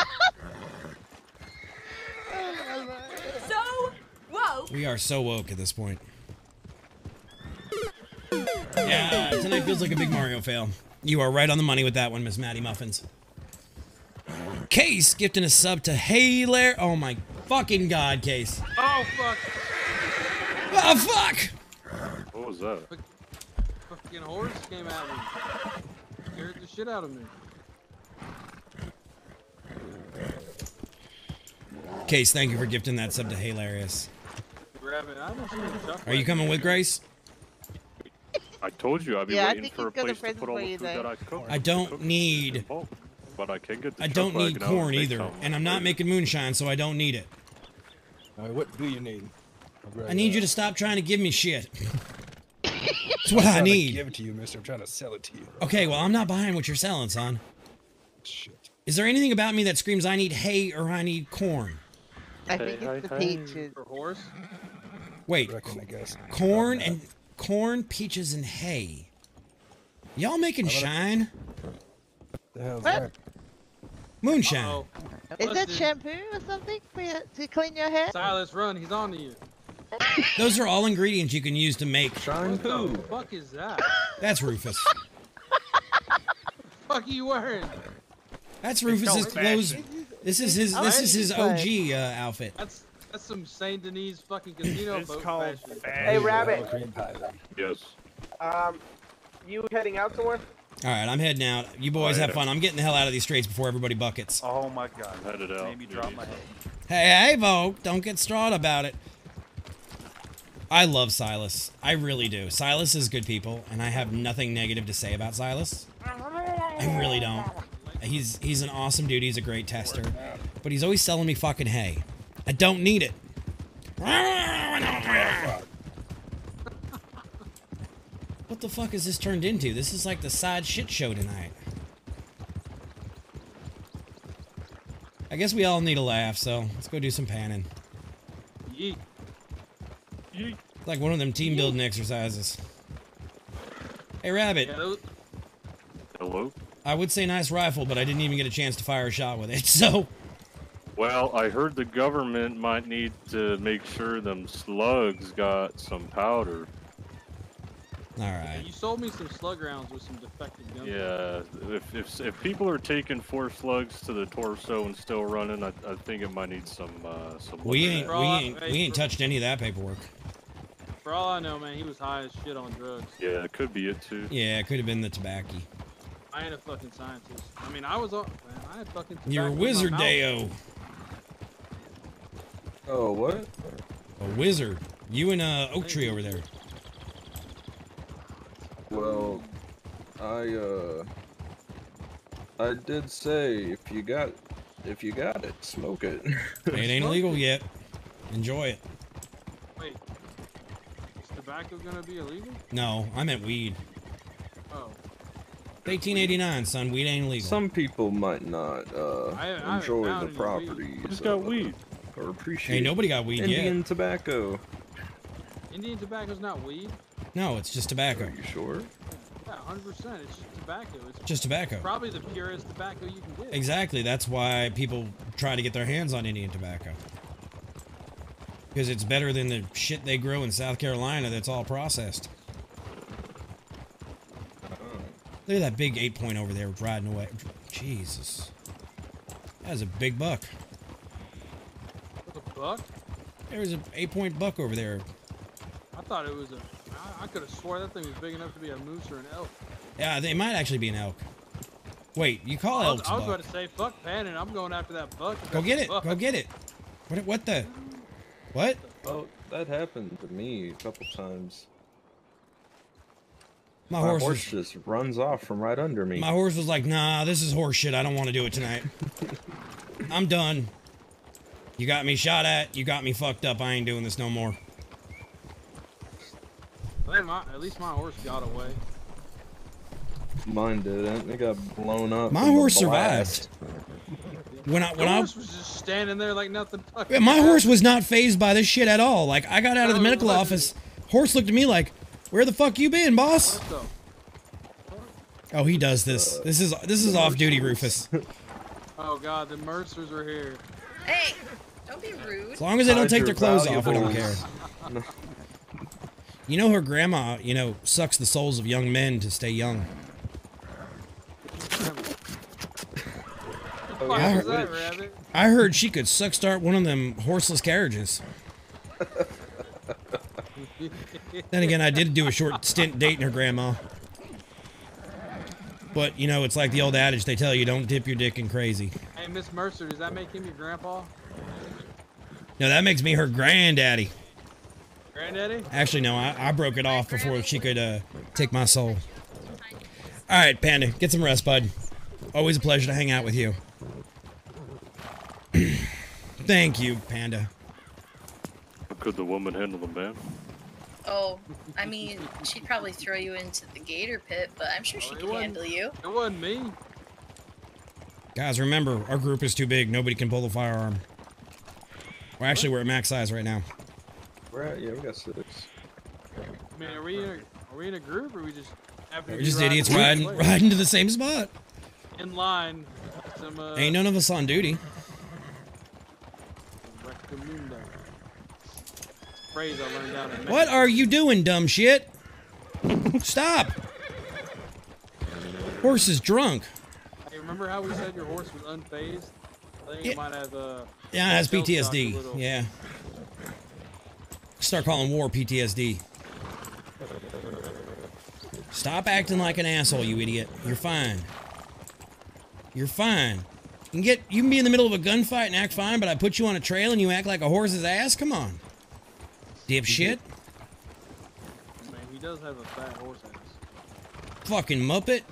So woke. We are so woke at this point. Yeah, tonight feels like a big Mario fail. You are right on the money with that one, Miss Maddie Muffins. Case gifting a sub to Hayler. Oh my fucking god, Case. Oh fuck! Oh fuck! What was that? Fucking horse came at me. Scared the shit out of me. Case, thank you for gifting that sub to Hilarious. Rabbit, I haven't seen him jump Are you coming with Grace? I told you I'd be Yeah, I waiting think for a he's got a place to present put all for the you food there. that I cook. I don't need. But I can get the I don't truck need back now corn and make either, something. and I'm not making moonshine, so I don't need it. Alright, what do you need? I need you to stop trying to give me shit. That's what I'm I trying to need. give it to you, mister. I'm trying to sell it to you. Okay, well, I'm not buying what you're selling, son. Shit. Is there anything about me that screams I need hay or I need corn? I think it's the peaches. For horse? Wait, I guess. corn, peaches, and hay. Y'all making shine? The hell's What? that? Moonshine. Is that Listen. shampoo or something for to clean your hair? Silas, run! He's on to you. Those are all ingredients you can use to make What the fuck is that? That's Rufus. Fuck are you wearing? That's Rufus's clothes. This is his OG outfit. That's some Saint Denis fucking casino It's boat called fashion. Hey, Rabbit. Yes. You heading out somewhere? All right, I'm heading out. You boys have fun. I'm getting the hell out of these streets before everybody buckets. Oh my god. I'm headed out. Made me drop my head. Hey, Vogue, don't get distraught about it. I love Silas. I really do. Silas is good people, and I have nothing negative to say about Silas. I really don't. He's an awesome dude. He's a great tester, but he's always selling me fucking hay. I don't need it. What the fuck is this turned into? This is like the side shit show tonight. I guess we all need a laugh, so let's go do some panning. Yeet. Yeet. It's like one of them team building exercises. Hey, Rabbit. Hello? I would say nice rifle, but I didn't even get a chance to fire a shot with it, so... Well, I heard the government might need to make sure them slugs got some powder. Alright. You sold me some slug rounds with some defective guns. Yeah, if people are taking 4 slugs to the torso and still running, I think it might need some We ain't touched any of that paperwork. For all I know, man, he was high as shit on drugs. Yeah, it could be it too. Yeah, it could have been the tobacco. I ain't a fucking scientist. I mean, I was on. Man, I had fucking. You're a tobacco in my wizard, mouth. Deo. Oh, what? A wizard. You and Oak Tree over there. Well, I did say if you got it, smoke it. It ain't illegal yet. Enjoy it. Wait, is tobacco gonna be illegal? No, I meant weed. Oh. 1889, son. Weed ain't illegal. Some people might not I enjoy haven't the found any properties. weed. Just got weed. Or appreciate. Hey, nobody got weed yet. Indian tobacco. Indian tobacco's not weed. No, it's just tobacco. Are you sure? Yeah, 100%. It's just tobacco. It's Just tobacco. Probably the purest tobacco you can get. Exactly. That's why people try to get their hands on Indian tobacco. Because it's better than the shit they grow in South Carolina that's all processed. Look at that big 8-point over there riding away. Jesus. That's a big buck. What's a buck? There was an 8-point buck over there. I thought it was a. I could have swore that thing was big enough to be a moose or an elk. Yeah, they might actually be an elk. Wait, you call elks I was buck. about to say, fuck panning. I'm going after that buck. Go get it. Buck. Go get it. What the? What? Oh, that happened to me a couple times. My My horse horse was- just runs off from right under me. My horse was like, nah, this is horse shit. I don't want to do it tonight. I'm done. You got me shot at. You got me fucked up. I ain't doing this no more. I think at least my horse got away. Mine didn't. It got blown up. My in the horse blast. survived. When The horse was just standing there like nothing. Yeah, my horse was not phased by this shit at all. Like, I got out of the medical office. Horse looked at me like, "Where the fuck you been, boss?" Oh, he does this. This is off duty, Rufus. Oh god, the Mercers are here. Hey, don't be rude. As long as they don't take their clothes off, we don't care. You know, her grandma, sucks the souls of young men to stay young. I heard she could suck start one of them horseless carriages. Then again, I did do a short stint dating her grandma. But, it's like the old adage they tell you, don't dip your dick in crazy. Hey, Miss Mercer, does that make him your grandpa? No, that makes me her granddaddy. Granddaddy? Actually, no, I broke it off before she could take my soul. Alright, Panda, get some rest, bud. Always a pleasure to hang out with you. Thank you, Panda. Could the woman handle the man? Oh, I mean, she'd probably throw you into the gator pit, but I'm sure she can handle you. It wasn't me. Guys, remember, our group is too big. Nobody can pull the firearm. Well, actually, we're at max size right now. We're at, yeah, we got 6. I mean, are we in a group, or we just happen to We're be just riding idiots the same riding, place? riding to the same spot. In line. Some, Ain't none of us on duty. recommendo. Phrase I learned down in What are you doing, dumb shit? Stop! Horse is drunk. Hey, remember how we said your horse was unfazed? I think it might have, Yeah, it has shell shock a PTSD. little. Yeah. Start calling war PTSD. Stop acting like an asshole, you idiot. You're fine. You're fine. You can be in the middle of a gunfight and act fine, but I put you on a trail and you act like a horse's ass? Come on. Dipshit. Man, he does have a fat horse ass. Fucking muppet.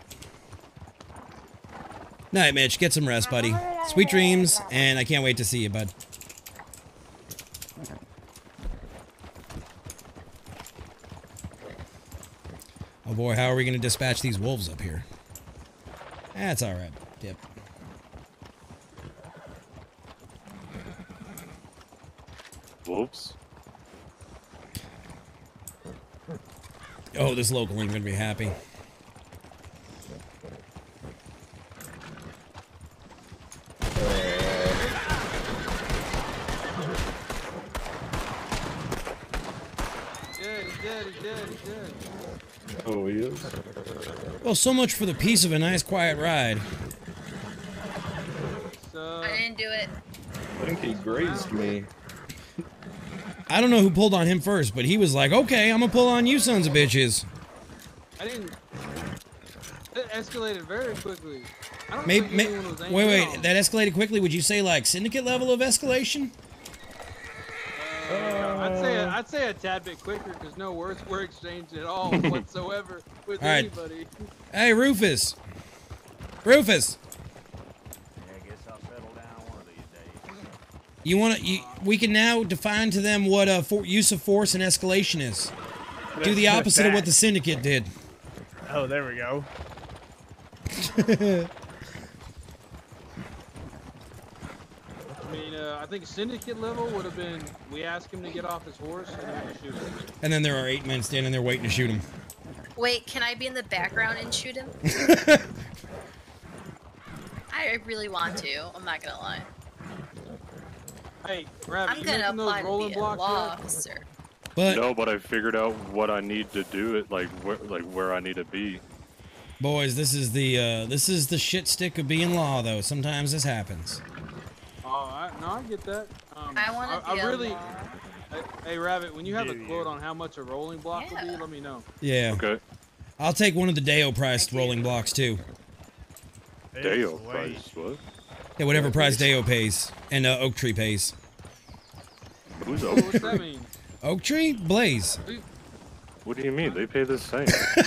Night, Mitch. Get some rest, buddy. Sweet dreams, and I can't wait to see you, bud. Oh boy, how are we going to dispatch these wolves up here? That's alright. Yep. Wolves? Oh, this local ain't going to be happy. He's dead. Oh, he is? Well, so much for the peace of a nice, quiet ride. I didn't do it. I think he grazed me. I don't know who pulled on him first, but he was like, okay, I'm going to pull on you sons of bitches. I didn't. It escalated very quickly. I don't Maybe, think anyone was aiming wait, on. that escalated quickly. Would you say like syndicate level of escalation? I'd say a tad bit quicker because no words were exchanged at all whatsoever with All right. anybody. Hey, Rufus. Rufus. You want to? We can now define to them what use of force and escalation is. Do the opposite of what the syndicate did. Oh, there we go. I mean, I think syndicate level would have been we ask him to get off his horse and then we shoot him. And then there are 8 men standing there waiting to shoot him. Wait, can I be in the background and shoot him? I really want to. I'm not gonna lie. Hey, Rabbit, I'm you gonna making those apply to rolling be a law blocks yet? officer. No, but I figured out what I need to do it, where I need to be. Boys, this is the shit stick of being law, though. Sometimes this happens. Oh, no, I get that. I want to be really. a law. Hey, Rabbit, when you have a quote on how much a rolling block will be, let me know. Yeah. Okay. I'll take one of the Deo priced rolling blocks too. Deo price, what? Yeah, whatever price Deo pays and Oak Tree pays. Who's Oak What's Tree? that mean? Oak Tree? Blaze. What do you mean? They pay the same.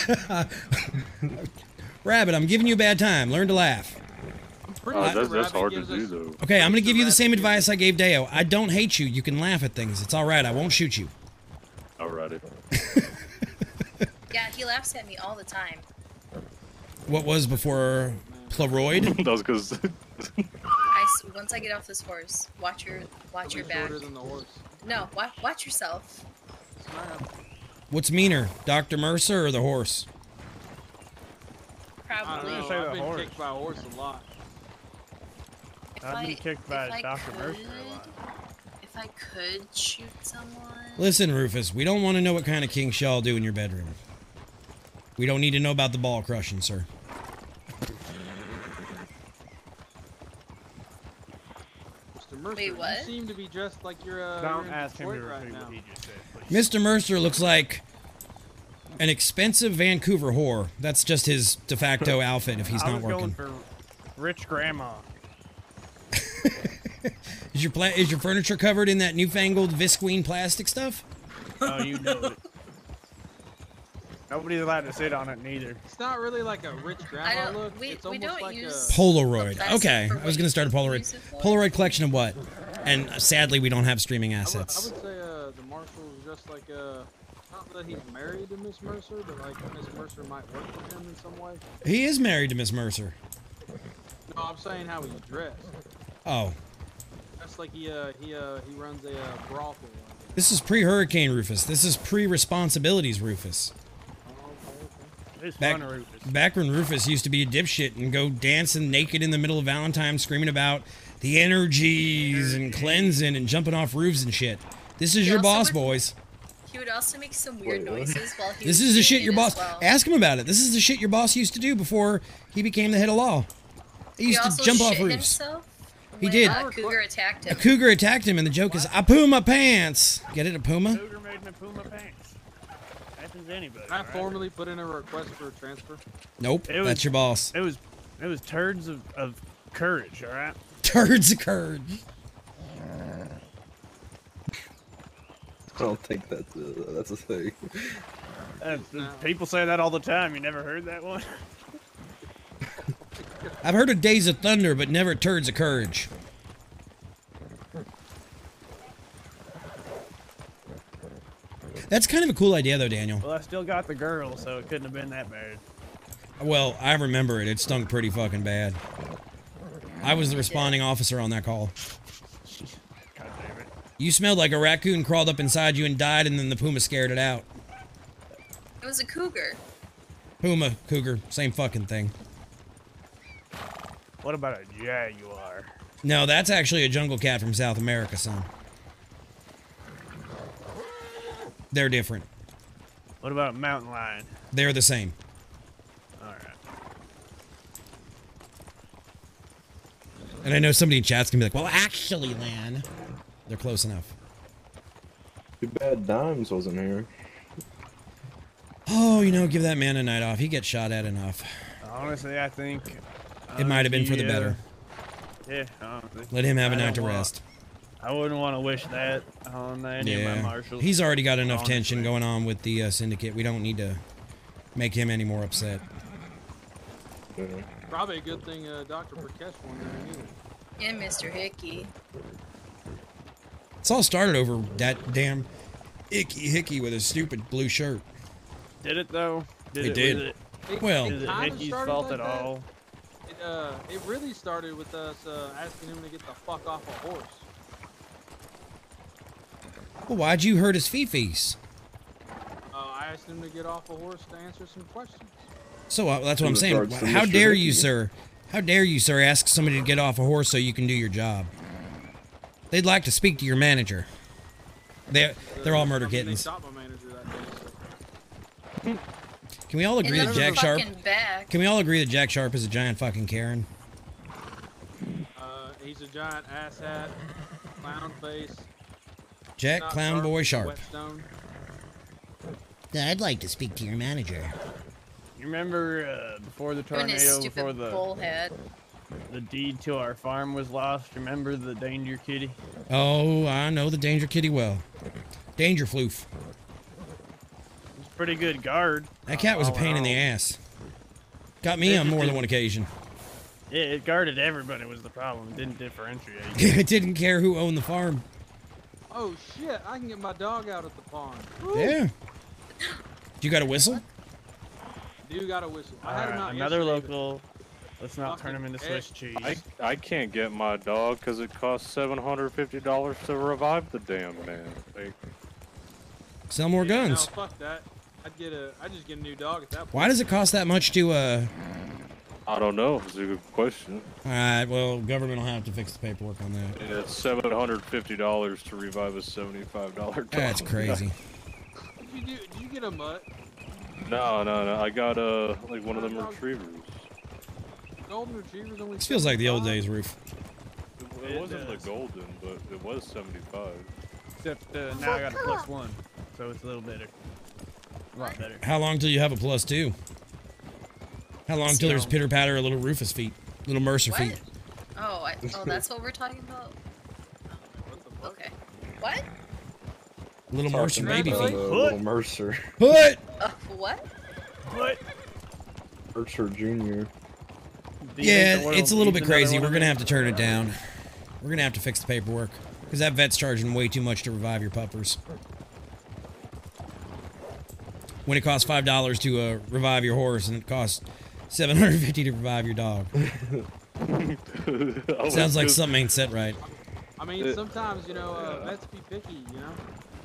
Rabbit, I'm giving you a bad time. Learn to laugh. That's hard to do, though. Okay, I'm going to give you the same advice I gave Deo. I don't hate you. You can laugh at things. It's all right. I won't shoot you. Alrighty. Yeah, he laughs at me all the time. What was before Pleuroid? That was because. Once I get off this horse, watch your back. Shorter than the horse. No, watch yourself. What's meaner, Dr. Mercer or the horse? Probably. I don't know. I've been kicked by a horse a lot. I've been kicked by Dr. Mercer a lot. If I could shoot someone. Listen, Rufus, we don't want to know what kind of king shall do in your bedroom. We don't need to know about the ball crushing, sir. Mercer, wait, what? You seem to be dressed like you're Don't in ask him to Detroit right repeat now. what he just said, please. Mr. Mercer looks like an expensive Vancouver whore. That's just his de facto outfit if he's I not was working. going for rich grandma. Is your furniture covered in that newfangled visqueen plastic stuff? Oh, you know it. Nobody's allowed to sit on it neither. It's not really like a rich grandma look. It's we almost don't like use Polaroid. plastic Okay, for I was going to start a Polaroid. use it for. Polaroid collection of what? And sadly, we don't have streaming I assets. would say the marshal's just like not that he's married to Miss Mercer, but like Miss Mercer might work for him in some way. He is married to Miss Mercer. No, I'm saying how he's dressed. Oh, That's like he runs a brothel. this is pre-Hurricane Rufus. This is pre-responsibilities Rufus. It's Back, fun, Rufus. back when Rufus used to be a dipshit and go dancing naked in the middle of Valentine's screaming about the energies and cleansing and jumping off roofs and shit. This is He your also boss, would- boys. He would also make some weird noises while he This was is the doing shit it your as boss... well. Ask him about it. This is the shit your boss used to do before he became the head of law. He used to also jump off shit roofs. himself He when did. A cougar attacked A him. cougar attacked him and the joke is, I poo my pants. Get it, a puma? Cougar made me poo my pants. Happens to anybody. Can I right? formally put in a request for a transfer? Nope, It was- that's your boss. It was turds of courage, all right? Turds of courage. I don't think that's a thing. People say that all the time. You never heard that one? I've heard of Days of Thunder, but never Turds of Courage. That's kind of a cool idea, though, Daniel. Well, I still got the girl, so it couldn't have been that bad. Well, I remember it. It stunk pretty fucking bad. I was the responding officer on that call. God damn it. You smelled like a raccoon crawled up inside you and died, and then the puma scared it out. It was a cougar. Puma, cougar, same fucking thing. What about a jaguar? No, that's actually a jungle cat from South America, son. They're different. What about a mountain lion? They're the same. All right. And I know somebody in chat's gonna be like, well, actually, Lan. They're close enough. Too bad Dimes wasn't here. Oh, you know, give that man a night off. He gets shot at enough. Honestly, I think It might have been for the better. Yeah, honestly. Let him have a I night to don't want- rest. I wouldn't want to wish that on any of my Yeah. marshals. He's already got enough honestly. tension going on with the syndicate. We don't need to make him any more upset. Probably a good thing Dr. Prakash won there either. And Mr. Hickey. It's all started over that damn Icky Hickey with his stupid blue shirt. Did it though? It did. Was it, Well- is it kinda Hickey's started fault like at that. all? It really started with us asking him to get the fuck off a horse. Well, why'd you hurt his fee-fees? I asked him to get off a horse to answer some questions. So that's what In I'm saying. regards to How Mr. dare Hickey. you, sir? How dare you, sir, ask somebody to get off a horse so you can do your job? They'd like to speak to your manager. They're all murder They kittens. shot my manager that day. Can we all agree In that the Jack Sharp? fucking back. Can we all agree that Jack Sharp is a giant fucking Karen? He's a giant asshat, clown face. Jack not Clown Boy Sharp. Whetstone. I'd like to speak to your manager. You remember before the And his tornado, stupid before the bullhead. the deed to our farm was lost? Remember the danger kitty? Oh, I know the Danger Kitty well. Danger Floof. It's a pretty good guard. That cat was a all pain in the all. ass. Got me It on just more than didn't- one occasion. Yeah, it guarded everybody was the problem. It didn't differentiate. It didn't care who owned the farm. Oh shit! I can get my dog out at the pond. Yeah. You got a whistle? do got a whistle. I had him out another yesterday, local. Let's not turn him into Swiss cheese. I can't get my dog because it costs $750 to revive the damn man. Like, Sell more guns. No, fuck that. I'd just get a new dog at that point. Why does it cost that much to I don't know. It's a good question. All right, well, government will have to fix the paperwork on that. Yeah, it's $750 to revive a $75 dog. That's crazy. Did you get a mutt? No. I got like one of them retrievers. Golden retrievers only. This feels like the old days, Roof. It wasn't the golden, but it was 75. Except now I got a +1, so it's a little better. A lot better. How long till you have a +2? How long till there's pitter patter, a little Rufus feet, little Mercer feet? Oh, that's what we're talking about. Okay. What? Little Mercer baby feet. Little Mercer. Put. What? What? Mercer Jr. Yeah, it's a little bit crazy. We're gonna have to turn it down. We're gonna have to fix the paperwork because that vet's charging way too much to revive your puppers. When it costs $5 to revive your horse, and it costs $750 to revive your dog. Sounds like something ain't set right. I mean, sometimes vets be picky, you know.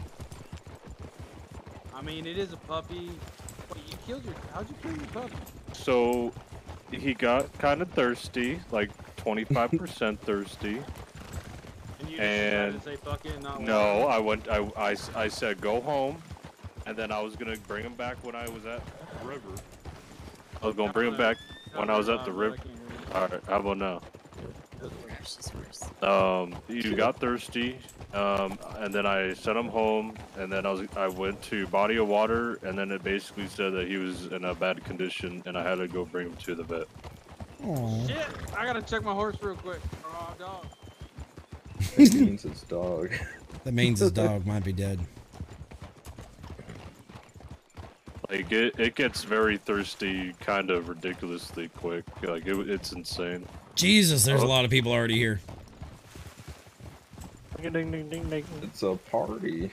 I mean, it is a puppy. Wait, how'd you kill your puppy? So he got kind of thirsty, like 25% thirsty. And you just decided to say fuck it and not No, I said go home, and then I was gonna bring him back when I was at the river. I was gonna bring him back when I was at the river. Alright, how about now? He got thirsty, and then I sent him home, and then I went to Body of Water, and then it basically said that he was in a bad condition, and I had to go bring him to the vet. Aww. Shit! I gotta check my horse real quick. Oh, dog. That means his dog. That means his dog might be dead. Like it gets very thirsty, kind of ridiculously quick. Like it's insane. Jesus, there's a lot of people already here. Ding ding ding ding ding. It's a party.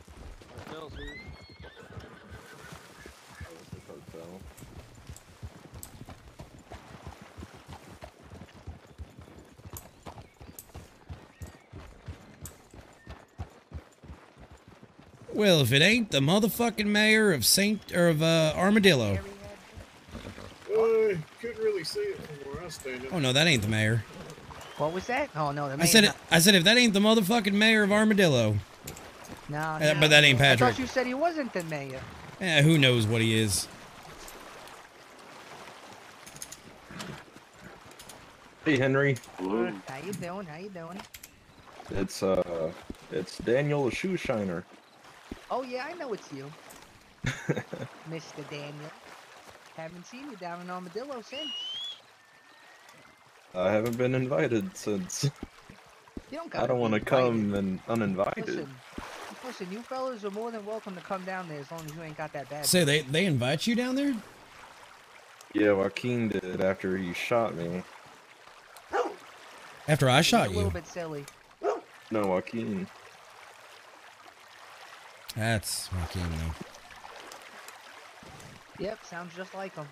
Well, if it ain't the motherfucking mayor of Armadillo. Couldn't really see it from where I was standing. Oh no, that ain't the mayor. What was that? Oh no, I said if that ain't the motherfucking mayor of Armadillo. No, but that ain't Patrick. I thought you said he wasn't the mayor. Yeah, who knows what he is? Hey Henry. How you doing? How you doing? It's Daniel the Shoe Shiner. Oh yeah, I know it's you, Mr. Daniel. Haven't seen you down in Armadillo since. I haven't been invited since. You don't I don't want to come and uninvited. Listen, you fellas are more than welcome to come down there as long as you ain't got that bad. Say they invite you down there? Yeah, Joaquin did after he shot me. After I shot A you? little bit silly. No, Joaquin. That's Joaquin though. Yep, sounds just like him.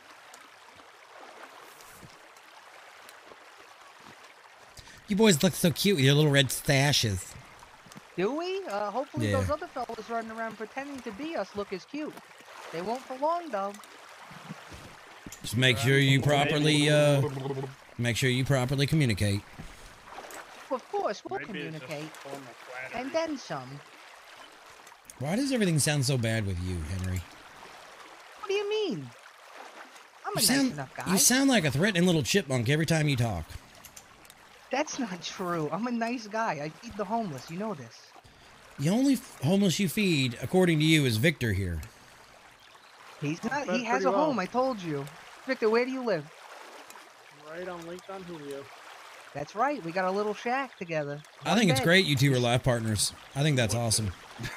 You boys look so cute with your little red stashes. Do we? Hopefully Yeah. those other fellas running around pretending to be us look as cute. They won't for long though. Just make sure you properly communicate. Of course, we'll communicate. And then some. Why does everything sound so bad with you, Henry? What do you mean? I'm a You nice sound, enough guy. you sound like a threatening little chipmunk every time you talk. That's not true. I'm a nice guy. I feed the homeless. You know this. The only homeless you feed, according to you, is Victor here. He's not. Fed He has pretty a well. home. I told you. Victor, where do you live? Right on Lincoln Julio. That's right. We got a little shack together. I think it's One bed. great you two are life partners. I think that's awesome.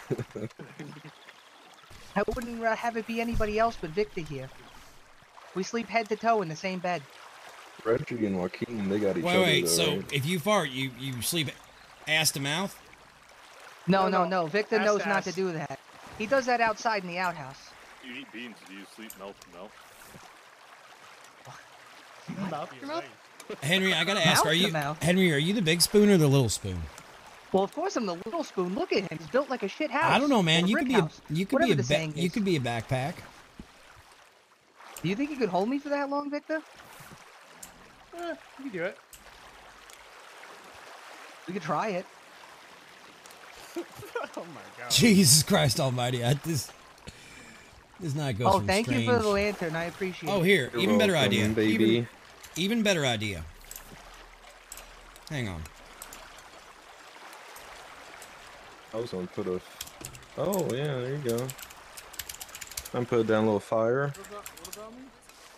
I wouldn't have it be anybody else but Victor here. We sleep head to toe in the same bed. Reggie and Joaquin, they got each other. Wait, though, so right? if you fart, you sleep ass to mouth? No. Victor Ass knows to not to ass. do that. He does that outside in the outhouse. You eat beans. Do you sleep mouth to mouth? Mouth to mouth? Henry, I gotta ask, Mouth are to you mouth. Henry? Are you the big spoon or the little spoon? Well, of course I'm the little spoon. Look at him. He's built like a shit house. I don't know, man. Or You brick could be a house. you could Whatever be a the saying you is. could be a backpack. Do you think you could hold me for that long, Victor? You can do it. We could try it. Oh my god. Jesus Christ Almighty! This night goes Oh, from thank strange. you for the lantern. I appreciate it. Oh, here, You're even better welcome, idea. baby. Even better idea. Hang on. I was gonna put a. Oh yeah, there you go. I'm put down a little fire. What about me?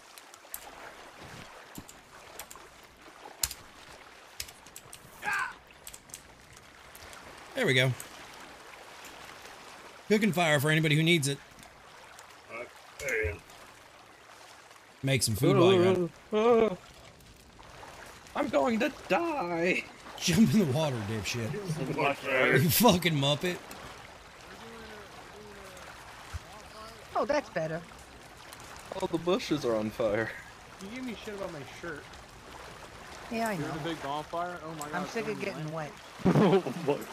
There we go. Cooking fire for anybody who needs it. There you go. Make some food while you're at it. I'm going to die. Jump in the water, dipshit. You fucking muppet. Oh, that's better. All the bushes are on fire. You gave me shit about my shirt. Yeah, I You're know. the big bonfire? Oh my god. I'm sick of it's getting wet. Oh my god.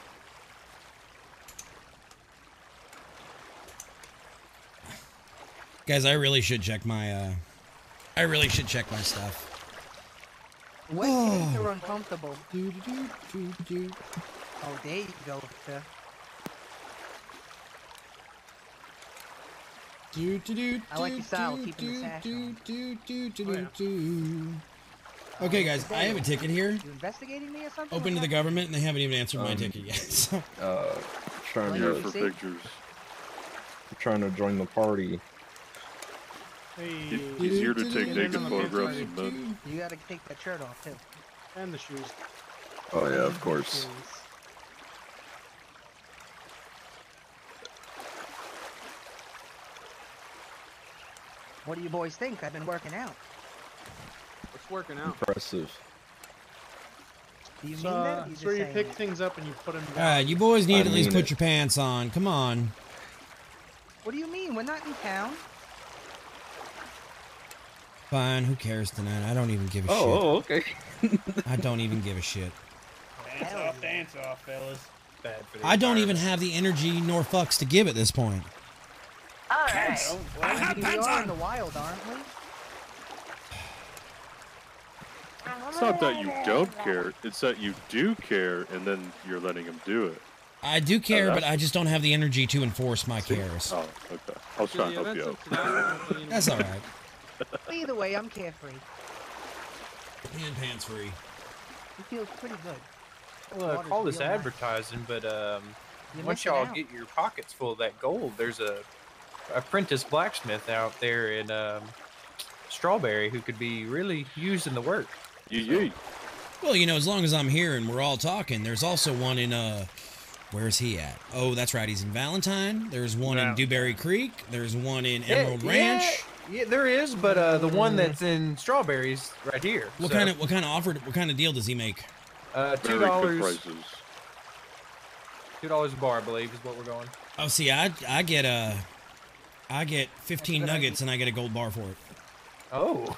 Guys, I really should check my stuff. Wet Oh. pants are uncomfortable. Oh, there you go, Victor. I like your style, keeping the sash on. Okay, guys, I have a ticket here. You investigating me or something? Open to the government, and they haven't even answered my ticket yet. So. Trying Like to you for see? pictures. trying to join the party. He's here to take naked photographs of men. You gotta take that shirt off too. And the shoes. Oh yeah, of course. What do you boys think? I've been working out. It's working out. Impressive. Do you mean So, that? You it's where just you saying pick it? things up and you put them down. Alright, you boys need to at least mean put it. your pants on. Come on. What do you mean? We're not in town. Fine, who cares tonight? I don't even give a Oh, shit. okay. I don't even give a shit. Dance off, fellas. Bad for the I don't even environment. have the energy nor fucks to give at this point. Alright. We are in the wild, aren't we? It's not that you don't care, it's that you do care and then you're letting him do it. I do care, but that's- I just don't have the energy to enforce my cares. Oh, okay. I was trying to help you out. That's alright. Either way, I'm carefree. And pants free. It feels pretty good. Well, Water's call this real nice. advertising, but You're once missing y'all out. get your pockets full of that gold, there's a apprentice blacksmith out there in Strawberry who could be really used in the work. Yee. Well, you know, as long as I'm here and we're all talking, there's also one in, where's he at? Oh, that's right, he's in Valentine. There's one in Dewberry Creek. There's one in Emerald Ranch. Yeah, there is, but the one that's in Strawberry's right here. What kind of what kind of deal does he make? $2. Very good prices. $2 a bar, I believe, is what we're going. Oh, see, I get 15 nuggets and I get a gold bar for it. Oh.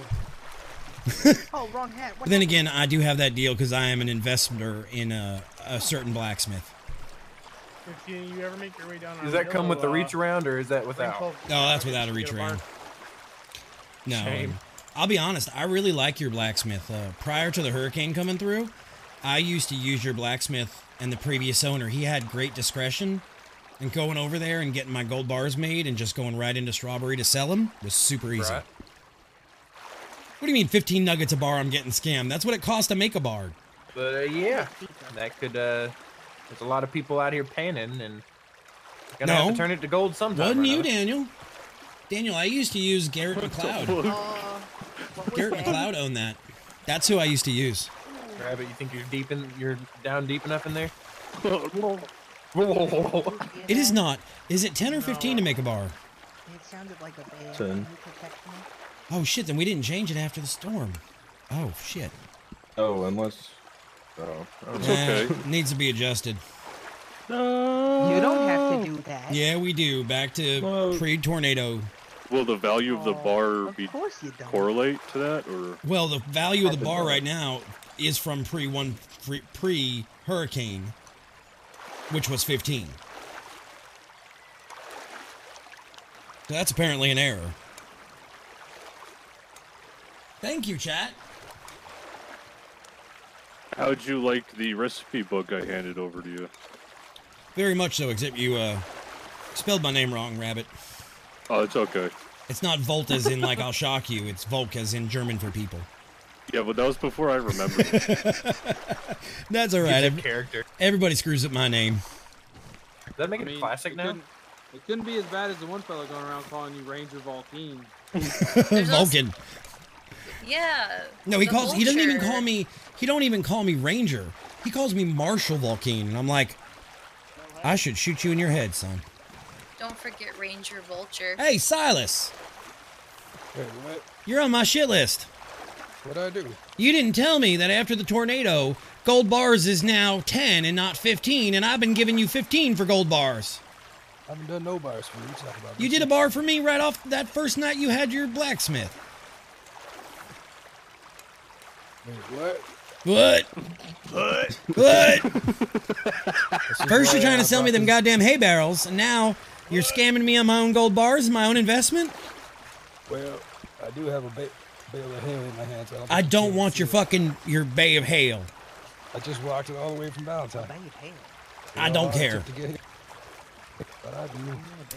Oh, wrong hat. But then again, I do have that deal because I am an investor in a certain blacksmith. If you ever make your way down Does that come with the reach around, or is that without? Oh, that's without a reach around. No, Shame. I'll be honest. I really like your blacksmith. Prior to the hurricane coming through, I used to use your blacksmith and the previous owner. He had great discretion, and going over there and getting my gold bars made and just going right into Strawberry to sell them was super easy. Right. What do you mean 15 nuggets a bar? I'm getting scammed. That's what it costs to make a bar. But yeah, that could. There's a lot of people out here panning, and gonna have to turn it to gold sometime. Wasn't or you, another. Daniel? Daniel, I used to use Garrett McLeod. Garrett McLeod owned that. That's who I used to use. Rabbit, you think you're down deep enough in there? It is not. Is it 10 or 15 to make a bar? It sounded like a bad 10. protection. Oh shit, then we didn't change it after the storm. Oh shit. Oh, unless. Oh, It's okay. Needs to be adjusted. You don't have to do that. Yeah, we do. Back to pre-tornado. Will the value of the bar be course you don't. correlate to that, or? Well, the value of the bar right now is from pre-hurricane, which was 15. So that's apparently an error. Thank you, chat. How'd you like the recipe book I handed over to you? Very much so, except you spelled my name wrong, Rabbit. Oh, it's okay. It's not Volt as in like I'll shock you. It's Volk as in German for people. Yeah, but that was before I remembered. That's all right. He's a character. Everybody screws up my name. Does that make it classic now? It couldn't be as bad as the one fella going around calling you Ranger Volkeen. Vulcan. Yeah. No, he the calls. He doesn't even vulture. call me. He don't even call me Ranger. He calls me Marshal Volkeen, and I'm like, I should shoot you in your head, son. Don't forget Ranger Vulture. Hey, Silas. Wait, what? You're on my shit list. What'd I do? You didn't tell me that after the tornado, gold bars is now 10 and not 15, and I've been giving you 15 for gold bars. I haven't done no bars for you. Talk about You did a bar for me right off that first night you had your blacksmith. Wait, what? What? What? First you're trying to sell me them goddamn hay barrels, and now you're scamming me on my own gold bars and my own investment? Well, I do have a bale of hay in my hands. So I don't want your Bay of Hail. I just walked it all the way from Valentine. I don't care. But I do.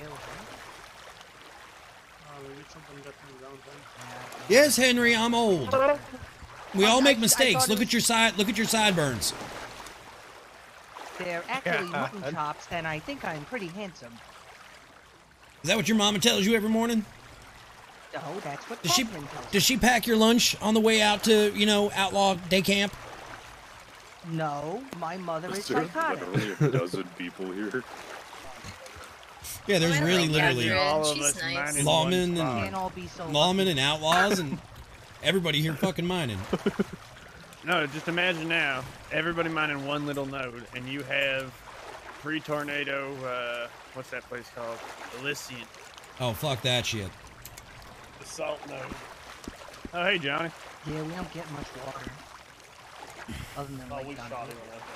Yes, Henry, I'm old. We all make mistakes. Look at your sideburns. They're actually mutton chops, and I think I'm pretty handsome. Is that what your mama tells you every morning? No, that's what Does Catherine tells me. Does she pack your lunch on the way out to, outlaw day camp? No, my mother is There are psychotic. literally a dozen people here. Yeah, there's I really like literally Catherine. All of us mining in one lawmen spot. and Can't all be so lawmen and outlaws and everybody here fucking mining. No, just imagine now, everybody mining one little node, and you have pre-tornado, what's that place called? Elysian. Oh, fuck that shit. The salt node. Oh, hey, Johnny. Yeah, we don't get much water. Other than Lake Ontario.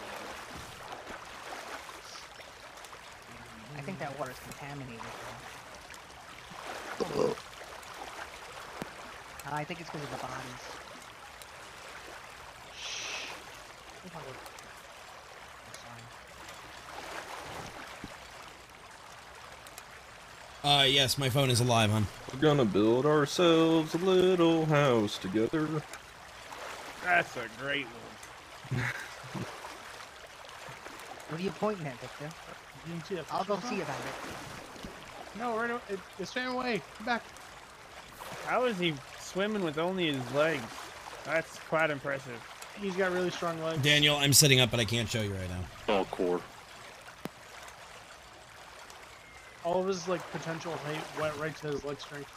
I think that water is contaminated. Though. I think it's because of the bodies. Yes, my phone is alive, hon. We're gonna build ourselves a little house together. That's a great one. What are you pointing at, Victor? I'll go see about it. No, right. It's staying away. Come back. How is he swimming with only his legs? That's quite impressive. He's got really strong legs. Daniel, I'm setting up, but I can't show you right now. All core. All of his potential height went right to his leg strength.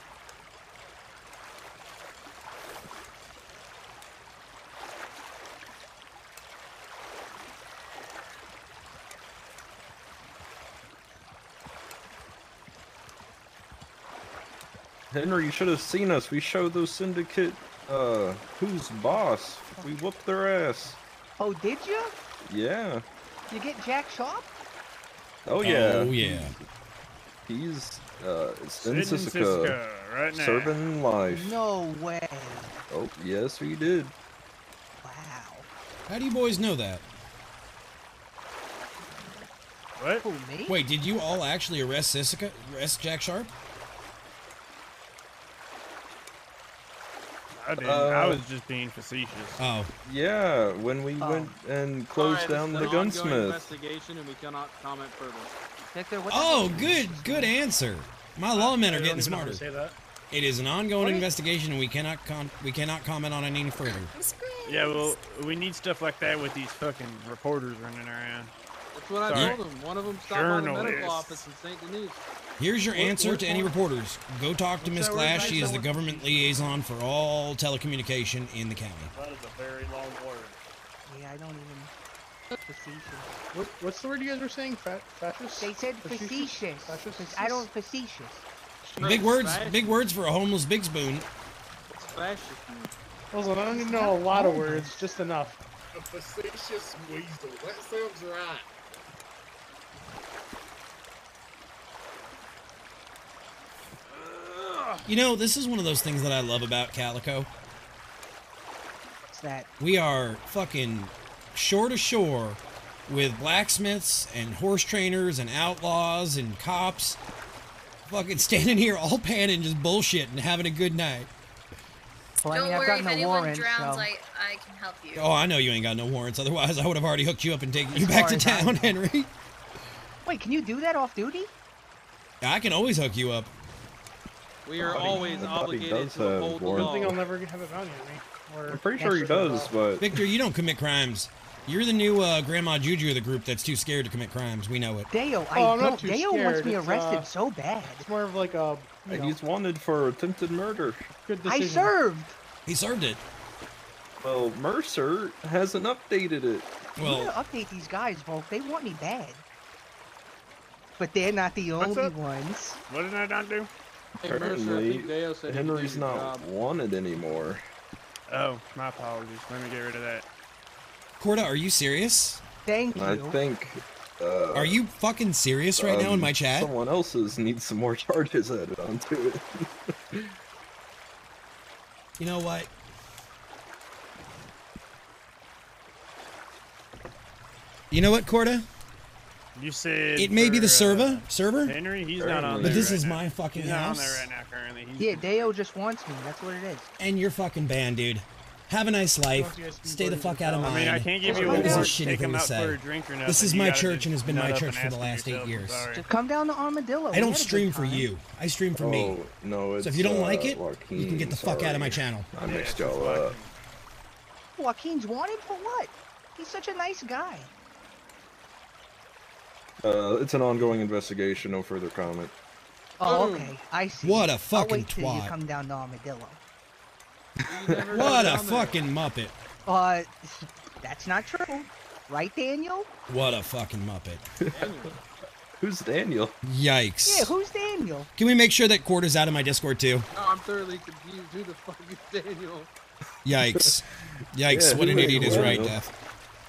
Henry, you should have seen us. We showed those syndicate, who's boss. We whooped their ass. Oh, did you? Yeah. You get Jack Sharp? Oh yeah. Oh yeah. He's in Sitting in Sissica, Sissica right now. serving life. No way. Oh yes, we did. How do you boys know that? What? Who, me? Wait, did you all actually arrest Jack Sharp? I didn't. I was just being facetious. Oh. Yeah, when we went and closed down the gunsmith. Investigation, and we cannot comment further. Victor, what Oh, good answer. My lawmen are getting smarter. Say that. It is an ongoing investigation, and we cannot comment on it any further. Yeah, well, we need stuff like that with these fucking reporters running around. That's what I told him. One of them stopped by the medical office in St. Denis. Here's your answer to any one? reporters. Go talk to Miss that Glass. word? She is the government liaison for all telecommunication in the county. That is a very long word. Yeah, I don't even. Facetious. What's the word you guys were saying? Fascist? They said facetious. I don't facetious. Big words for a homeless big spoon. It's fascist. Listen, I don't need to know a lot of words, just enough. A facetious weasel. That sounds right. You know, this is one of those things that I love about Calico. What's that? We are fucking shore to shore with blacksmiths and horse trainers and outlaws and cops. Fucking standing here all panning, just bullshitting, having a good night. Well, Don't I've worry, got if no anyone warrants, drowns, so. I can help you. Oh, I know you ain't got no warrants. Otherwise, I would have already hooked you up and taken you back to town, Henry. Wait, can you do that off duty? I can always hook you up. We are always obligated does to have uphold the warrants. law. I don't think I'll never have it bounty on me. Or I'm pretty sure he does, but Victor, you don't commit crimes. You're the new Grandma Juju of the group that's too scared to commit crimes. We know it. Deo, Oh, I'm not too Deo wants scared. me It's, arrested so bad. It's more of like a. You know, he's wanted for attempted murder. good I decision. served. He served it. Well, Mercer hasn't updated it. I'm gonna update these guys, Volk. They want me bad. But they're not the What's only up? ones. What did I not do? Hey, Mercer, I Apparently, think Deo said he Henry's did your not job. wanted anymore. Oh, my apologies. Let me get rid of that. Corda, are you serious? Thank you. I think. Are you fucking serious right now in my chat? Someone else's needs some more charges added onto it. You know what? You know what, Corda? You said It may be for, the server. Henry, he's not on But there. this right is now. my fucking He's house. not on there right now currently. He's Yeah, Deo just wants me. That's what it is. And you're fucking banned, dude. Have a nice life. Stay the fuck out of mine. I mean, I can't give you a This is a warrant, shitty take thing him to out say. for a drink or nothing. This is You my gotta church just and has been nut my up church and for the ask last 8 yourself. years. Just come down to Armadillo. I We don't had a good stream for time. you. I stream for me. Oh, no, So if you don't like it, Joaquin, you can get the fuck out of my channel. I mixed y'all up. Joaquin's wanted for what? He's such a nice guy. It's an ongoing investigation. No further comment. Oh, okay. I see. What a I'll fucking wait till you twat. come down to Armadillo. What a fucking muppet. That's not true. Right, Daniel? What a fucking muppet. Who's Daniel? Yikes. Yeah, who's Daniel? Can we make sure that Corda's out of my Discord too? Oh, I'm thoroughly confused. Who the fuck is Daniel? Yikes. Yikes. Yeah, What an who idiot is is right, Daniel? Death.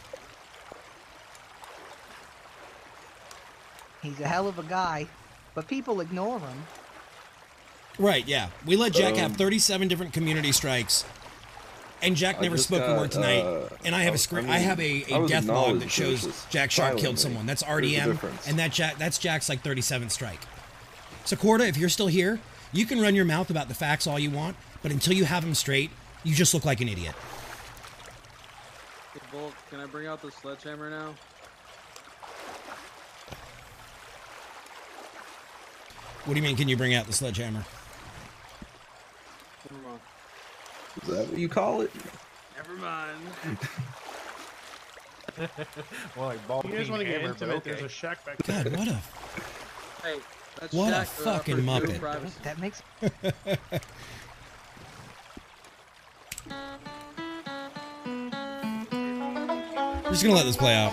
He's a hell of a guy, but people ignore him. Right, yeah. We let Jack have 37 different community strikes. And Jack I never just spoke a got, word tonight. And I have a I screen. mean, I have I a was death log that acknowledged, shows it's just Jack Sharp killed silently. someone. That's There's a RDM, difference. and that's Jack's like 37th strike. So Corda, if you're still here, you can run your mouth about the facts all you want, but until you have them straight, you just look like an idiot. Hey, Volk, can I bring out the sledgehammer now? What do you mean? Can you bring out the sledgehammer? Never mind. Is that what you call it? Never mind. Well, like ball You guys peen want to get hammer, into but it? okay. There's a shack back God, there. what a Hey, that's What a Jack, fucking for muppet. zero privacy. That makes. I'm just gonna let this play out.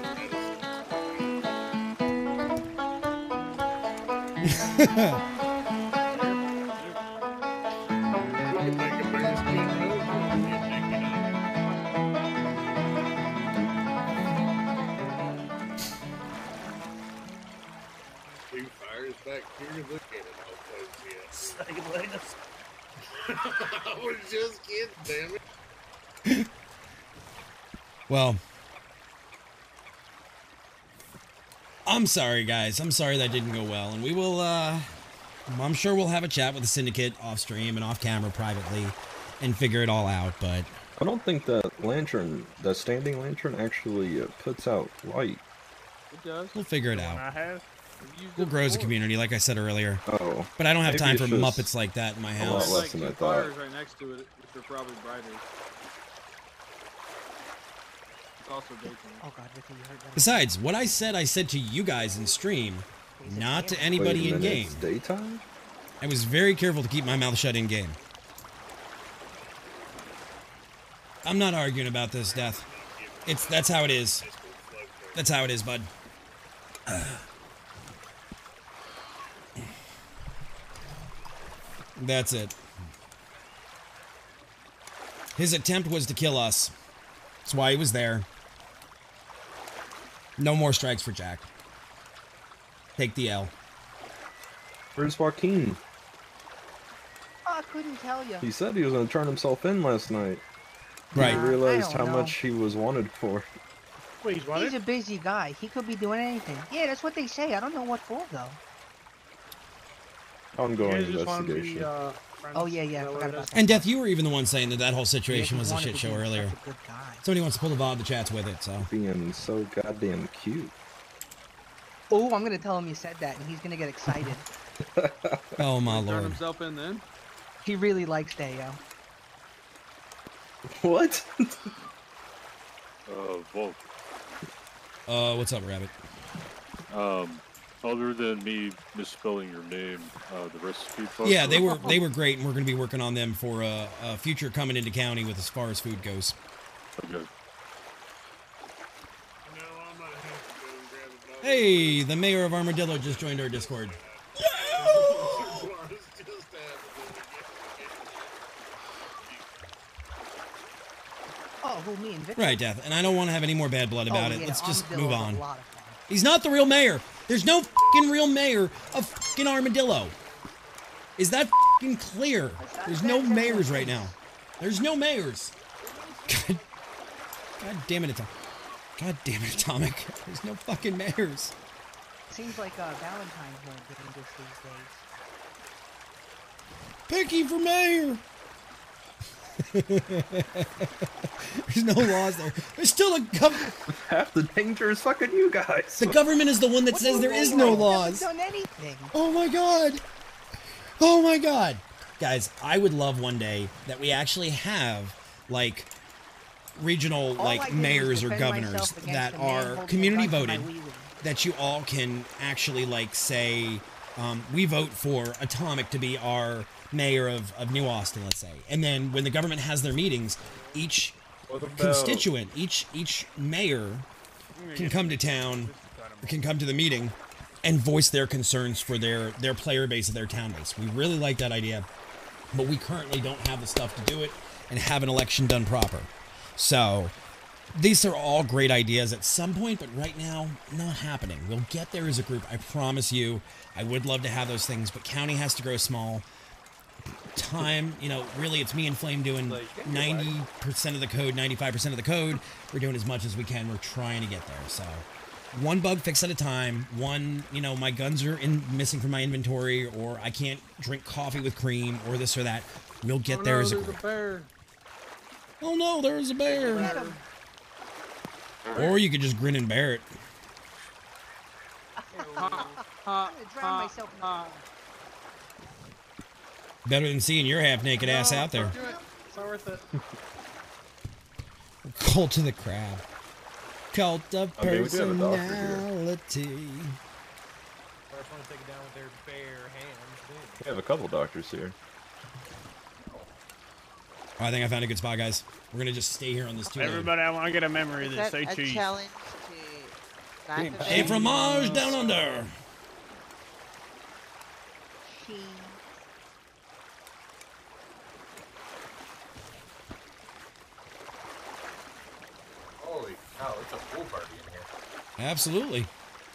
Two fires back here. Look at it, all folks. Yes. I was just kidding, damn it. Well, I'm sorry, guys. I'm sorry that didn't go well, and we will. I'm sure we'll have a chat with the syndicate off stream and off camera privately, and figure it all out. But I don't think that lantern, that standing lantern, actually puts out light. It does. we'll figure it I out. have. We'll grow as a community, like I said earlier. Oh. But I don't have Maybe time for it's just Muppets like that in my a house. lot less Like than two I thought. fires right next to it, which are probably brighter. It's also daytime. Oh God, Ricky, you heard that? Besides, what I said to you guys in stream, not to anybody Wait a in minute, game. it's daytime? I was very careful to keep my mouth shut in game. I'm not arguing about this, Death. That's how it is. That's how it is, bud. That's it. His attempt was to kill us. That's why he was there. No more strikes for Jack. Take the L. Where's Joaquin? Oh, I couldn't tell you. He said he was gonna turn himself in last night. Right. He realized I how don't know. much he was wanted for. Wait, he's wanted? He's a busy guy. He could be doing anything. Yeah, that's what they say. I don't know what for though. Ongoing You guys just wanna be, investigation. friends? Oh yeah, yeah. I Is that what forgot it about is? that. And Death, you were even the one saying that that whole situation was a wanted shit to show be earlier. such a good guy. Somebody wants to pull the VOD, the chat's with it, so. Being so goddamn cute. Oh, I'm gonna tell him you said that, and he's gonna get excited. Oh my Turn lord. himself in then. He really likes Dayo. What? Well, What's up, Rabbit? other than me misspelling your name, the recipe book. Yeah, they were great, and we're going to be working on them for a future coming into county with as far as food goes. Okay. Hey, the mayor of Armadillo just joined our Discord. Oh, who, me and Victor? Right, Death, and I don't want to have any more bad blood about Oh, it. yeah, Let's just Armadillo move is a on. lot of fun. He's not the real mayor. There's no fucking real mayor of fucking Armadillo. Is that fucking clear? There's no mayors right now. There's no mayors. God damn it, God damn it, Atomic. There's no fucking mayors. Seems like Valentine's more dangerous these days. Picky for mayor. There's no laws there. There's still a government. Half the danger is fucking you guys. The government is the one that says there is no laws. I've never done anything. Oh my god. Oh my god. Guys, I would love one day that we actually have like regional All I like did was mayors or defend governors myself against that the man are holding a community gun to my voted wee-wee. that you all can actually like say we vote for Atomic to be our mayor of New Austin, let's say. And then when the government has their meetings, each constituent, each mayor can come to town, can come to the meeting and voice their concerns for their player base of their town base. We really like that idea, but we currently don't have the stuff to do it and have an election done proper. So these are all great ideas at some point, but right now, not happening. We'll get there as a group, I promise you. I would love to have those things, but county has to grow small. Time, really it's me and Flame doing 90% of the code, 95% of the code. We're doing as much as we can. We're trying to get there. So one bug fix at a time. One, my guns are missing from my inventory, or I can't drink coffee with cream, or this or that. We'll get there as a group. Oh no, there's a bear. Or you could just grin and bear it. I'm gonna drown myself in the Better than seeing your half-naked ass out there. It's not worth it. Cult of the crab. Cult of I mean, we do have a doctor here. personality. First one to take it down with their bare hands. We have a couple doctors here. I think I found a good spot, guys. We're gonna just stay here on this two-lane. Everybody, I want to get a memory of Is this. that Say a cheese. challenge to knife A evade? fromage down under. Cheese. Holy cow, it's a pool party in here. Absolutely.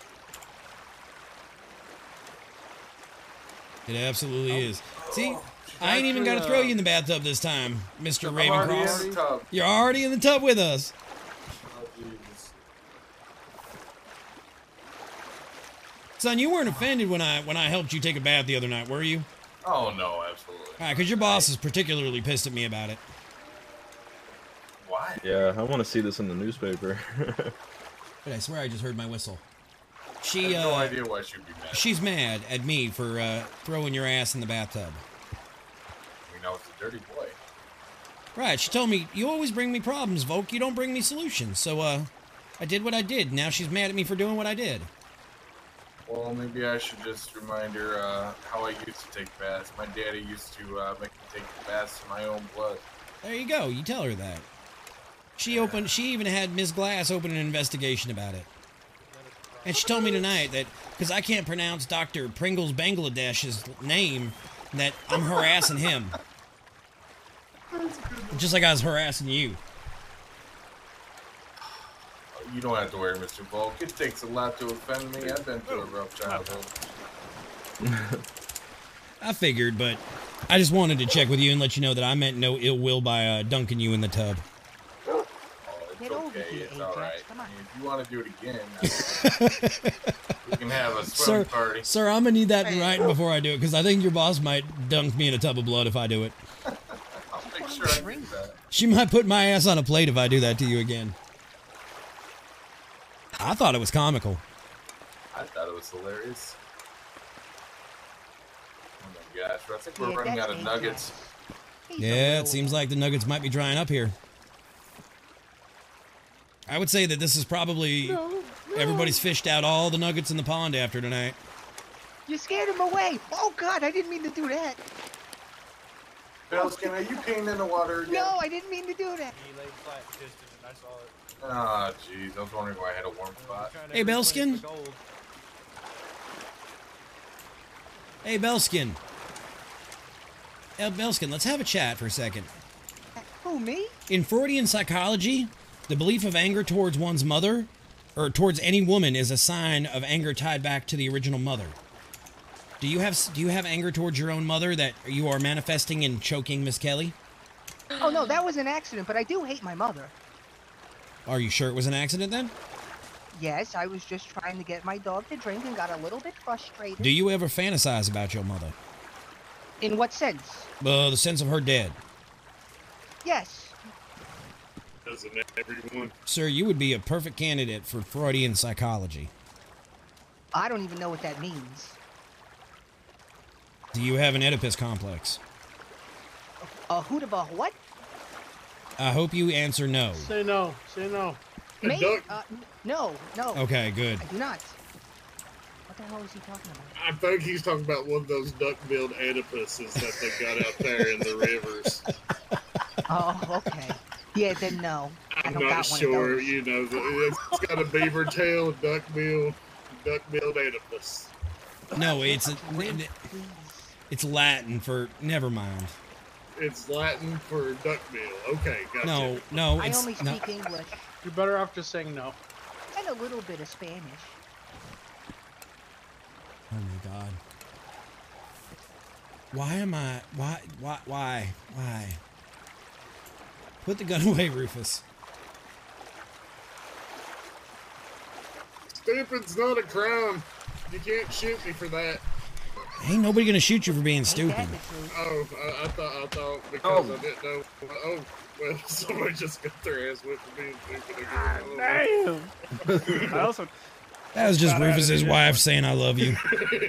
It absolutely is. See, I ain't even got to throw you in the bathtub this time, Mr. Ravencross. You're already in the tub with us. Son, you weren't offended when I helped you take a bath the other night, were you? Oh no, absolutely. All right, because your boss is particularly pissed at me about it. Why? Yeah, I want to see this in the newspaper. But I swear I just heard my whistle. I She, have no idea why she'd be mad. she's mad at me for throwing your ass in the bathtub. We know it's a dirty boy. Right, she told me, you always bring me problems, Volk. You don't bring me solutions. So, I did what I did. Now she's mad at me for doing what I did. Well, maybe I should just remind her how I used to take baths. My daddy used to make me take baths in my own blood. There you go. You tell her that. She even had Ms. Glass open an investigation about it. And she told me tonight that, because I can't pronounce Dr. Pringles Bangladesh's name, that I'm harassing him. Just like I was harassing you. You don't have to worry, Mr. Volk. It takes a lot to offend me. I've been through a rough childhood. I figured, but I just wanted to check with you and let you know that I meant no ill will by dunking you in the tub. It's okay. It's all right. If you want to do it again, we can have a swim party. Sir, I'm gonna need that in writing before I do it, because I think your boss might dunk me in a tub of blood if I do it. I'll make sure I do that. She might put my ass on a plate if I do that to you again. I thought it was comical. I thought it was hilarious. Oh my gosh, I think we're running out of nuggets. Yeah, it seems like the nuggets might be drying up here. I would say that this is probably everybody's fished out all the nuggets in the pond after tonight. You scared him away. Oh God, I didn't mean to do that. Bellskin, are you peeing in the water again? No, I didn't mean to do that. He laid flat and kissed it, and I saw it. Ah, jeez, I was wondering why I had a warm spot. Hey, Bellskin. Hey, Bellskin. Hey, Bellskin, let's have a chat for a second. Who, me? In Freudian psychology, the belief of anger towards one's mother, or towards any woman, is a sign of anger tied back to the original mother. Do you have anger towards your own mother that you are manifesting in choking Miss Kelly? Oh no, that was an accident, but I do hate my mother. Are you sure it was an accident then? Yes, I was just trying to get my dog to drink and got a little bit frustrated. Do you ever fantasize about your mother? In what sense? The sense of her dead. Yes. Doesn't everyone? Sir, you would be a perfect candidate for Freudian psychology. I don't even know what that means. Do you have an Oedipus complex? A hoot of a what? I hope you answer no. Say no. Say no. Me? No. Okay, good. I do not. What the hell is he talking about? I think he's talking about one of those duck-billed Oedipuses that they got out there in the rivers. Oh, okay. Yeah, then no. I I'm don't not got one sure, of those. you know, it's got a beaver tail, duck-billed Oedipus. No, it's Latin for never mind. It's Latin for duckbill. Okay, gotcha. No, I it's only no. speak English You're better off just saying no. and a little bit of Spanish. Oh my God. Why am I? Why? Put the gun away, Rufus. Stupid's not a crime. You can't shoot me for that. Ain't nobody gonna shoot you for being stupid. Oh, I thought because I didn't know. Oh, well, somebody just got their ass whipped for being stupid again. Damn. I also. That was just Rufus's wife saying I love you.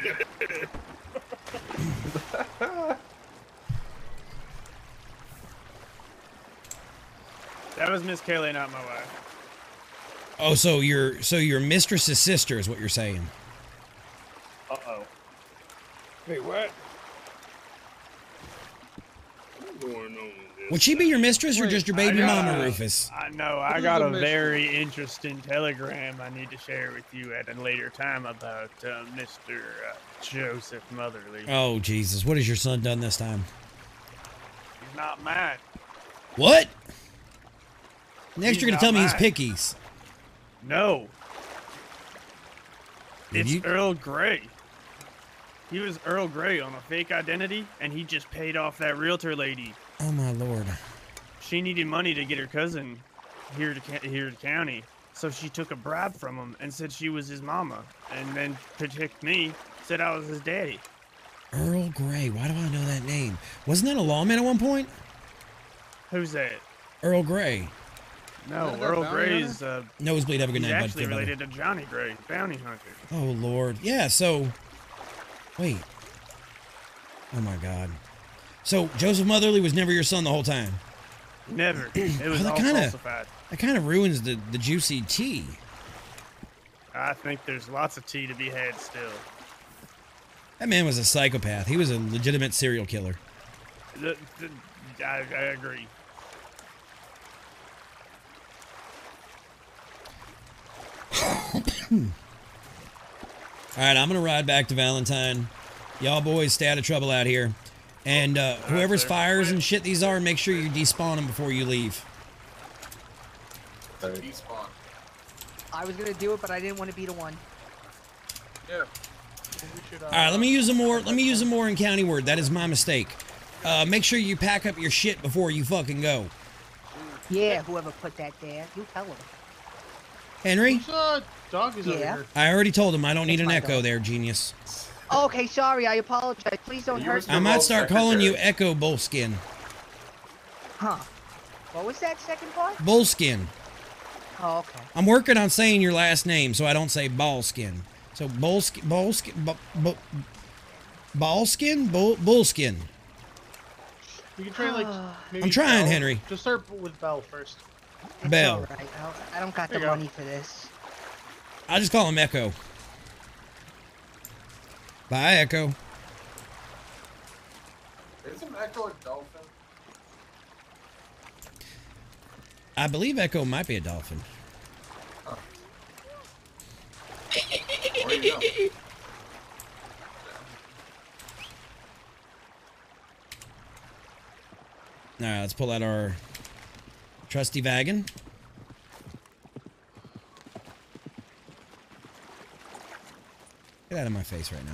That was Miss Kelly, not my wife. Oh, so your mistress's sister is what you're saying. Uh-oh. Wait, what? What's going on with this? Would she be your mistress or just your baby I mama, got- Rufus? I know. I got a very interesting telegram I need to share with you at a later time about Mr. Joseph Motherly. Oh Jesus! What has your son done this time? He's not mine. What? Next, He's you're gonna not tell me he's mine. pickies. No. Did It's you- Earl Grey. He was Earl Grey on a fake identity, and he just paid off that realtor lady. Oh my lord! She needed money to get her cousin here to county, so she took a bribe from him and said she was his mama, and then to protect me, said I was his daddy. Earl Grey. Why do I know that name? Wasn't that a lawman at one point? Who's that? Earl Grey. No, Isn't that Earl Bounty Grey's Nosebleed. Have a good he's night, bud. actually Goodbye. related to Johnny Grey, bounty hunter. Oh lord. Yeah. So. Wait. Oh my God. So Joseph Motherly was never your son the whole time. Never. It was Oh, that all kinda- falsified. That kind of ruins the juicy tea. I think there's lots of tea to be had still. That man was a psychopath. He was a legitimate serial killer. I agree. All right, I'm gonna ride back to Valentine. Y'all boys stay out of trouble out here. And whoever's fires and shit these are, make sure you despawn them before you leave. Despawn. I was gonna do it, but I didn't want to be the one. Yeah. All right, let me use a more in county word. That is my mistake. Make sure you pack up your shit before you fucking go. Yeah, whoever put that there, you tell him. Henry? Dog is over Yeah. here. I already told him I don't need That's an my echo dog. there, genius. Oh, okay, sorry. I apologize. Please don't hurt me. I might start calling you Echo Bullskin. Huh? What was that second part? Bullskin. Oh, okay. I'm working on saying your last name so I don't say Ballskin. So Bullskin, Bullskin. You can try like. Maybe I'm trying, Bell. Henry. Just start with Bell first. It's Bell. all right. I don't got the There you go. money for this. I just call him Echo. Bye, Echo. Isn't Echo a dolphin? I believe Echo might be a dolphin. Or you know. All right, let's pull out our trusty wagon. Get out of my face right now,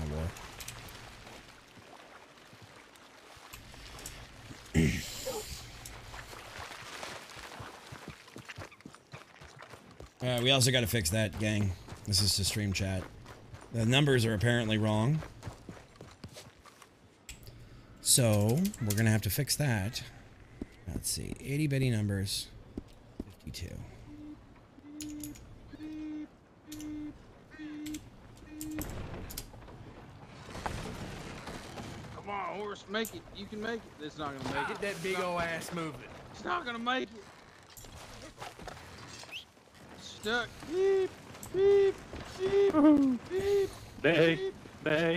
War. We also got to fix that, gang. This is to stream chat. The numbers are apparently wrong. So, we're going to have to fix that. Let's see. 80 bitty numbers. 52. Come on, horse, make it. You can make it. It's not gonna make it. Get that big old ass moving. It's not gonna make it. Stuck. Beep, beep, beep, beep. Nay, nay.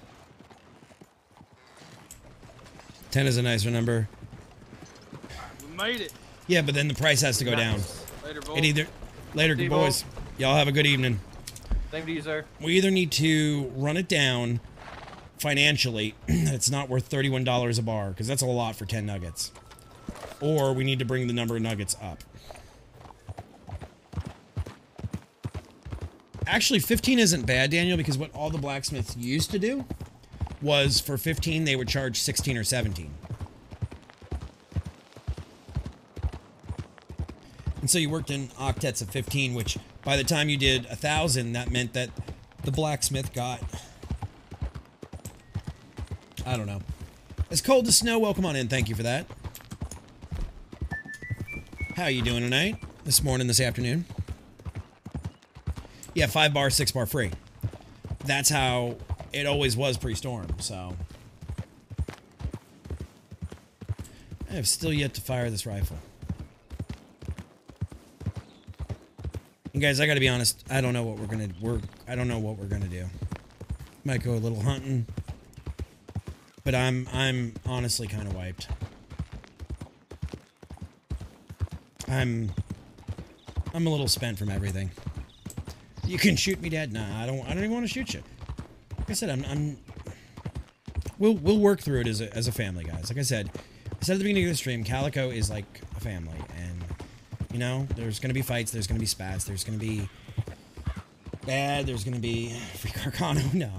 10 is a nicer number. We made it. Yeah, but then the price has to go down. Later, It either later, See you, boys. Y'all have a good evening. Same to you, sir. We either need to run it down financially, that it's not worth $31 a bar, because that's a lot for 10 nuggets. Or we need to bring the number of nuggets up. Actually, 15 isn't bad, Daniel, because what all the blacksmiths used to do was for 15, they would charge 16 or 17. And so you worked in octets of 15, which by the time you did 1,000, that meant that the blacksmith got, I don't know. It's cold as snow. Welcome on in. Thank you for that. How you doing tonight? This morning, this afternoon? Yeah, 5 bar, 6 bar free. That's how it always was pre-storm, so. I have still yet to fire this rifle. And guys, I gotta be honest, I don't know what I don't know what we're gonna do. Might go a little hunting. But I'm honestly kind of wiped. I'm a little spent from everything. You can shoot me, Dad. Nah, I don't even want to shoot you. Like I said, we'll work through it as a family, guys. Like I said at the beginning of the stream, Calico is like a family, and you know, there's gonna be fights, there's gonna be spats, there's gonna be bad, there's gonna be free Carcano. No.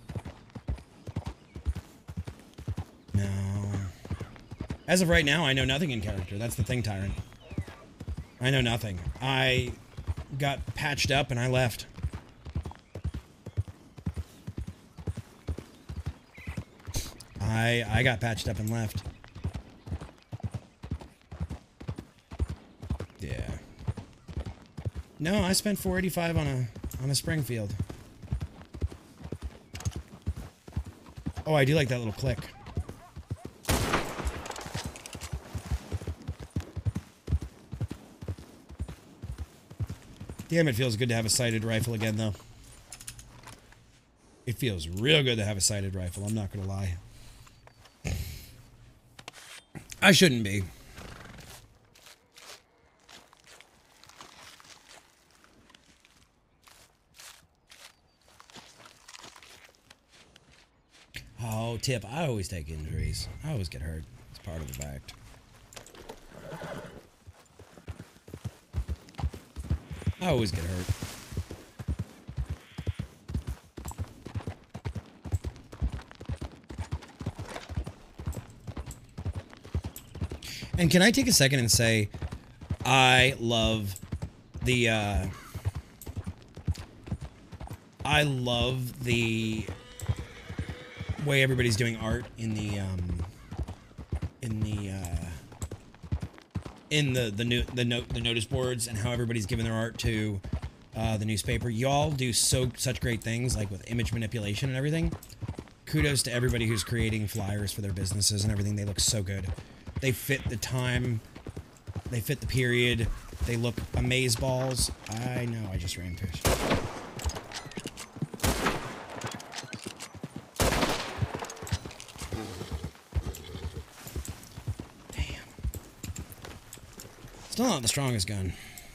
No. As of right now, I know nothing in character. That's the thing, Tyrant. I know nothing. I got patched up and I left. I got patched up and left. Yeah. No, I spent $485 on a Springfield. Oh, I do like that little click. Damn, it feels good to have a sighted rifle again, though. It feels real good to have a sighted rifle, I'm not gonna lie. I shouldn't be. Oh, tip. I always take injuries. I always get hurt. It's part of the fact. I always get hurt. And can I take a second and say, I love the way everybody's doing art in the notice boards, and how everybody's giving their art to the newspaper. Y'all do such great things, like with image manipulation and everything. Kudos to everybody who's creating flyers for their businesses and everything. They look so good. They fit the time. They fit the period. They look amazeballs. I know, I just ran fish. Damn. Still not the strongest gun.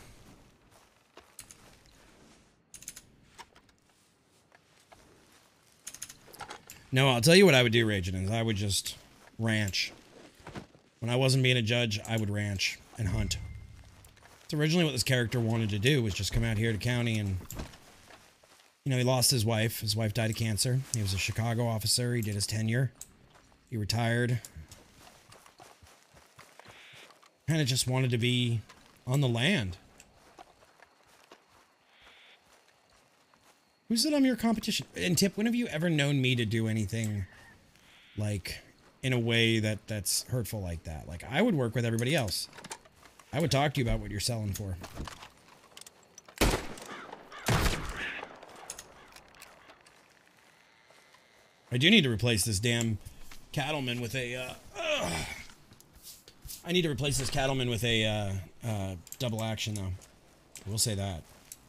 No, I'll tell you what I would do, Ragin, is I would just ranch. When I wasn't being a judge, I would ranch and hunt. So originally what this character wanted to do was just come out here to county and, you know, he lost his wife. His wife died of cancer. He was a Chicago officer. He did his tenure. He retired. Kind of just wanted to be on the land. Who said I'm your competition? And Tip, when have you ever known me to do anything like in a way that's hurtful like that? Like, I would work with everybody else. I would talk to you about what you're selling for. I do need to replace this damn cattleman with a, I need to replace this cattleman with a, double action, though. We'll say that.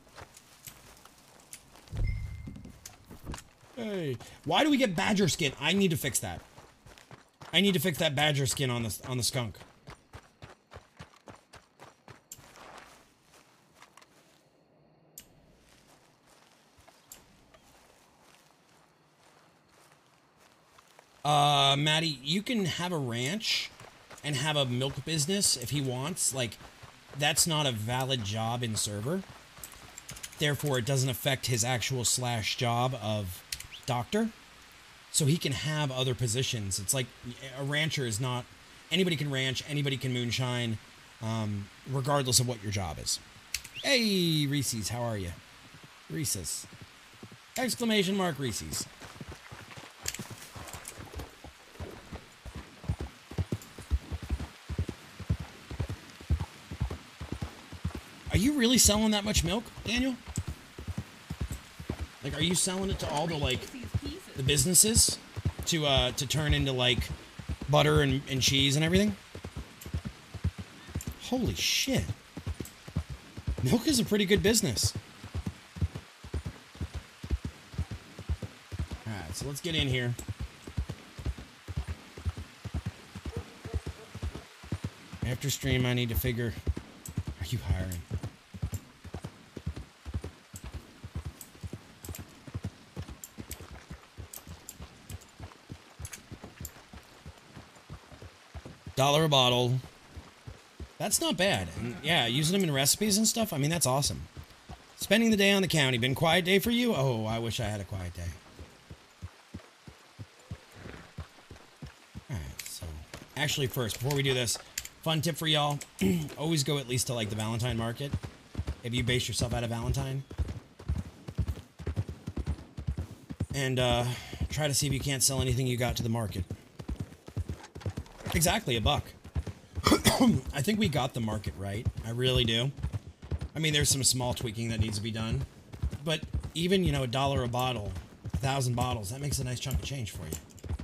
Hey, why do we get badger skin? I need to fix that. I need to fix that badger skin on the skunk. Maddie, you can have a ranch and have a milk business if he wants. Like, that's not a valid job in server. Therefore, it doesn't affect his actual / job of doctor. So he can have other positions. It's like a rancher is not... Anybody can ranch, anybody can moonshine, regardless of what your job is. Hey, Reese's, how are you? Reese's. Exclamation mark Reese's. Are you really selling that much milk, Daniel? Like, are you selling it to all the, like, the businesses to turn into, like, butter and cheese and everything? Holy shit. Milk is a pretty good business. Alright, so let's get in here. After stream, I need to figure... Are you hiring? $1 a bottle. That's not bad. And yeah, using them in recipes and stuff, I mean, that's awesome. Spending the day on the county. Been quiet day for you? Oh, I wish I had a quiet day. Alright, so... Actually, first, before we do this, fun tip for y'all. Always go at least to, like, the Valentine market. If you base yourself out of Valentine. And, try to see if you can't sell anything you got to the market. Exactly, $1. I think we got the market right. I really do. I mean, there's some small tweaking that needs to be done. But even, you know, $1 a bottle, 1,000 bottles, that makes a nice chunk of change for you.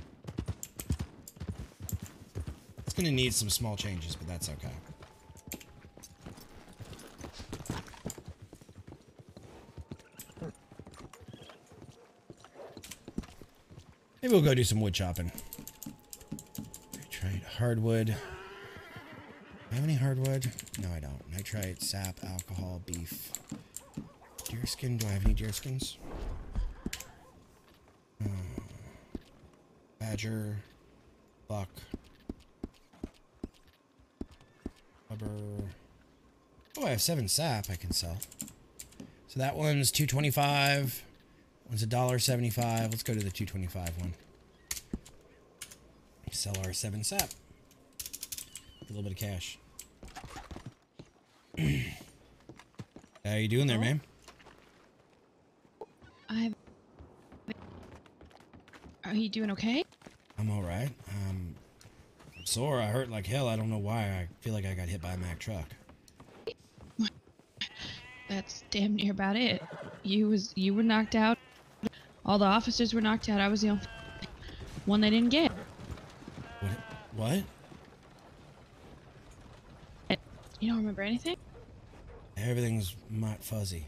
It's going to need some small changes, but that's okay. Maybe we'll go do some wood chopping. Nitrite, hardwood. Do I have any hardwood? No, I don't. Nitrite, sap, alcohol, beef. Deerskin. Do I have any deerskins? Badger, buck, rubber. Oh, I have 7 sap I can sell. So that one's $2.25. One's $1.75. Let's go to the $2.25 one. Sell our 7 sap. A little bit of cash. How you doing there, man? Are you doing okay? I'm all right. I'm sore. I hurt like hell. I don't know why. I feel like I got hit by a Mack truck. That's damn near about it. You were knocked out. All the officers were knocked out. I was the only one they didn't get. What? You don't remember anything? Everything's might fuzzy.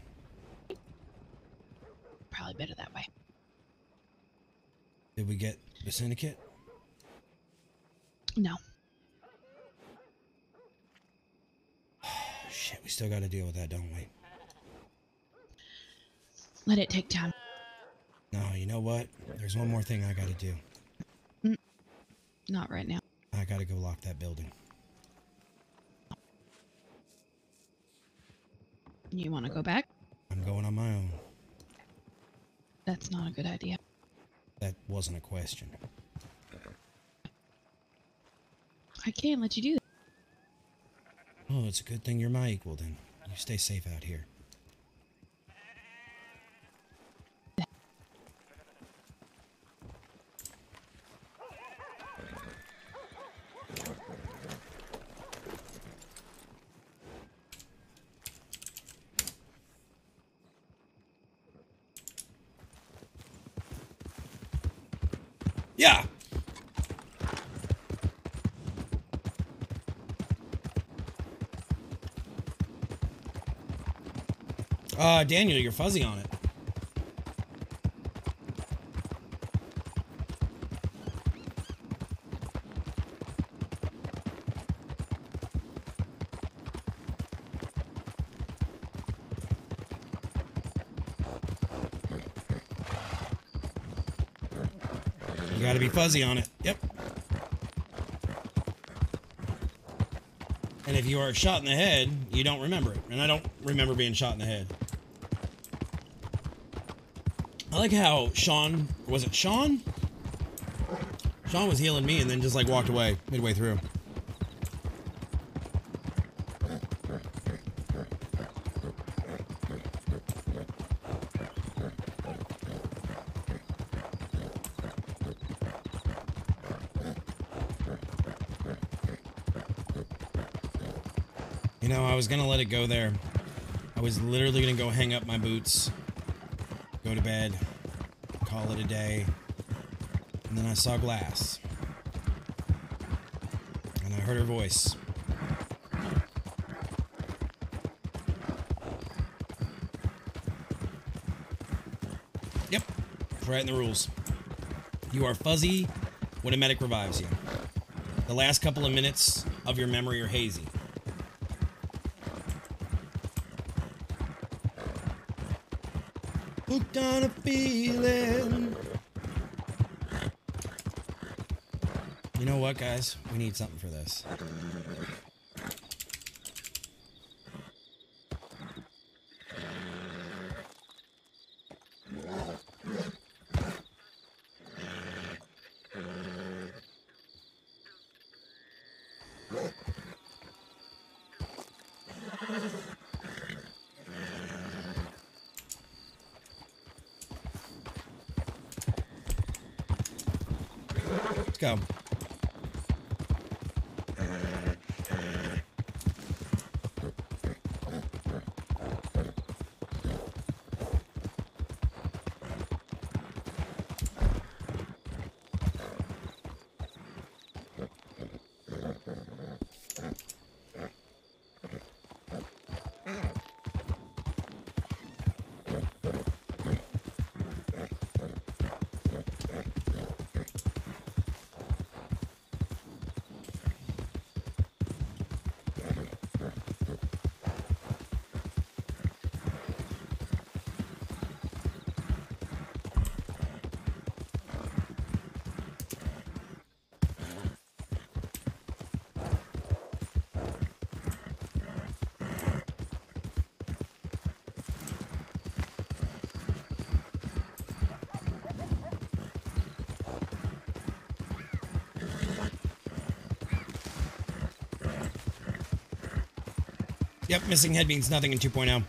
Probably better that way. Did we get the syndicate? No. Shit, we still got to deal with that, don't we? Let it take time. No, you know what? There's one more thing I got to do. Not right now. I got to go lock that building. You want to go back? I'm going on my own. That's not a good idea. That wasn't a question. I can't let you do that. Oh, it's a good thing you're my equal then. You stay safe out here. Yeah. Daniel, you're fuzzy on it. You gotta be fuzzy on it. Yep. And if you are shot in the head, you don't remember it. And I don't remember being shot in the head. I like how Sean, was it Sean? Sean was healing me and then just like walked away midway through. You know, I was gonna let it go there. I was literally gonna go hang up my boots, go to bed, call it a day, and then I saw Glass. And I heard her voice. Yep, it's right in the rules. You are fuzzy when a medic revives you. The last couple of minutes of your memory are hazy. Hooked on a feeling. You know what, guys? We need something for this. Let's go. Yep, missing head means nothing in 2.0.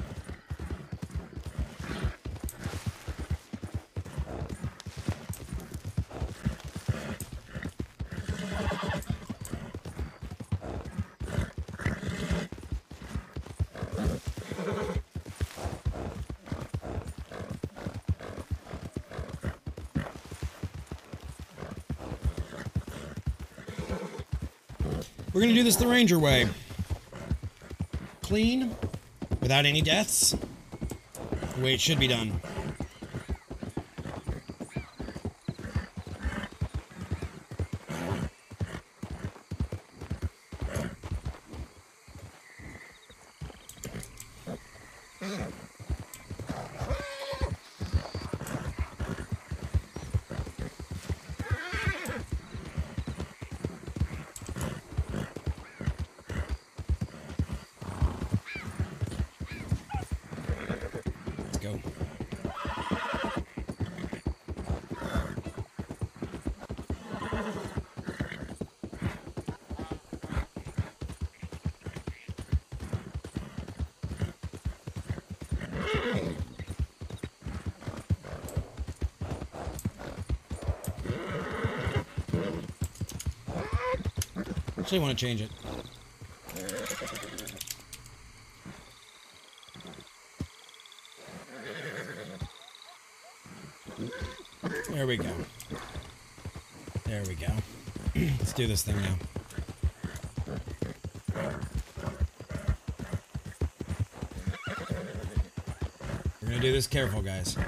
We're gonna do this the Ranger way. Clean, without any deaths, the way it should be done. Let's go. Actually, want to change it. There we go. There we go. Let's do this thing now. We're gonna do this careful, guys.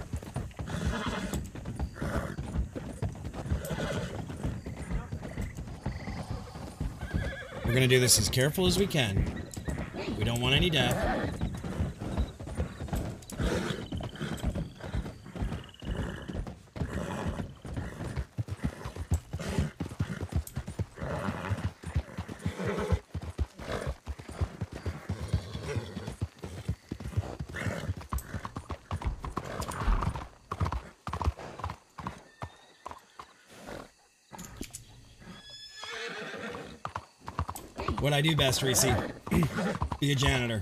We're gonna do this as careful as we can. We don't want any death. What I do best, Reese. Be a janitor.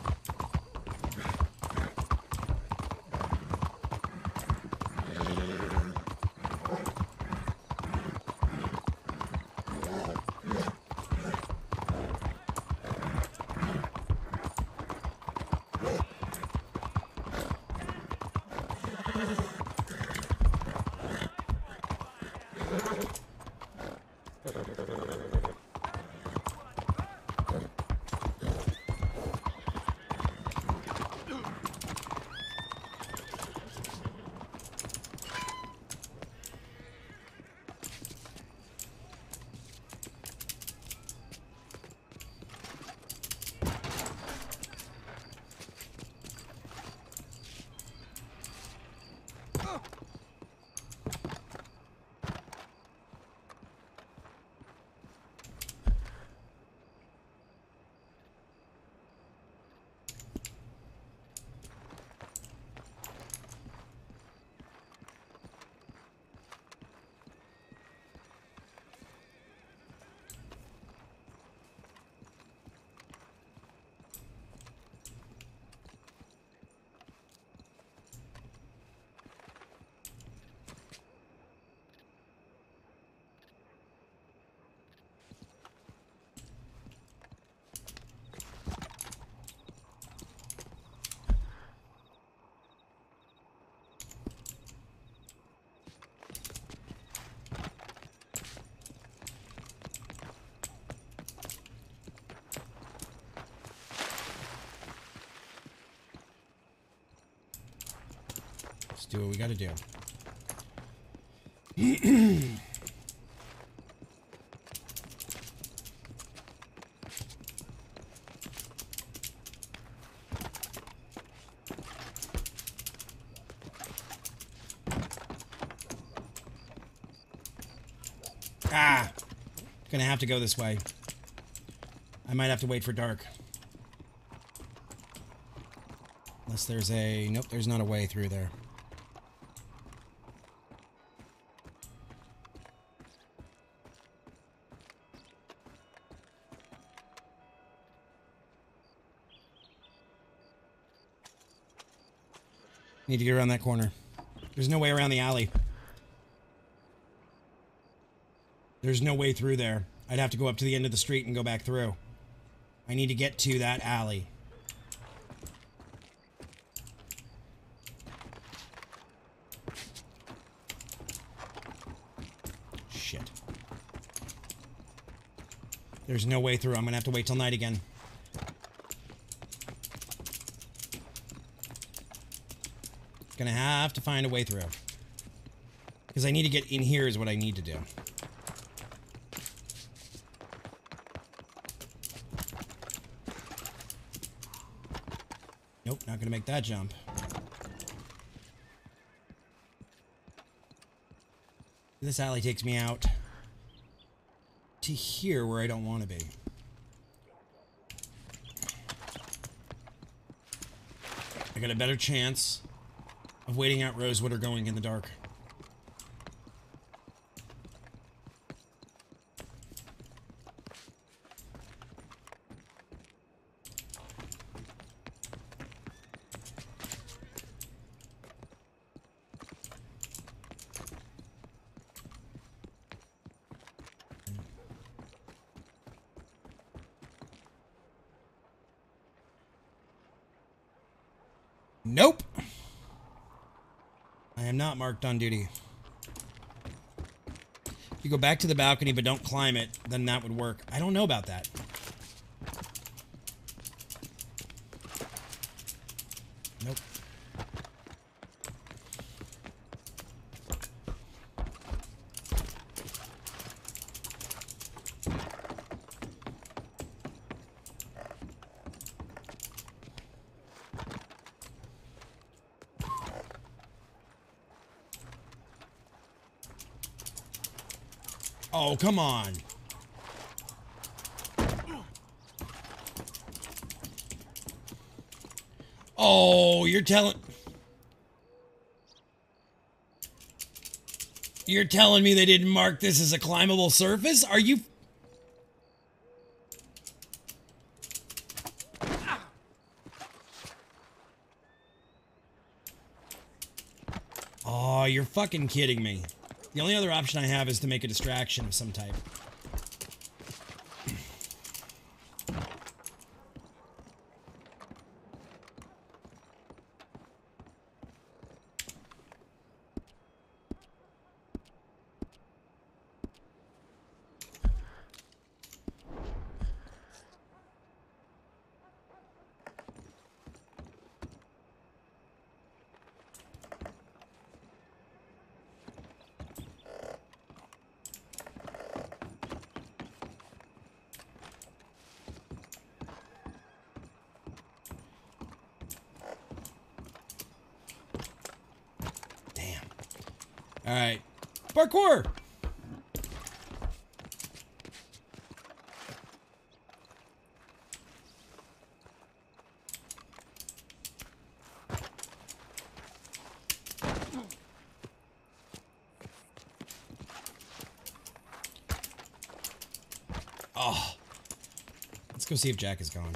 Let's do what we gotta do. Ah! Gonna have to go this way. I might have to wait for dark. Unless there's a... Nope, there's not a way through there. Need to get around that corner. There's no way around the alley. There's no way through there. I'd have to go up to the end of the street and go back through. I need to get to that alley. Shit. There's no way through. I'm gonna have to wait till night again. Gonna have to find a way through. Because I need to get in here is what I need to do. Nope, not gonna make that jump. This alley takes me out to here where I don't want to be. I got a better chance of waiting out Rosewood or going in the dark. Nope. I am not marked on duty. If you go back to the balcony but don't climb it, then that would work. I don't know about that. Nope. Oh, come on. Oh, you're telling me they didn't mark this as a climbable surface? Are you... Oh, you're fucking kidding me. The only other option I have is to make a distraction of some type. All right. Parkour! Oh. Let's go see if Jack is gone.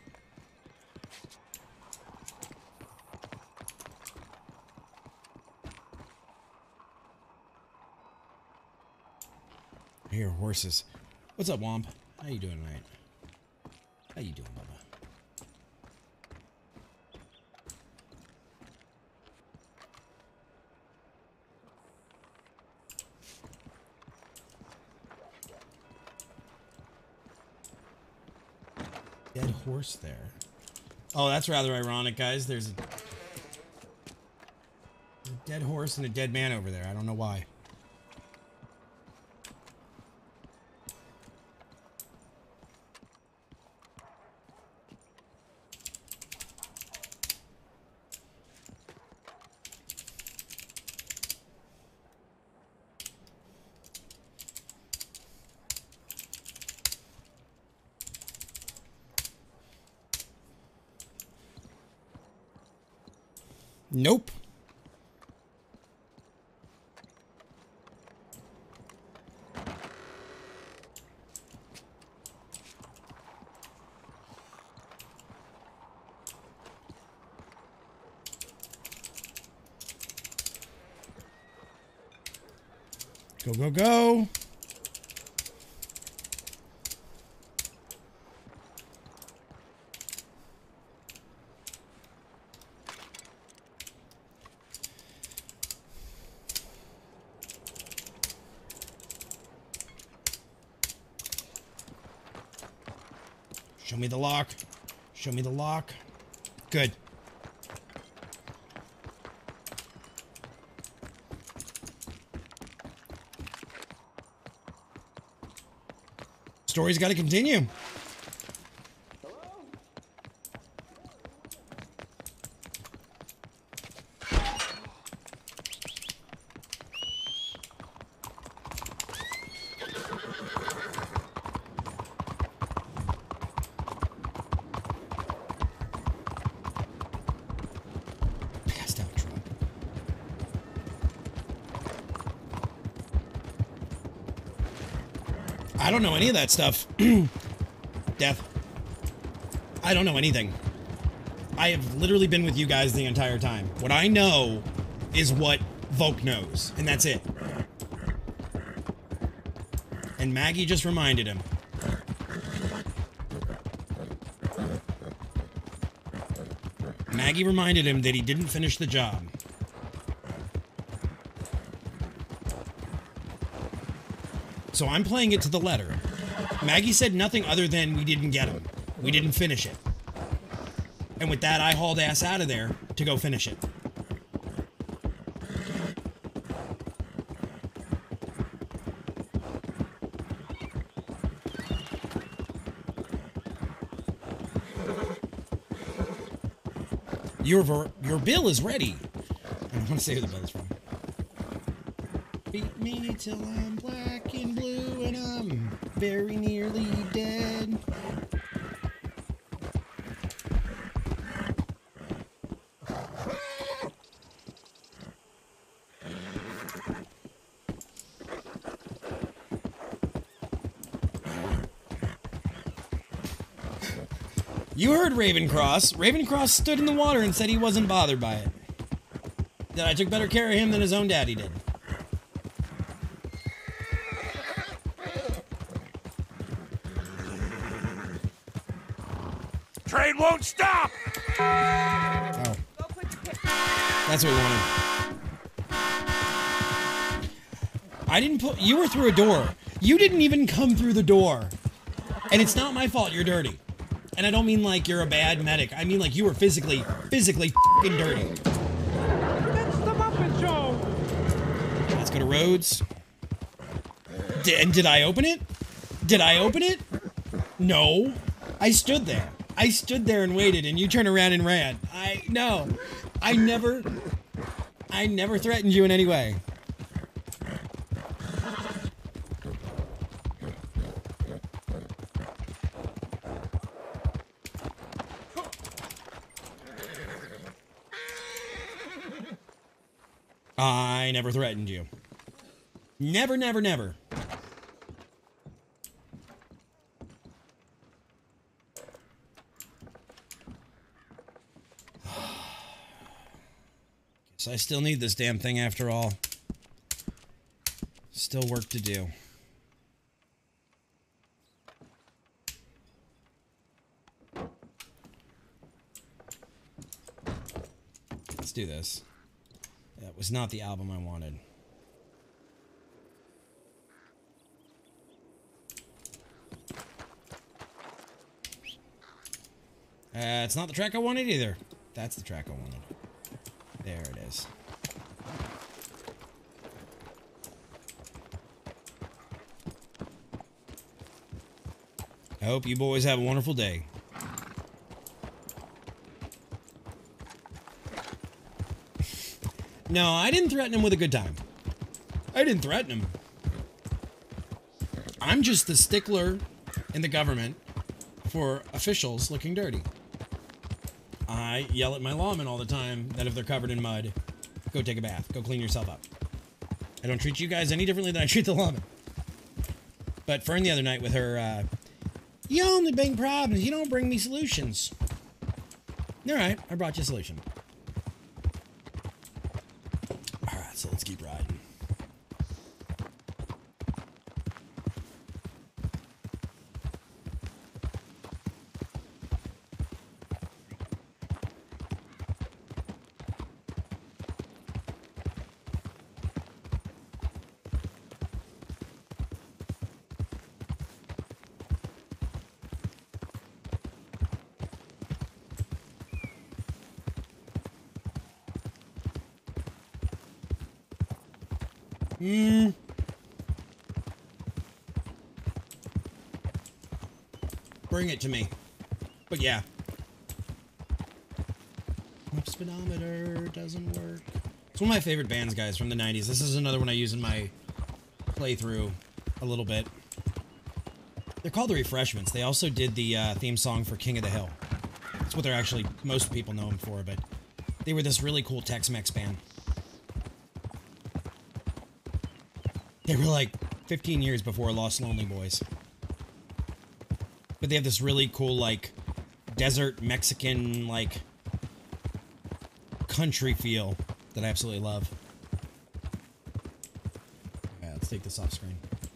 I hear horses. What's up, Womp? How you doing tonight? How you doing, Bubba? Dead horse there. Oh, that's rather ironic, guys. There's a dead horse and a dead man over there. I don't know why. Nope. Go, go, go. Show me the lock. Show me the lock. Good. Story's got to continue. I don't know any of that stuff. Death. I don't know anything. I have literally been with you guys the entire time. What I know is what Volk knows, and that's it. And Maggie just reminded him. Maggie reminded him that he didn't finish the job. So I'm playing it to the letter. Maggie said nothing other than we didn't get him. We didn't finish it. And with that, I hauled ass out of there to go finish it. Your bill is ready. I want to say who the bill is from. Beat me till I'm black and blue and I'm very nearly dead. You heard Ravencross. Ravencross stood in the water and said he wasn't bothered by it. That I took better care of him than his own daddy did. Train won't stop! Oh. That's what we wanted. I didn't put... You were through a door. You didn't even come through the door. And it's not my fault you're dirty. And I don't mean like you're a bad medic. I mean like you were physically f***ing dirty. That's the Muppet Show! Let's go to Rhodes. And did I open it? Did I open it? No. I stood there. I stood there and waited, and you turned around and ran. No. I never threatened you in any way. I never threatened you. Never, never, never. Guess I still need this damn thing after all. Still work to do. Let's do this. That was not the album I wanted. It's not the track I wanted either. That's the track I wanted. There it is. I hope you boys have a wonderful day. No, I didn't threaten him with a good time. I didn't threaten him. I'm just the stickler in the government for officials looking dirty. I yell at my lawmen all the time that if they're covered in mud, go take a bath. Go clean yourself up. I don't treat you guys any differently than I treat the lawmen. But Fern the other night with her, you only bring problems, you don't bring me solutions. Alright, I brought you a solution. Alright, so let's keep riding. Bring it to me. But yeah. My speedometer doesn't work. It's one of my favorite bands, guys, from the 90s. This is another one I use in my playthrough a little bit. They're called The Refreshments. They also did the theme song for King of the Hill. That's what they're actually, most people know them for, but they were this really cool Tex-Mex band. They were like 15 years before Lost Lonely Boys. But they have this really cool, like, desert Mexican, like, country feel that I absolutely love. Yeah, let's take this off screen.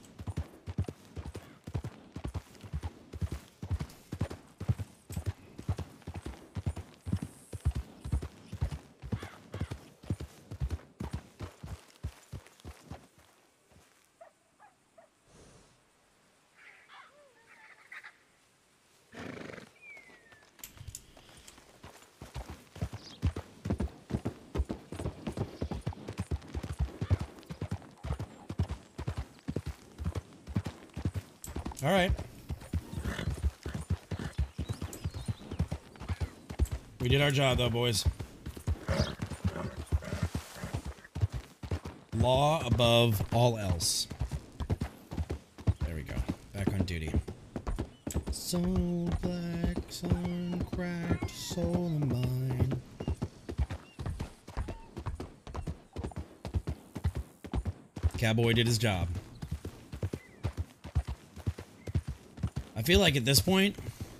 All right. We did our job, though, boys. Law above all else. There we go. Back on duty. Soul black, sun cracked, soul of mine. Cowboy did his job. I feel like at this point,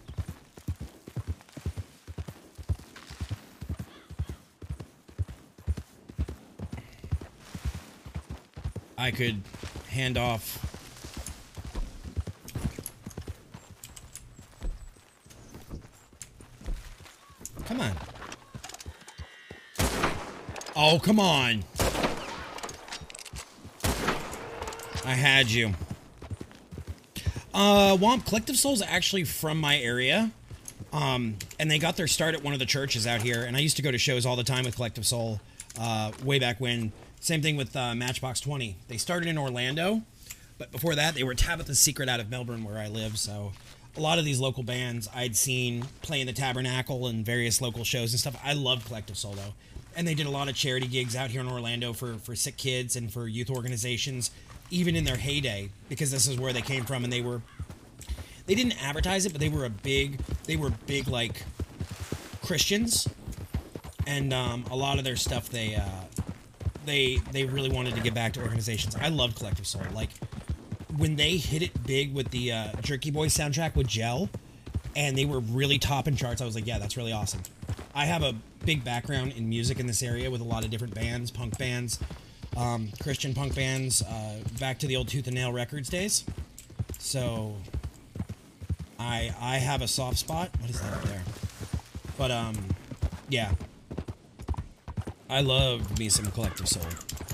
I could hand off Come on. Oh, come on. I had you. Womp, Collective Soul's actually from my area. And they got their start at one of the churches out here. And I used to go to shows all the time with Collective Soul, way back when. Same thing with Matchbox 20. They started in Orlando, but before that, they were Tabitha's Secret out of Melbourne, where I live. So a lot of these local bands I'd seen play in the Tabernacle and various local shows and stuff. I loved Collective Soul, though. And they did a lot of charity gigs out here in Orlando for sick kids and for youth organizations, even in their heyday, because this is where they came from. And they didn't advertise it, but they were big like Christians. And a lot of their stuff, they really wanted to give back to organizations. I love Collective Soul. Like, when they hit it big with the Jerky Boys soundtrack with Gel, and they were really topping charts, I was like, yeah, that's really awesome. I have a big background in music in this area with a lot of different bands, punk bands, Christian punk bands, back to the old Tooth and Nail Records days. So, I have a soft spot. What is that up there? But, yeah. I love me some Collective Soul.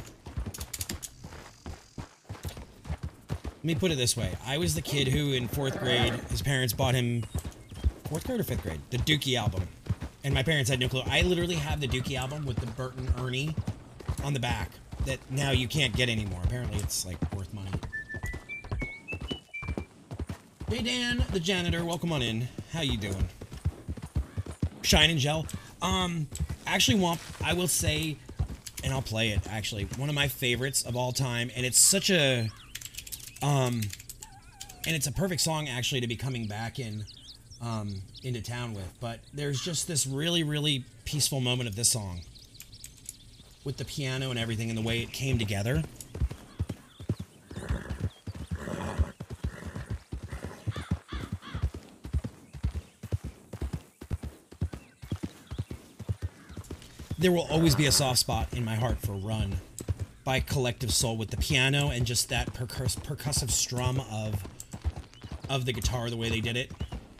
Let me put it this way. I was the kid who, in 4th grade, his parents bought him... 4th grade or 5th grade? The Dookie album. And my parents had no clue. I literally have the Dookie album with the Burton Ernie on the back that now you can't get anymore. Apparently it's, like, worth money. Hey, Dan, the janitor. Welcome on in. How you doing? Shine and Gel. Actually, Womp, I will say, and I'll play it, actually, one of my favorites of all time, and it's such a, and it's a perfect song, actually, to be coming back in, into town with, but there's just this really, really peaceful moment of this song, with the piano and everything, and the way it came together. There will always be a soft spot in my heart for Run by Collective Soul with the piano and just that percussive strum of the guitar, the way they did it.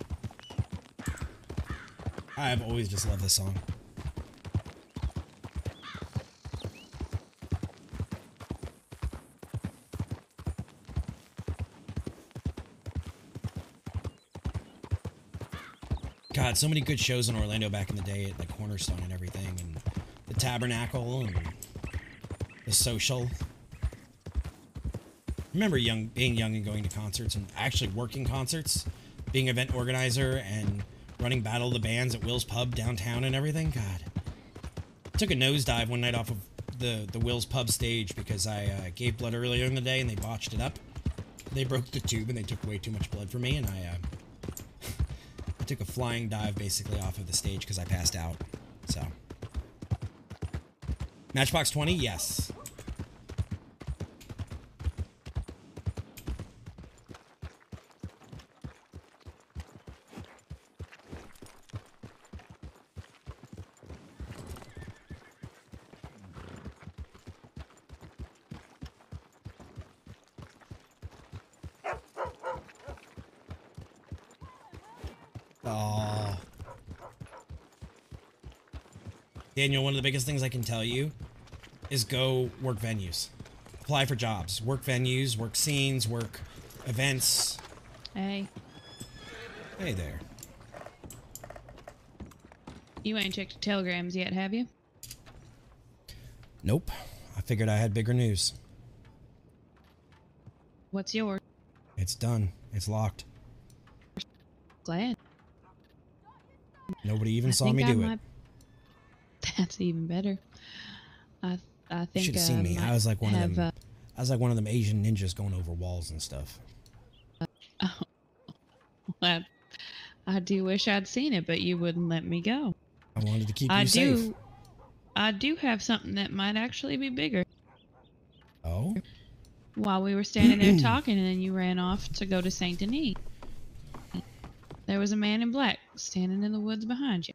I've always just loved this song. God, so many good shows in Orlando back in the day at like Cornerstone and everything, and the Tabernacle and the Social. remember being young and going to concerts and actually working concerts, being event organizer and running Battle of the Bands at Will's Pub downtown and everything. God, I took a nosedive one night off of the Will's Pub stage because I gave blood earlier in the day and they botched it up. They broke the tube and they took way too much blood from me, and I took a flying dive basically off of the stage because I passed out. So, Matchbox 20, yes. Oh. Daniel, one of the biggest things I can tell you is go work venues. Apply for jobs. Work venues, work scenes, work events. Hey. Hey there. You ain't checked the telegrams yet, have you? Nope. I figured I had bigger news. What's yours? It's done. It's locked. Glad. Nobody even saw me do it. That's even better. I think Should have seen me. I was like one of them. I was like one of them Asian ninjas going over walls and stuff. I do wish I'd seen it, but you wouldn't let me go. I wanted to keep you safe. I do have something that might actually be bigger. Oh? While we were standing there talking, and then you ran off to go to Saint Denis. There was a man in black standing in the woods behind you.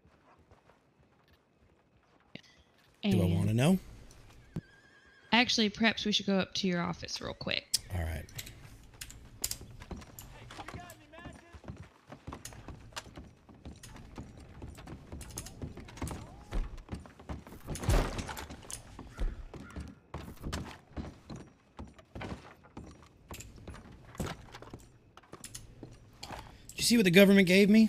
Do I want to know? Actually, perhaps we should go up to your office real quick. All right. Did you see what the government gave me?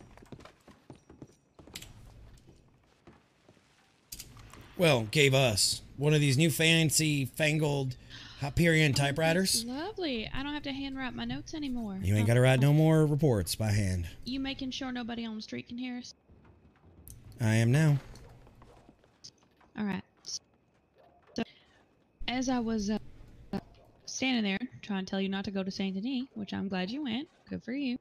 Well, gave us one of these new fancy fangled Hyperion typewriters. Lovely. I don't have to handwrite my notes anymore. You ain't got to write no more reports by hand. You making sure nobody on the street can hear us? I am now. All right. So, as I was standing there trying to tell you not to go to Saint Denis, which I'm glad you went. Good for you.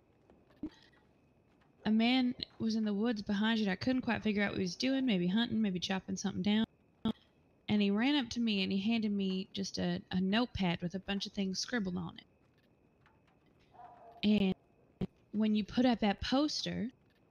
A man was in the woods behind you and I couldn't quite figure out what he was doing. Maybe hunting, maybe chopping something down. And he ran up to me and he handed me just a notepad with a bunch of things scribbled on it. And when you put up that poster,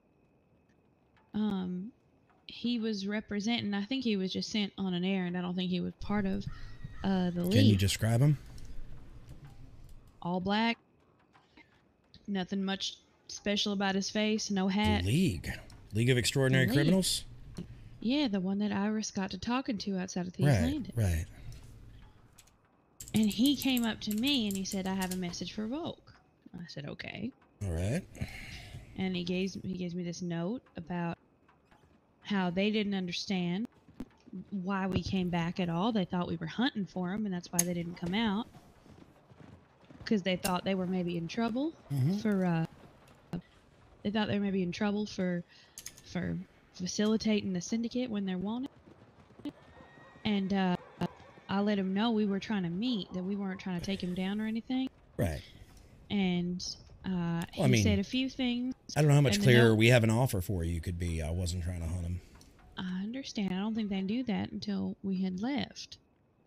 he was representing, I think he was just sent on an errand. I don't think he was part of the league. Can you describe him? All black. Nothing much special about his face, no hat. The League of Extraordinary Criminals? Yeah, the one that Iris got to talking to outside of Thieves Landing. Right. And he came up to me and he said, I have a message for Volk. I said, okay. All right. And he gives me this note about how they didn't understand why we came back at all. They thought we were hunting for him, and that's why they didn't come out. Because they thought they were maybe in trouble for they thought they were maybe in trouble for facilitating the syndicate when they're wanted. And I let him know we were trying to meet, that we weren't trying to take him down or anything. Right. And he said a few things. I don't know how much clearer we have an offer for you could be. I wasn't trying to hunt him. I understand. I don't think they knew that until we had left.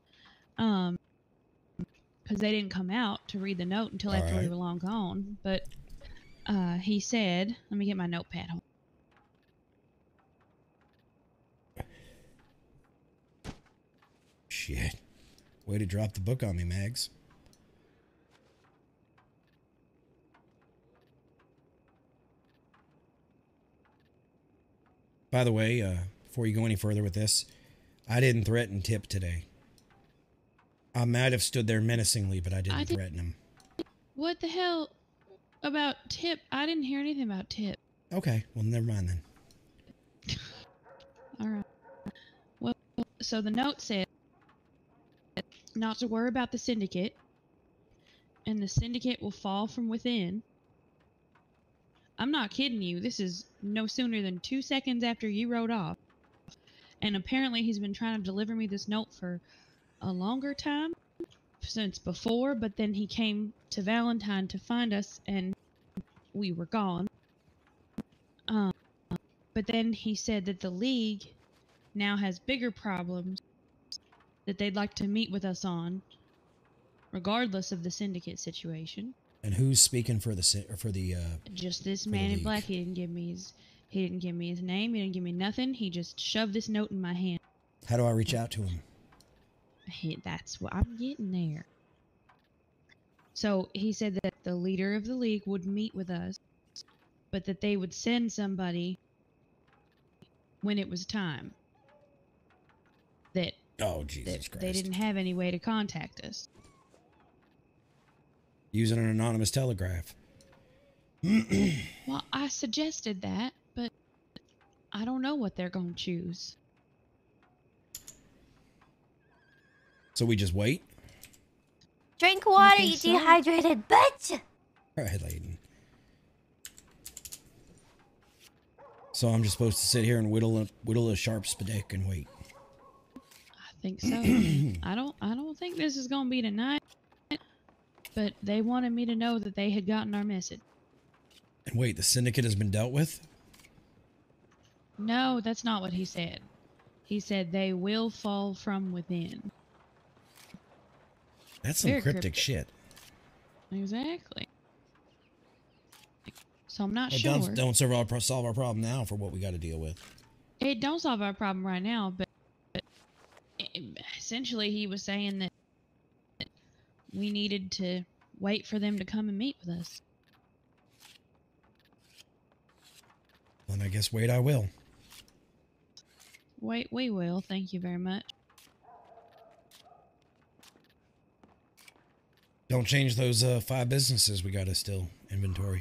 Because they didn't come out to read the note until after we were long gone. But he said, let me get my notepad. Shit. Way to drop the book on me, Mags. By the way, before you go any further with this, I didn't threaten Tip today. I might have stood there menacingly, but I didn't threaten him. What the hell about Tip? I didn't hear anything about Tip. Okay, well, never mind then. All right. Well, so the note said not to worry about the syndicate. and the syndicate will fall from within. I'm not kidding you. This is no sooner than 2 seconds after you rode off. And apparently he's been trying to deliver me this note for a longer time, since before, but then he came to Valentine to find us and we were gone. But then he said that the League now has bigger problems that they'd like to meet with us on, regardless of the syndicate situation. And who's speaking for the Just this for the man in League? black. He didn't give me his name. He didn't give me nothing. He just shoved this note in my hand. How do I reach out to him? That's what I'm getting there. So he said that the leader of the League would meet with us, but that they would send somebody when it was time. That Oh, Jesus they Christ. didn't have any way to contact us. Using an anonymous telegraph. Well, I suggested that, but I don't know what they're going to choose. So we just wait? Drink water, think you so? dehydrated bitch! All right, Layden. So I'm just supposed to sit here and whittle a sharp stick and wait. I think so. I don't think this is going to be tonight, but they wanted me to know that they had gotten our message. And wait, the syndicate has been dealt with? No, that's not what he said. He said they will fall from within. That's some Very cryptic shit. Exactly. So I'm not It sure. don't solve our problem now for what we got to deal with. It don't solve our problem right now, but essentially he was saying that we needed to wait for them to come and meet with us. Then I guess wait I will. Wait, we will. Thank you very much. Don't change those 5 businesses we got to still inventory.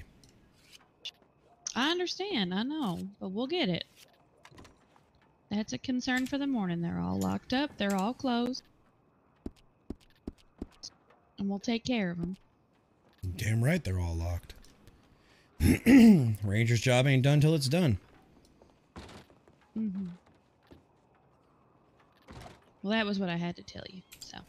I understand, I know, but we'll get it. That's a concern for the morning. They're all locked up, they're all closed. And we'll take care of them. Damn right they're all locked. Ranger's job ain't done till it's done. Mm-hmm. Well, that was what I had to tell you, so.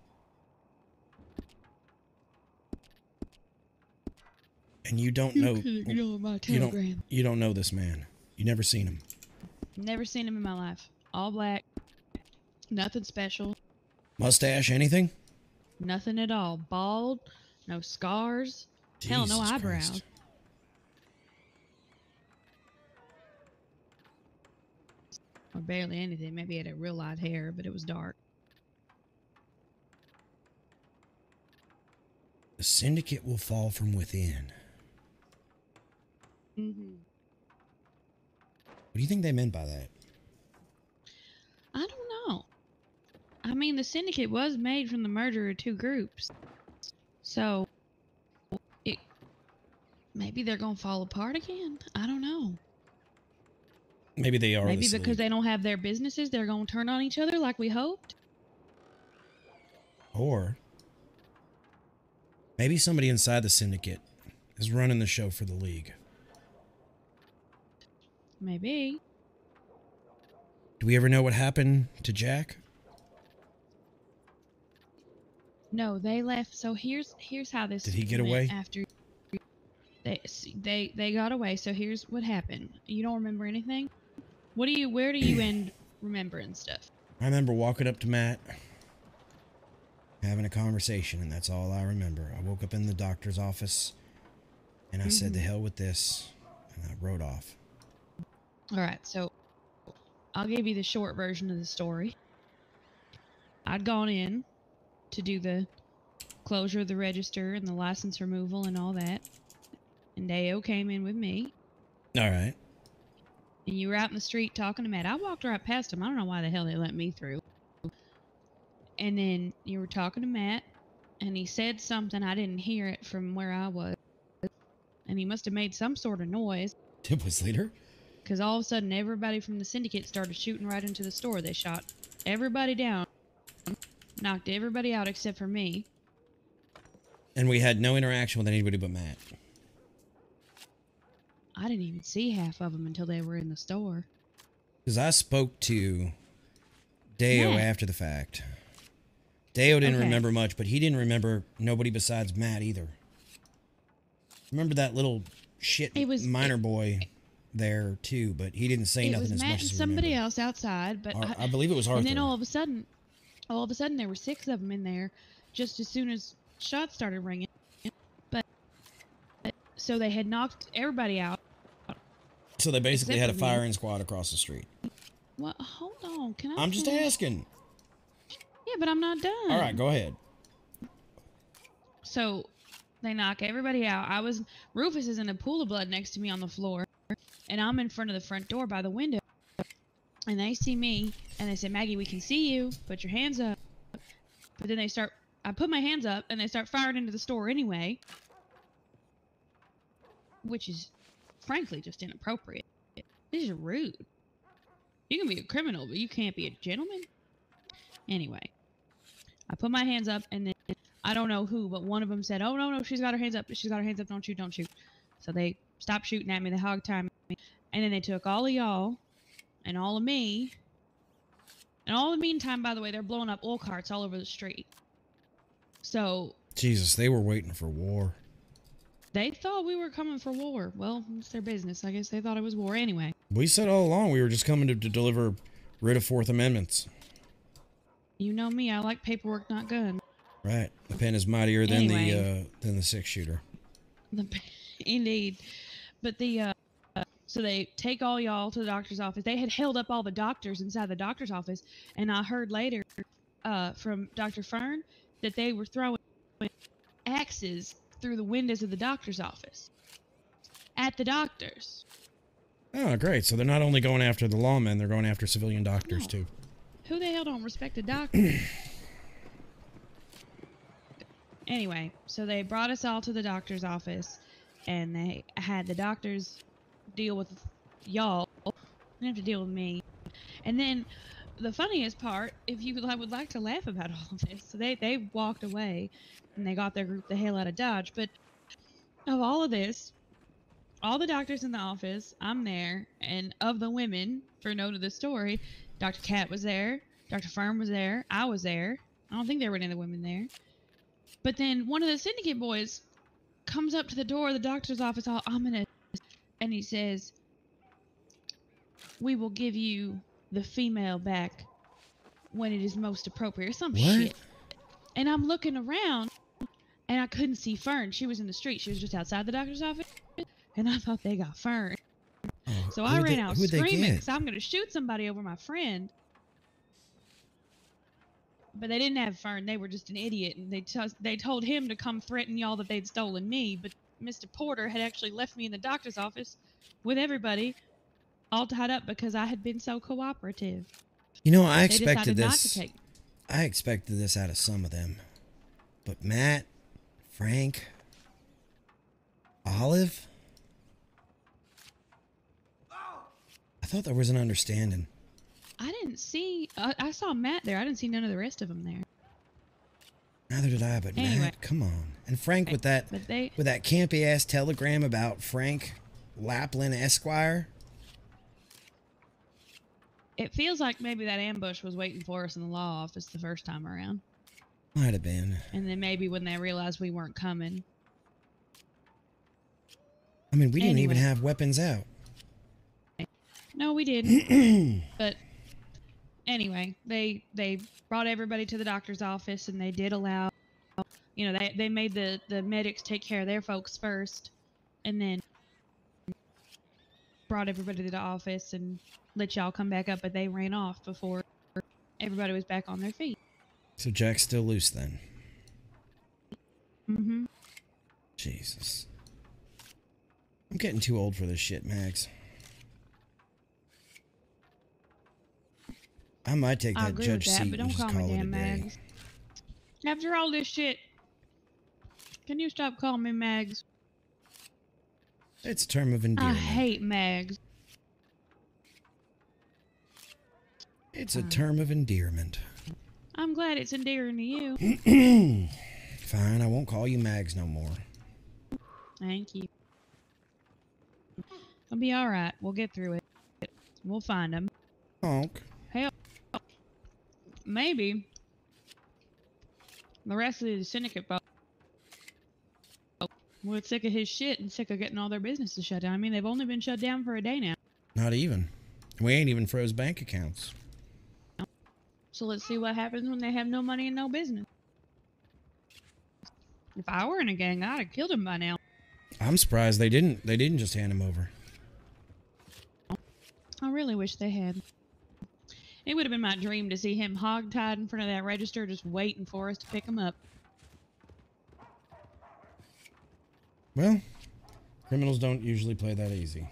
And you don't You know couldn't ignore my you telegram. don't know this man. You never seen him. Never seen him in my life. All black. Nothing special. Mustache, anything? Nothing at all. Bald. No scars. Hell, no Jesus eyebrows. Christ. Or barely anything. Maybe he had a real light hair, but it was dark. The syndicate will fall from within. Mm-hmm. What do you think they meant by that? I don't know. I mean, the syndicate was made from the merger of 2 groups. So, maybe they're gonna fall apart again. I don't know. Maybe they are. Maybe the because they don't have their businesses, they're gonna turn on each other like we hoped. Or maybe somebody inside the syndicate is running the show for the League. Maybe. Do we ever know what happened to Jack? No, they left. So here's how this. Did he get went away? After they got away. So here's what happened. You don't remember anything? Where do you end remembering stuff? I remember walking up to Matt, having a conversation, and that's all I remember. I woke up in the doctor's office, and I said, "To hell with this," and I rode off. All right, so I'll give you the short version of the story. I'd gone in to do the closure of the register and the license removal and all that, and Deo came in with me. All right. And you were out in the street talking to Matt. I walked right past him. I don't know why the hell they let me through. And then you were talking to Matt, and he said something. I didn't hear it from where I was. And he must have made some sort of noise. It was later. Because all of a sudden, everybody from the syndicate started shooting right into the store. They shot everybody down, knocked everybody out except for me. And we had no interaction with anybody but Matt. I didn't even see half of them until they were in the store. Because I spoke to Deo Matt. after the fact. Deo didn't Okay. remember much, but he didn't remember nobody besides Matt either. Remember that little shit It was- minor boy there too, but he didn't say It nothing was as Matt much and as somebody else outside, but I believe it was Arthur. And then all of a sudden there were 6 of them in there, just as soon as shots started ringing. But so they had knocked everybody out. So they basically Except had a for me. firing squad across the street. What? Hold on, can I? I'm just finish? asking. Yeah, but I'm not done. All right, go ahead. So they knock everybody out. Rufus is in a pool of blood next to me on the floor, and I'm in front of the front door by the window. And they see me, and they say, "Maggie, we can see you. Put your hands up." But then I put my hands up, and they start firing into the store anyway, which is, frankly, just inappropriate. This is rude. You can be a criminal, but you can't be a gentleman. Anyway, I put my hands up, and then I don't know who, but one of them said, "Oh, no, she's got her hands up. She's got her hands up. Don't shoot, don't shoot." So they stopped shooting at me. They hog-tied me. And then they took all of y'all and all of me. And all the meantime, by the way, they're blowing up oil carts all over the street. So Jesus, they were waiting for war. they thought we were coming for war. Well, it's their business. I guess they thought it was war anyway. We said all along we were just coming to deliver writ of Fourth Amendments. You know me. I like paperwork, not guns. Right. The pen is mightier than Anyway. the 6-shooter. Indeed. But so they take all y'all to the doctor's office. They had held up all the doctors inside the doctor's office, and I heard later from Dr. Fern that they were throwing axes through the windows of the doctor's office at the doctors. Oh, great. So they're not only going after the lawmen, they're going after civilian doctors too. Who the hell don't respect a doctor? Anyway, so they brought us all to the doctor's office, and they had the doctors deal with y'all. They didn't have to deal with me. And then the funniest part, if you would like to laugh about all of this, so they walked away, and they got their group the hell out of Dodge. But of all of this, all the doctors in the office, I'm there, and of the women, for note of the story, Dr. Cat was there, Dr. Firm was there, I was there. I don't think there were any other women there. But then one of the syndicate boys comes up to the door of the doctor's office all ominous, and he says, "We will give you the female back when it is most appropriate," or some What? shit. And I'm looking around, and I couldn't see Fern. She was in the street. She was just outside the doctor's office, and I thought they got Fern. So I ran out who'd they screaming get? because I'm going to shoot somebody over my friend. But they didn't have Fern. They were just an idiot, and they told him to come threaten y'all that they'd stolen me. But Mr. Porter had actually left me in the doctor's office with everybody, all tied up because I had been so cooperative. You know, I They expected decided not this. to take- I expected this out of some of them. But Matt, Frank, Olive, I thought there was an understanding. I didn't see. I saw Matt there. I didn't see none of the rest of them there. Neither did I, but Anyway. Matt, come on. And Frank with that But they- with that campy ass telegram about Frank Laplin Esquire. It feels like maybe that ambush was waiting for us in the law office the first time around. Might have been. And then maybe when they realized we weren't coming. I mean, we didn't even Anyway. have weapons out. No, we didn't. But anyway, they brought everybody to the doctor's office, and they did allow, they made the medics take care of their folks first, and then brought everybody to the office and let y'all come back up, but they ran off before everybody was back on their feet. So Jack's still loose then. Mm-hmm. Jesus. I'm getting too old for this shit, Max. I might take I that agree judge with that, seat but and don't just call call me it a damn day. Mags. After all this shit, can you stop calling me Mags? It's a term of I endearment. hate Mags. It's a term of endearment. I'm glad it's endearing to you. Fine, I won't call you Mags no more. Thank you. It'll be all right. We'll get through it. We'll find him. Honk. Hell, maybe the rest of the syndicate folks were sick of his shit and sick of getting all their businesses shut down. I mean, they've only been shut down for a day now. Not even. We ain't even froze bank accounts. So let's see what happens when they have no money and no business. If I were in a gang, I'd have killed him by now. I'm surprised they didn't. They didn't just hand him over. I really wish they had. It would have been my dream to see him hogtied in front of that register just waiting for us to pick him up. Well, criminals don't usually play that easy.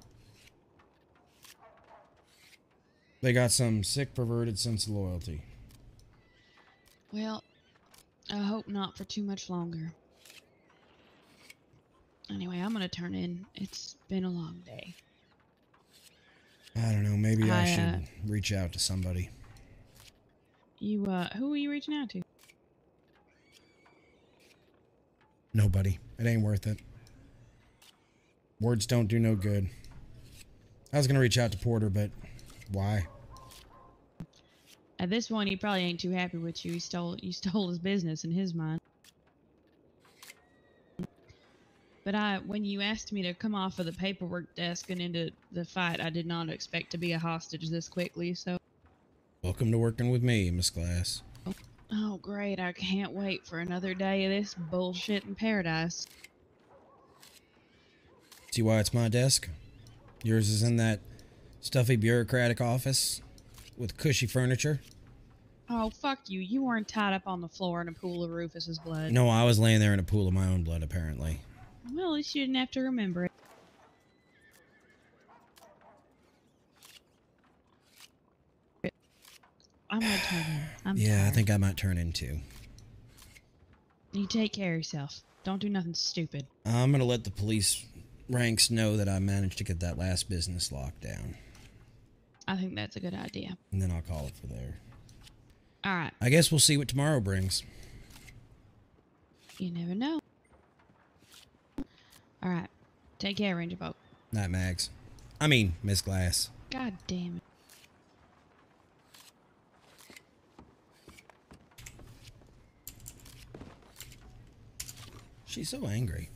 They got some sick, perverted sense of loyalty. Well, I hope not for too much longer. Anyway, I'm gonna turn in. It's been a long day. I don't know. Maybe I should reach out to somebody. You, who are you reaching out to? Nobody. It ain't worth it. Words don't do no good. I was gonna reach out to Porter, but why? At this point, he probably ain't too happy with you. You stole his business in his mind. But when you asked me to come off of the paperwork desk and into the fight, I did not expect to be a hostage this quickly, so... Welcome to working with me, Miss Glass. Oh, great. I can't wait for another day of this bullshit in paradise. See why it's my desk? Yours is in that stuffy bureaucratic office with cushy furniture. Oh, fuck you. You weren't tied up on the floor in a pool of Rufus's blood. No, I was laying there in a pool of my own blood, apparently. Well, at least you didn't have to remember it. I'm gonna turn in. I'm Yeah, tired. I think I might turn in too. You take care of yourself. Don't do nothing stupid. I'm gonna let the police ranks know that I managed to get that last business locked down. I think that's a good idea. And then I'll call it for there. Alright. I guess we'll see what tomorrow brings. You never know. Alright. Take care, Ranger Boat. Night, Mags. I mean, Miss Glass. God damn it. She's so angry.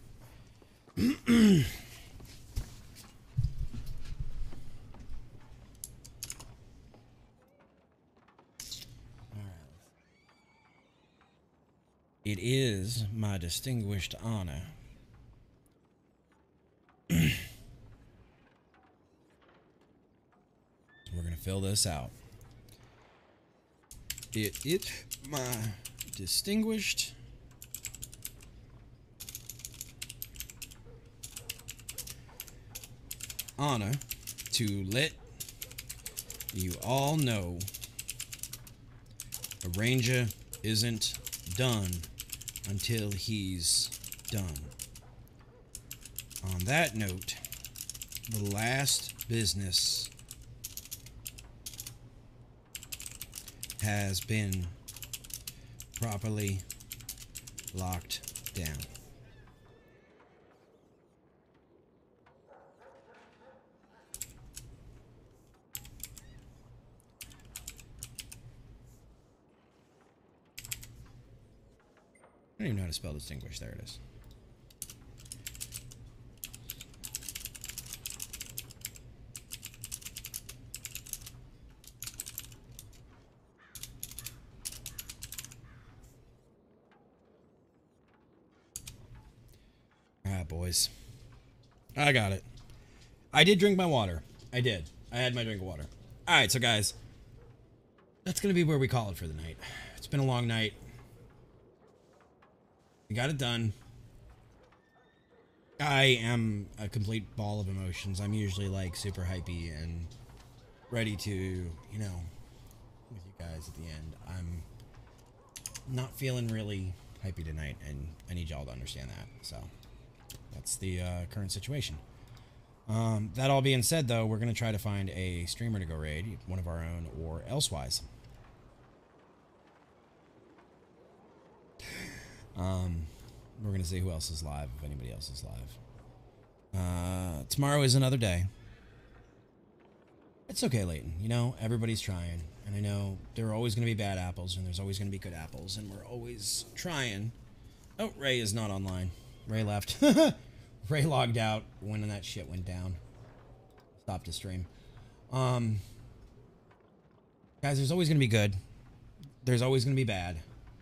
It is my distinguished honor we're going to fill this out. It my distinguished honor to let you all know a ranger isn't done until he's done. On that note, the last business has been properly locked down. I don't even know how to spell distinguish. There it is. Alright, boys. I got it. I did drink my water. I did. I had my drink of water. Alright, so guys, that's going to be where we call it for the night. It's been a long night. We got it done. I am a complete ball of emotions. I'm usually like super hypey and ready to, you know, with you guys at the end. I'm not feeling really hypey tonight, and I need y'all to understand that. So that's the current situation. That all being said, though, we're going to try to find a streamer to go raid, one of our own or elsewise. We're gonna see who else is live, if anybody else is live. Tomorrow is another day. It's okay, Leighton. You know, everybody's trying. And I know there are always going to be bad apples, and there's always going to be good apples, and we're always trying. Oh, Ray is not online. Ray left. Ray logged out when that shit went down. Stopped his stream. Guys, there's always going to be good. There's always going to be bad.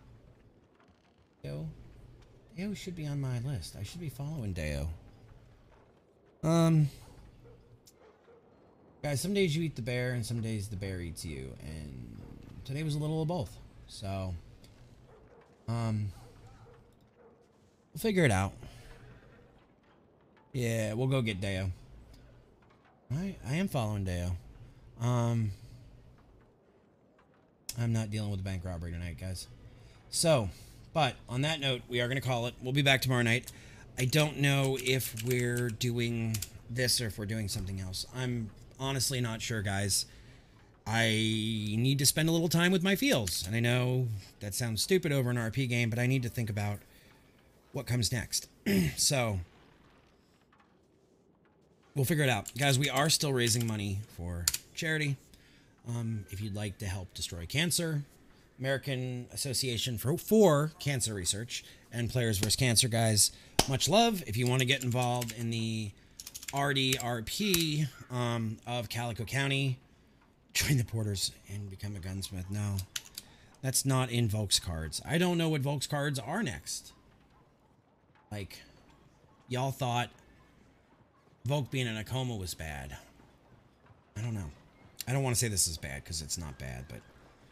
Deo should be on my list. I should be following Deo. Guys, some days you eat the bear, and some days the bear eats you, and today was a little of both. So, we'll figure it out. Yeah, we'll go get Deo. I am following Deo. I'm not dealing with a bank robbery tonight, guys. So, but on that note, we are going to call it. We'll be back tomorrow night. I don't know if we're doing this or if we're doing something else. I'm honestly not sure, guys. I need to spend a little time with my feels. And I know that sounds stupid over an RP game, but I need to think about what comes next. So, we'll figure it out. Guys, we are still raising money for charity. If you'd like to help destroy cancer, American Association for Cancer Research and Players vs. Cancer, guys, much love. If you want to get involved in the RDRP of Calico County, join the Porters and become a gunsmith. No, that's not in Volk's cards. I don't know what Volk's cards are next. Like, y'all thought Volk being in a coma was bad. I don't know. I don't want to say this is bad because it's not bad, but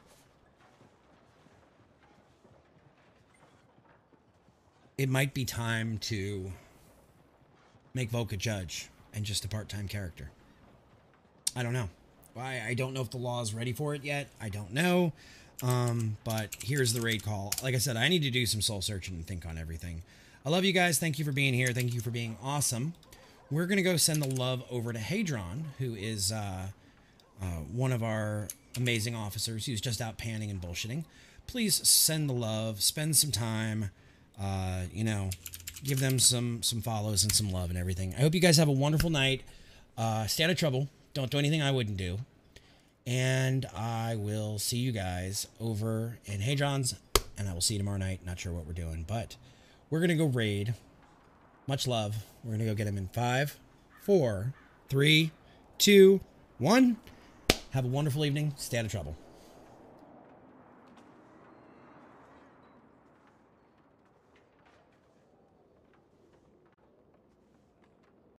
it might be time to make Volk a judge and just a part-time character. I don't know. I don't know if the law is ready for it yet. I don't know. But here's the raid call. Like I said, I need to do some soul searching and think on everything. I love you guys. Thank you for being here. Thank you for being awesome. We're going to go send the love over to Hadron, who is one of our amazing officers who's just out panning and bullshitting. Please send the love. Spend some time. You know, give them some follows and some love and everything. I hope you guys have a wonderful night. Stay out of trouble. Don't do anything I wouldn't do. And I will see you guys over in Hadron's, and I will see you tomorrow night. Not sure what we're doing, but we're going to go raid. Much love. We're going to go get him in 5, 4, 3, 2, 1. Have a wonderful evening. Stay out of trouble.